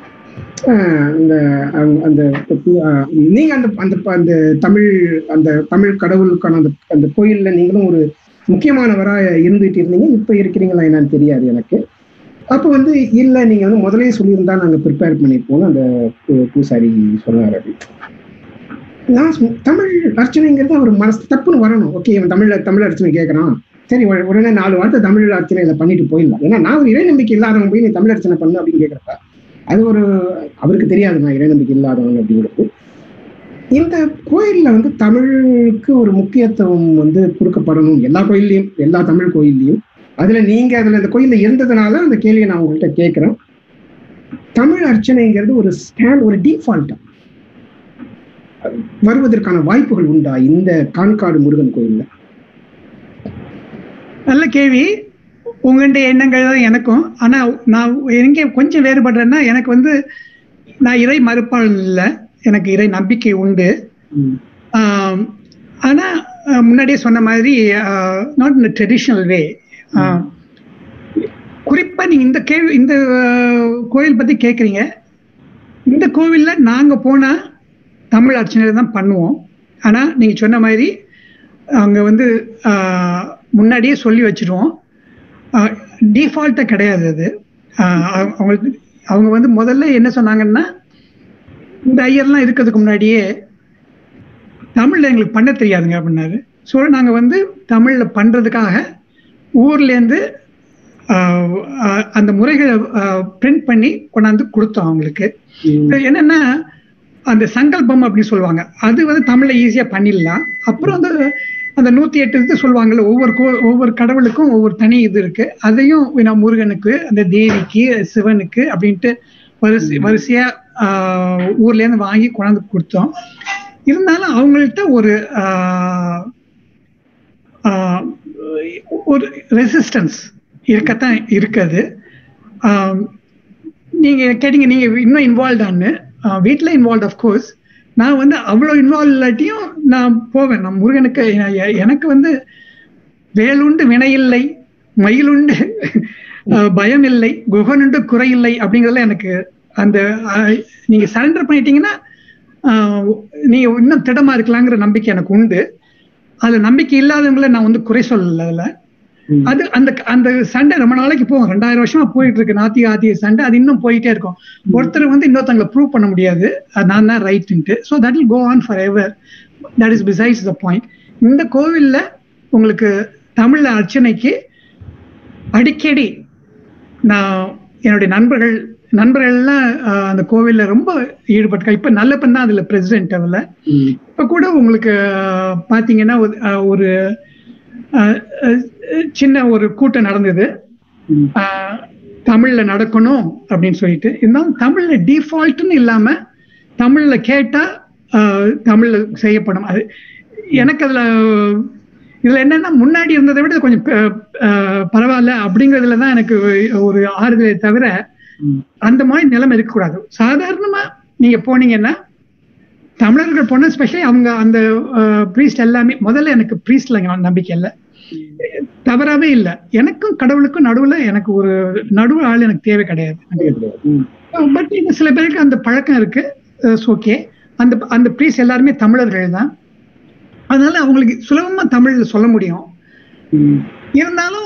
A: நீங்க அந்த தமிழ் கடவுளுக்கான அந்த கோயில்ல நீங்களும் ஒரு முக்கியமானவரா இருந்துட்டு இருந்தீங்க. இப்ப இருக்கிறீங்களா என்னன்னு தெரியாது எனக்கு. அப்ப இல்ல நீங்க முதலே சொல்லியிருந்தா நாங்க ப்ரிப்பேர் பண்ணிருப்போம் அந்த பூசாரி சொன்னார். அப்படி நான் தமிழ் அர்ச்சனைங்கிறது ஒரு மனசு தப்புன்னு வரணும். ஓகே, இவன் தமிழ் அர்ச்சனை கேட்கறான், சரி உடனே 4 வார்த்தை தமிழ் அர்ச்சனையில பண்ணிட்டு போயிடலாம். ஏன்னா நான் ஒரு இறை நம்பிக்கை இல்லாதவங்க போய் நீ தமிழ் அர்ச்சனை பண்ணு அப்படின்னு கேட்கறப்ப அது அவருக்கு தெரியாது நான் இறை நம்பிக்கை இல்லாதவங்க அப்படிங்கிறது. இந்த கோயில்ல தமிழுக்கு ஒரு முக்கியத்துவம் கொடுக்கப்படணும் எல்லா கோயில்லையும், எல்லா தமிழ் கோயில்லையும். அதுல இந்த கோயில்ல இருந்ததுனால அந்த கேள்வியை நான் உங்கள்கிட்ட கேட்கிறேன். தமிழ் அர்ச்சனைங்கிறது ஒரு டிஃபால்ட்டா வருவதற்கான வாய்ப்புகள் உண்டா இந்த கான்காடு முருகன் கோயில்ல?
B: நல்ல கேள்வி. உங்களுடைய எண்ணங்கள் தான் எனக்கும். ஆனா நான் எங்க கொஞ்சம் வேறுபடுறேன்னா, எனக்கு நான் இறை மறுப்பாளர் இல்லை, எனக்கு இறை நம்பிக்கை உண்டு. ஆனா முன்னாடியே சொன்ன மாதிரி நாட் இன் ட்ரெடிஷனல் வே. குறிப்பா நீங்க இந்த கோயில் பத்தி கேக்குறீங்க. இந்த கோவில்ல நாங்க போனா தமிழ் அர்ச்சனை தான் பண்ணுவோம். ஆனா நீங்க சொன்ன மாதிரி அங்க முன்னாடியே சொல்லி வச்சிருவோம். டிஃபால்ட்டா கிடையாது அது. அவங்க முதல்ல என்ன சொன்னாங்கன்னா, இந்த ஐயர்லாம் இருக்கிறதுக்கு முன்னாடியே தமிழ்ல எங்களுக்கு பண்ண தெரியாதுங்க அப்படின்னாரு. ஸோ நாங்க தமிழ்ல பண்றதுக்காக ஊர்ல இருந்து அந்த முறைகளை பிரிண்ட் பண்ணி கொண்டாந்து கொடுத்தோம் அவங்களுக்கு. என்னன்னா அந்த சங்கல்பம் அப்படின்னு சொல்லுவாங்க, அது தமிழ்ல ஈஸியா பண்ணிடலாம். அப்புறம் அந்த 108 இது சொல்லுவாங்கல்ல, ஒவ்வொரு கடவுளுக்கும் ஒவ்வொரு தனி இது இருக்கு. அதையும் முருகனுக்கு, அந்த தேவிக்கு, சிவனுக்கு அப்படின்ட்டு வரிசையா ஊர்ல இருந்து வாங்கி கொண்டாந்து கொடுத்தோம். இருந்தாலும் அவங்கள்ட்ட ஒரு ரெசிஸ்டன்ஸ் இருக்கத்தான் இருக்காது. நீங்க கேட்டீங்க நீங்க இன்னும் இன்வால்வ்டான்னு. வீட்டில் இன்வால்வ் அஃப்கோர்ஸ். நான் அவ்வளோ இன்வால்வ் இல்லாட்டியும் நான் போவேன். நான் முருகனுக்கு எனக்கு வேலுண்டு வினையில்லை, மயிலுண்டு பயம் இல்லை, குகனுண்டு குறையில்லை அப்படிங்கிறதுல எனக்கு அந்த நீங்க சரண்டர் பண்ணிட்டீங்கன்னா நீங்க இன்னும் திடமா இருக்கலாங்கிற நம்பிக்கை எனக்கு உண்டு. அது நம்பிக்கை இல்லாதவங்கள நான் குறை சொல்லல. அதுல அது அந்த சண்டை ரொம்ப நாளைக்கு போகும். 2000 வருஷமா போயிட்டு இருக்கு நாத்திக ஆத்திக சண்டை. அது இன்னும் போயிட்டே இருக்கும். ஒருத்தர் இன்னொருத்தங்களை ப்ரூவ் பண்ண முடியாது நான் தான் ரைட்ன்ட்டு. So that will go on forever. That is besides the point. இந்த கோவில்ல உங்களுக்கு தமிழ்ல அர்ச்சனைக்கு அடிக்கடி நான் என்னுடைய நண்பர்கள்லாம் அந்த கோவில்ல ரொம்ப ஈடுபட்டு, இப்ப நல்லப்பன் தான் அதுல பிரசிடென்ட். அதுல இப்ப கூட உங்களுக்கு பாத்தீங்கன்னா ஒரு சின்ன ஒரு கூட்டம் நடந்தது, தமிழ்ல நடக்கணும் அப்படின்னு சொல்லிட்டு. இருந்தாலும் தமிழ்ல டிஃபால்ட்னு இல்லாம தமிழ்ல கேட்டா தமிழ்ல செய்யப்படும். அது எனக்கு இதுல என்னன்னா முன்னாடி இருந்ததை விட கொஞ்சம் பரவாயில்ல அப்படிங்கிறதுலதான் எனக்கு ஒரு ஆறுதலை தவிர அந்த மாதிரி நிலைமை இருக்கக்கூடாது. சாதாரணமா நீங்க போனீங்கன்னா தமிழர்கள் போன ஸ்பெஷலி அவங்க அந்த ப்ரீஸ்ட் எல்லாமே, முதல்ல எனக்கு ப்ரீஸ்ட்ல நம்பிக்கை இல்லை, தவறாவே இல்லை. எனக்கும் கடவுளுக்கும் நடுவுல எனக்கு ஒரு நடுவு ஆள் எனக்கு தேவை கிடையாது. பட் இது சில பேருக்கு அந்த பழக்கம் இருக்கு. ஓகே, அந்த அந்த ப்ரீஸ்ட் எல்லாருமே தமிழர்கள் தான், அதனால அவங்களுக்கு சுலபமா தமிழ்ல சொல்ல முடியும். இருந்தாலும்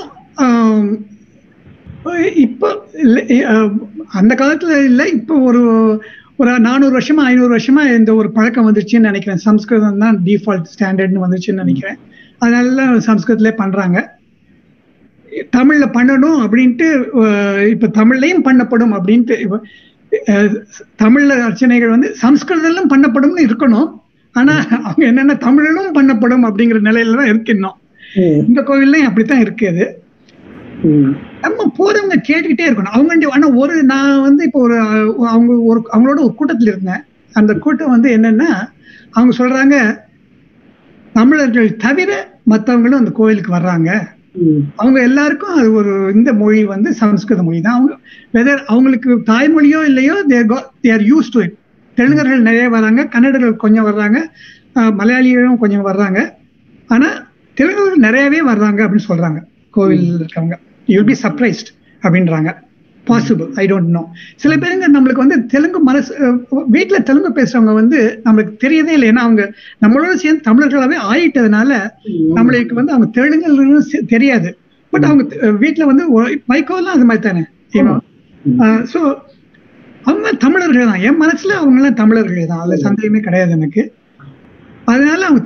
B: இப்போ அந்த காலத்துல இல்லை, இப்போ ஒரு 400 வருஷமா 500 வருஷமா இந்த ஒரு பழக்கம் வந்துருச்சுன்னு நினைக்கிறேன். சம்ஸ்கிருதம் தான் டிஃபால்ட் ஸ்டாண்டர்ட்னு வந்துருச்சுன்னு நினைக்கிறேன். அதனால சம்ஸ்கிருதத்திலே பண்றாங்க. தமிழ்ல பண்ணணும் அப்படின்ட்டு இப்ப தமிழ்லையும் பண்ணப்படும் அப்படின்ட்டு, தமிழ்ல அர்ச்சனைகள் வந்து சம்ஸ்கிருதத்திலும் பண்ணப்படும்னு இருக்கணும். ஆனா அவங்க என்னன்னா தமிழிலும் பண்ணப்படும் அப்படிங்கிற நிலையில தான் இருக்கு. இன்னும் இந்த கோவில்லையும் அப்படித்தான் இருக்கு. அது நம்ம போறவங்க கேட்டுக்கிட்டே இருக்கணும். அவங்க ஆனா நான் வந்து இப்போ அவங்களோட ஒரு கூட்டத்துல இருந்தேன். அந்த கூட்டம் வந்து என்னன்னா, அவங்க சொல்றாங்க தமிழர்கள் தவிர மற்றவங்களும் அந்த கோயிலுக்கு வர்றாங்க. அவங்க எல்லாருக்கும் அது இந்த மொழி வந்து சமஸ்கிருத மொழி தான். அவங்க வெதர் அவங்களுக்கு தாய்மொழியோ இல்லையோ they are used to it. தெலுங்கர்கள் நிறைய வர்றாங்க, கன்னடர்கள் கொஞ்சம் வர்றாங்க, மலையாளிகளும் கொஞ்சம் வர்றாங்க. ஆனா தெலுங்கர்கள் நிறையவே வர்றாங்க அப்படின்னு சொல்றாங்க கோவில் இருக்கவங்க. யூ வில் பி சர்ப்ரைஸ்ட் அப்படின்றாங்க. Possible, I don't know. சில பேருங்க நம்மளுக்கு வந்து தெலுங்கு வீட்டுல தெலுங்கு பேசுறவங்க வந்து நம்மளுக்கு தெரியதே இல்லை. ஏன்னா அவங்க நம்மளோட சேர்ந்து தமிழர்களாவே ஆயிட்டதுனால நம்மளுக்கு வந்து அவங்க தெலுங்கு தெரியாது. பட் அவங்க வீட்டுல வந்து வைகோலாம் அது மாதிரி தானே. ஸோ அவங்க தமிழர்கள் தான், என் மனசுல அவங்க எல்லாம் தமிழர்கள் தான், அதுல சந்தேகமே கிடையாது எனக்கு. அதனால அவங்க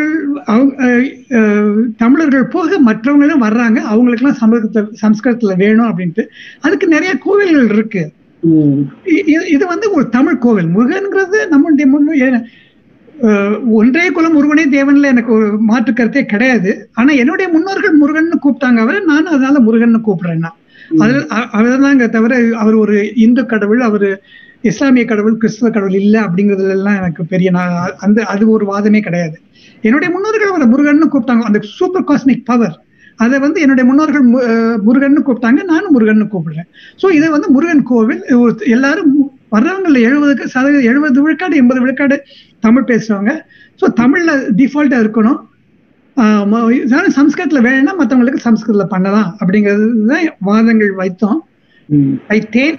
B: தமிழர்கள் போக மற்றவங்களும் வர்றாங்க. அவங்களுக்கெல்லாம் சம்ஸ்கிருதத்துல வேணும் அப்படின்ட்டு அதுக்கு நிறைய கோவில்கள் இருக்கு. இது வந்து ஒரு தமிழ் கோவில். முருகன்கிறது நம்மளுடைய ஒன்றே குலம் முருகனே தேவன்ல எனக்கு ஒரு மாற்று கருத்தே கிடையாது. ஆனா என்னுடைய முன்னோர்கள் முருகன் கூப்பிட்டாங்க அவரை, நானும் அதனால முருகன் கூப்பிடுறேன்னா அவர்தாங்க தவிர அவர் ஒரு இந்து கடவுள், அவரு இஸ்லாமிய கடவுள், கிறிஸ்துவ கடவுள் இல்லை அப்படிங்கிறதுல எல்லாம் எனக்கு பெரிய அது ஒரு வாதமே கிடையாது. என்னுடைய முன்னோர்கள் அவரை முருகன் கூப்பிட்டாங்க. அந்த சூப்பர் காஸ்மிக் பவர் அதை வந்து என்னுடைய முன்னோர்கள் முருகன் கூப்பிட்டாங்க, நானும் முருகன் கூப்பிடுறேன். ஸோ இதை வந்து முருகன் கோவில். எல்லாரும் வர்றவங்கள 70 விழுக்காடு 80 விழுக்காடு தமிழ் பேசுறவங்க. ஸோ தமிழ்ல டிஃபால்ட்டா இருக்கணும். சம்ஸ்கிருதத்துல வேணும்னா மற்றவங்களுக்கு சம்ஸ்கிருதத்துல பண்ணலாம் அப்படிங்கிறது தான் வாதங்கள் வைத்தோம். வைத்தேன்.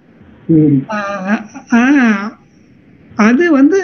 B: அது வந்து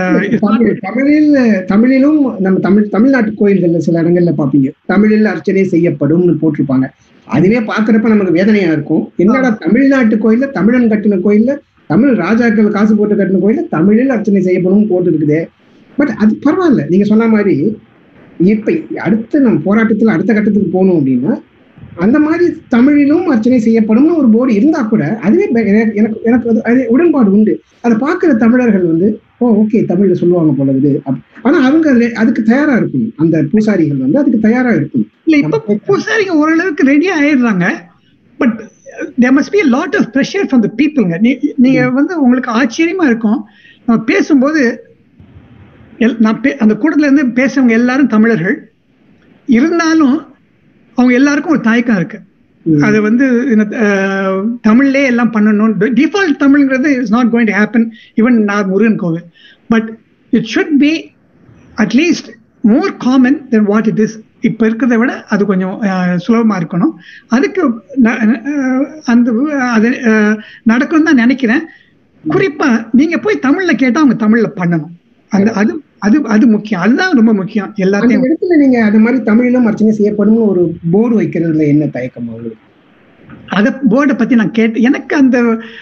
A: தமிழிலும் நம்ம தமிழ்நாட்டு கோயில்கள்ல சில இடங்கள்ல பாப்பீங்க, தமிழில் அர்ச்சனை செய்யப்படும்னு போட்டிருப்பாங்க. அதுவே பாக்குறப்ப நமக்கு வேதனையா இருக்கும். என்னடா தமிழ்நாட்டு கோயில்ல, தமிழன் கட்டின கோயில்ல, தமிழ் ராஜாக்கள் காசு போட்டு கட்டின கோயில்ல தமிழில் அர்ச்சனை செய்யப்படும் போட்டு இருக்குது. பட் அது பரவாயில்ல. நீங்க சொன்ன மாதிரி இப்ப அடுத்த நம்ம போராட்டத்துல அடுத்த கட்டத்துக்கு போகணும் அப்படின்னா அந்த மாதிரி தமிழிலும் அர்ச்சனை செய்யப்படும்னு ஒரு போர்டு இருந்தா கூட அதுவே எனக்கு அது உடன்பாடு உண்டு. அதை பார்க்கிற தமிழர்கள் வந்து ஓகே தமிழ்ல சொல்லுவாங்க போல இது. ஆனா அவங்க அதுக்கு தயாரா இருக்கணும். அந்த பூசாரிகள் வந்து அதுக்கு தயாரா இருக்கணும்.
B: இல்ல இப்ப பூசாரிங்க ஓரளவுக்கு ரெடியா ஆயிடுறாங்க. But there must be a lot of pressure from the people. நீங்க வந்து உங்களுக்கு ஆச்சரியமா இருக்கும். நம்ம பேசும்போது அந்த கூட்டத்துல இருந்து பேசுறவங்க எல்லாரும் தமிழர்கள் இருந்தாலும் அவங்க எல்லாருக்கும் ஒரு தயக்கம் இருக்கு. அது வந்து தமிழ்லே எல்லாம் பண்ணணும். டிஃபால்ட் தமிழ்ங்கிறது is not going to happen even நான் முருகன் கோவில். But it should be at least more common then what it is. இப்ப இருக்கிறத விட அது கொஞ்சம் சுலபமா இருக்கணும். அதுக்கு அது நடக்கும் தான் நினைக்கிறேன். குறிப்பா நீங்க போய் தமிழ்ல கேட்டா அவங்க தமிழ்ல பண்ணணும். அது அது அது முக்கியம். அதுதான் ரொம்ப முக்கியம். எல்லாத்தையும்
A: இடத்துல நீங்க அது மாதிரி தமிழிலும் அர்ச்சனை செய்யப்படும் ஒரு போர்டு வைக்கிறதுல என்ன தயக்கம் உங்களுக்கு?
B: அத போர்டை பத்தி நான் கேட்டு எனக்கு அந்த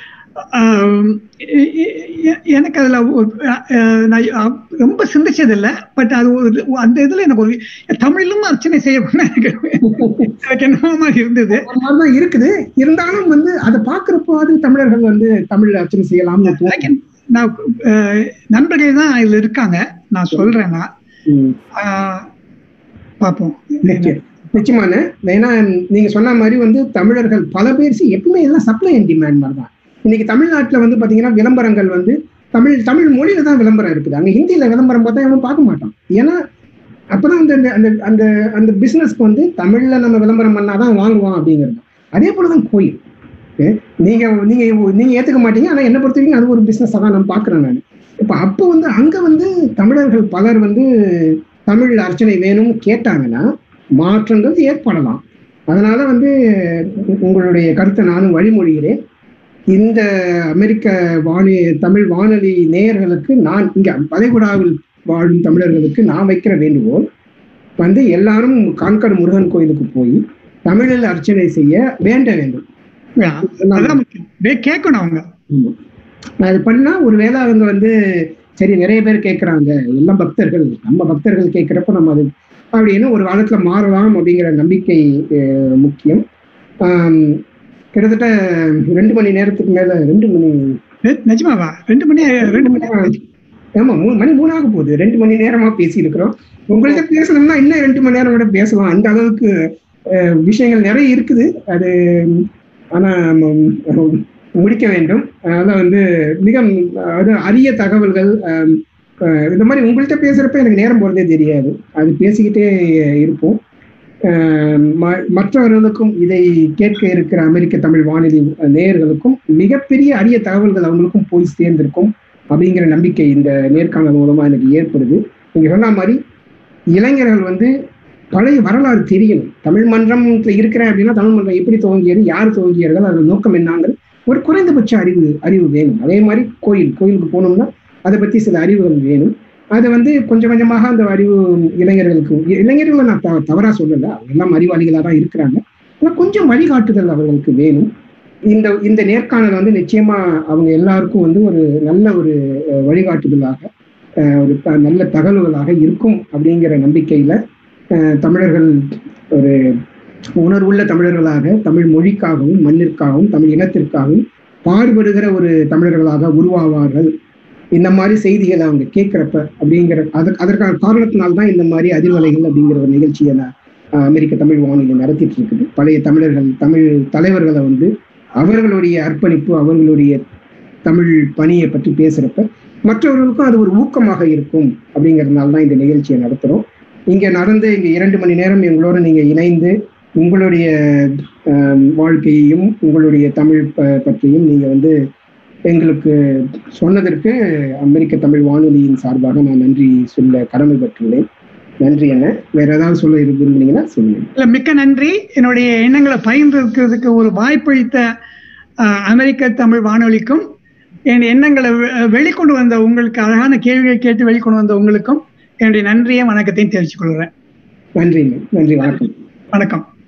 B: எனக்கு அதுல நான் ரொம்ப சிந்திச்சது இல்லை. பட் அது அந்த இதுல எனக்கு ஒரு தமிழிலும் அர்ச்சனை செய்யப்படும் எனக்கு என்ன மாதிரி இருந்தது
A: இருக்குது. இருந்தாலும் வந்து அதை பாக்குறப்போ அது தமிழர்கள் வந்து தமிழ்ல அர்ச்சனை செய்யலாம்.
B: நான் நண்பர்கள் தான் இதுல இருக்காங்க, நான் சொல்றேன்னா பாப்போம்.
A: நிச்சயமான ஏன்னா நீங்க சொன்ன மாதிரி வந்து தமிழர்கள் பல பேர் எப்பவுமே எல்லாம் சப்ளை அண்ட் டிமாண்ட் மாதிரி தான். இன்னைக்கு தமிழ்நாட்டுல வந்து பாத்தீங்கன்னா விளம்பரங்கள் வந்து தமிழ் மொழியில தான் விளம்பரம் இருக்குது. அங்க ஹிந்தியில விளம்பரம் பார்த்தா எவனும் பார்க்க மாட்டான். ஏன்னா அப்பதான் வந்து அந்த அந்த அந்த பிசினஸ்க்கு வந்து தமிழ்ல நம்ம விளம்பரம் பண்ணாதான் வாங்குவான் அப்படிங்கிறது. அதே போலதான் கோயில். நீங்க நீங்க நீங்க ஏத்துக்க மாட்டீங்க. ஆனா என்ன பொறுத்த வரைக்கும் அது ஒரு பிசினஸ் தான் நான் பாக்குறேன். நான் இப்ப அப்போ வந்து அங்க வந்து தமிழர்கள் பலர் வந்து தமிழ் அர்ச்சனை வேணும்னு கேட்டாங்கன்னா மாற்றங்கள் ஏற்படலாம். அதனால வந்து உங்களுடைய கருத்தை நானும் வழிமொழிகிறேன். இந்த அமெரிக்க தமிழ் வானொலி நேயர்களுக்கு நான் இங்க வளைகுடாவில் வாழும் தமிழர்களுக்கு நான் வைக்கிற வேண்டுகோள் வந்து எல்லாரும் கான்கர் முருகன் கோயிலுக்கு போய் தமிழில் அர்ச்சனை செய்ய வேண்ட வேண்டும்.
B: கேட்கணும் அவங்க.
A: அது பண்ணா ஒருவேளை அவங்க வந்து சரி நிறைய பேர் கேட்கறாங்க, எல்லாம் பக்தர்கள், நம்ம பக்தர்கள் கேட்கிறப்ப நம்ம அது அப்படின்னு ஒரு காலத்துல மாறலாம் அப்படிங்கிற நம்பிக்கை முக்கியம். கிட்டத்தட்ட 2 மணி நேரத்துக்கு மேல 2 மணி
B: நிஜமாவா 2 மணி
A: ஆமா 3 மணி 3 ஆக போகுது. 2 மணி நேரமா பேசி இருக்கிறோம். உங்கள்கிட்ட பேசணும்னா இன்னும் 2 மணி நேரம் கூட பேசலாம். அந்த அளவுக்கு விஷயங்கள் நிறைய இருக்குது. அது ஆனா முடிக்க வேண்டும். அதனால வந்து மிக அரிய தகவல்கள் இந்த மாதிரி உங்கள்கிட்ட பேசுறப்ப எனக்கு நேரம் போறதே தெரியாது. அது பேசிக்கிட்டே இருப்போம். மற்றவர்களுக்கும் இதை கேட்க இருக்கிற அமெரிக்க தமிழ் வானொலி நேயர்களுக்கும் மிகப்பெரிய அரிய தகவல்கள் அவங்களுக்கும் போய் சேர்ந்திருக்கும் அப்படிங்கிற நம்பிக்கை இந்த நேர்காணல் மூலமா எனக்கு ஏற்படுது. நீங்க சொன்ன மாதிரி இளைஞர்கள் வந்து பழைய வரலாறு தெரியணும். தமிழ் மன்றம்ல இருக்கிறேன் அப்படின்னா தமிழ் மன்றம் எப்படி துவங்கியது, யார் துவங்கியர்கள், அதோட நோக்கம் என்னங்கிறது ஒரு குறைந்தபட்ச அறிவு வேணும். அதே மாதிரி கோயிலுக்கு போனோம்னா அதை பத்தி சில அறிவுகள் வேணும். அது வந்து கொஞ்சம் கொஞ்சமாக அந்த அறிவு இளைஞர்களை நான் தவறா சொல்லல, அவங்க எல்லாம் அறிவாளிகளாக தான் இருக்கிறாங்க. ஆனால் கொஞ்சம் வழிகாட்டுதல் அவர்களுக்கு வேணும். இந்த நேர்காணல் வந்து நிச்சயமா அவங்க எல்லாருக்கும் வந்து ஒரு நல்ல ஒரு வழிகாட்டுதலாக ஒரு நல்ல தகவல்களாக இருக்கும் அப்படிங்கிற நம்பிக்கையில தமிழர்கள் ஒரு உணர்வுள்ள தமிழர்களாக தமிழ் மொழிக்காகவும் மண்ணிற்காகவும் தமிழ் இனத்திற்காகவும் பாடுபடுகிற ஒரு தமிழர்களாக உருவாவார்கள். இந்த மாதிரி செய்திகளை அவங்க கேட்கிறப்ப அப்படிங்கிற அதற்கான காரணத்தினால்தான் இந்த மாதிரி அதிர்வலைகள் அப்படிங்கிற ஒரு நிகழ்ச்சியை அமெரிக்க தமிழ் வானொலி நடத்திட்டு இருக்குது. பழைய தமிழ் தலைவர்களை வந்து அவர்களுடைய அர்ப்பணிப்பு, அவர்களுடைய தமிழ் பணியை பற்றி பேசுறப்ப மற்றவர்களுக்கும் அது ஒரு ஊக்கமாக இருக்கும் அப்படிங்கிறதுனால தான் இந்த நிகழ்ச்சியை நடத்துறோம். இங்க 2 மணி நேரம் எங்களோட நீங்க இணைந்து உங்களுடைய வாழ்க்கையையும் உங்களுடைய தமிழ் பற்றியும் நீங்க வந்து எங்களுக்கு சொன்னதற்கு அமெரிக்க தமிழ் வானொலியின் சார்பாக நான் நன்றி சொல்ல கடமைப்பட்டுள்ளேன். நன்றி. என்ன வேற ஏதாவது சொல்ல விரும்புனீங்கன்னா சொல்லுங்க.
B: இல்ல, மிக்க நன்றி. என்னுடைய எண்ணங்களை பகிர்ந்திருக்கிறதுக்கு ஒரு வாய்ப்பளித்த அமெரிக்க தமிழ் வானொலிக்கும் என் எண்ணங்களை வெளிக்கொண்டு வந்த உங்களுக்கு, அழகான கேள்விகளை கேட்டு வெளிக்கொண்டு வந்த உங்களுக்கும் என்னுடைய நன்றியை வணக்கத்தையும் தெரிவித்துக் கொள்கிறேன்.
A: நன்றி. வணக்கம்.
B: வணக்கம்.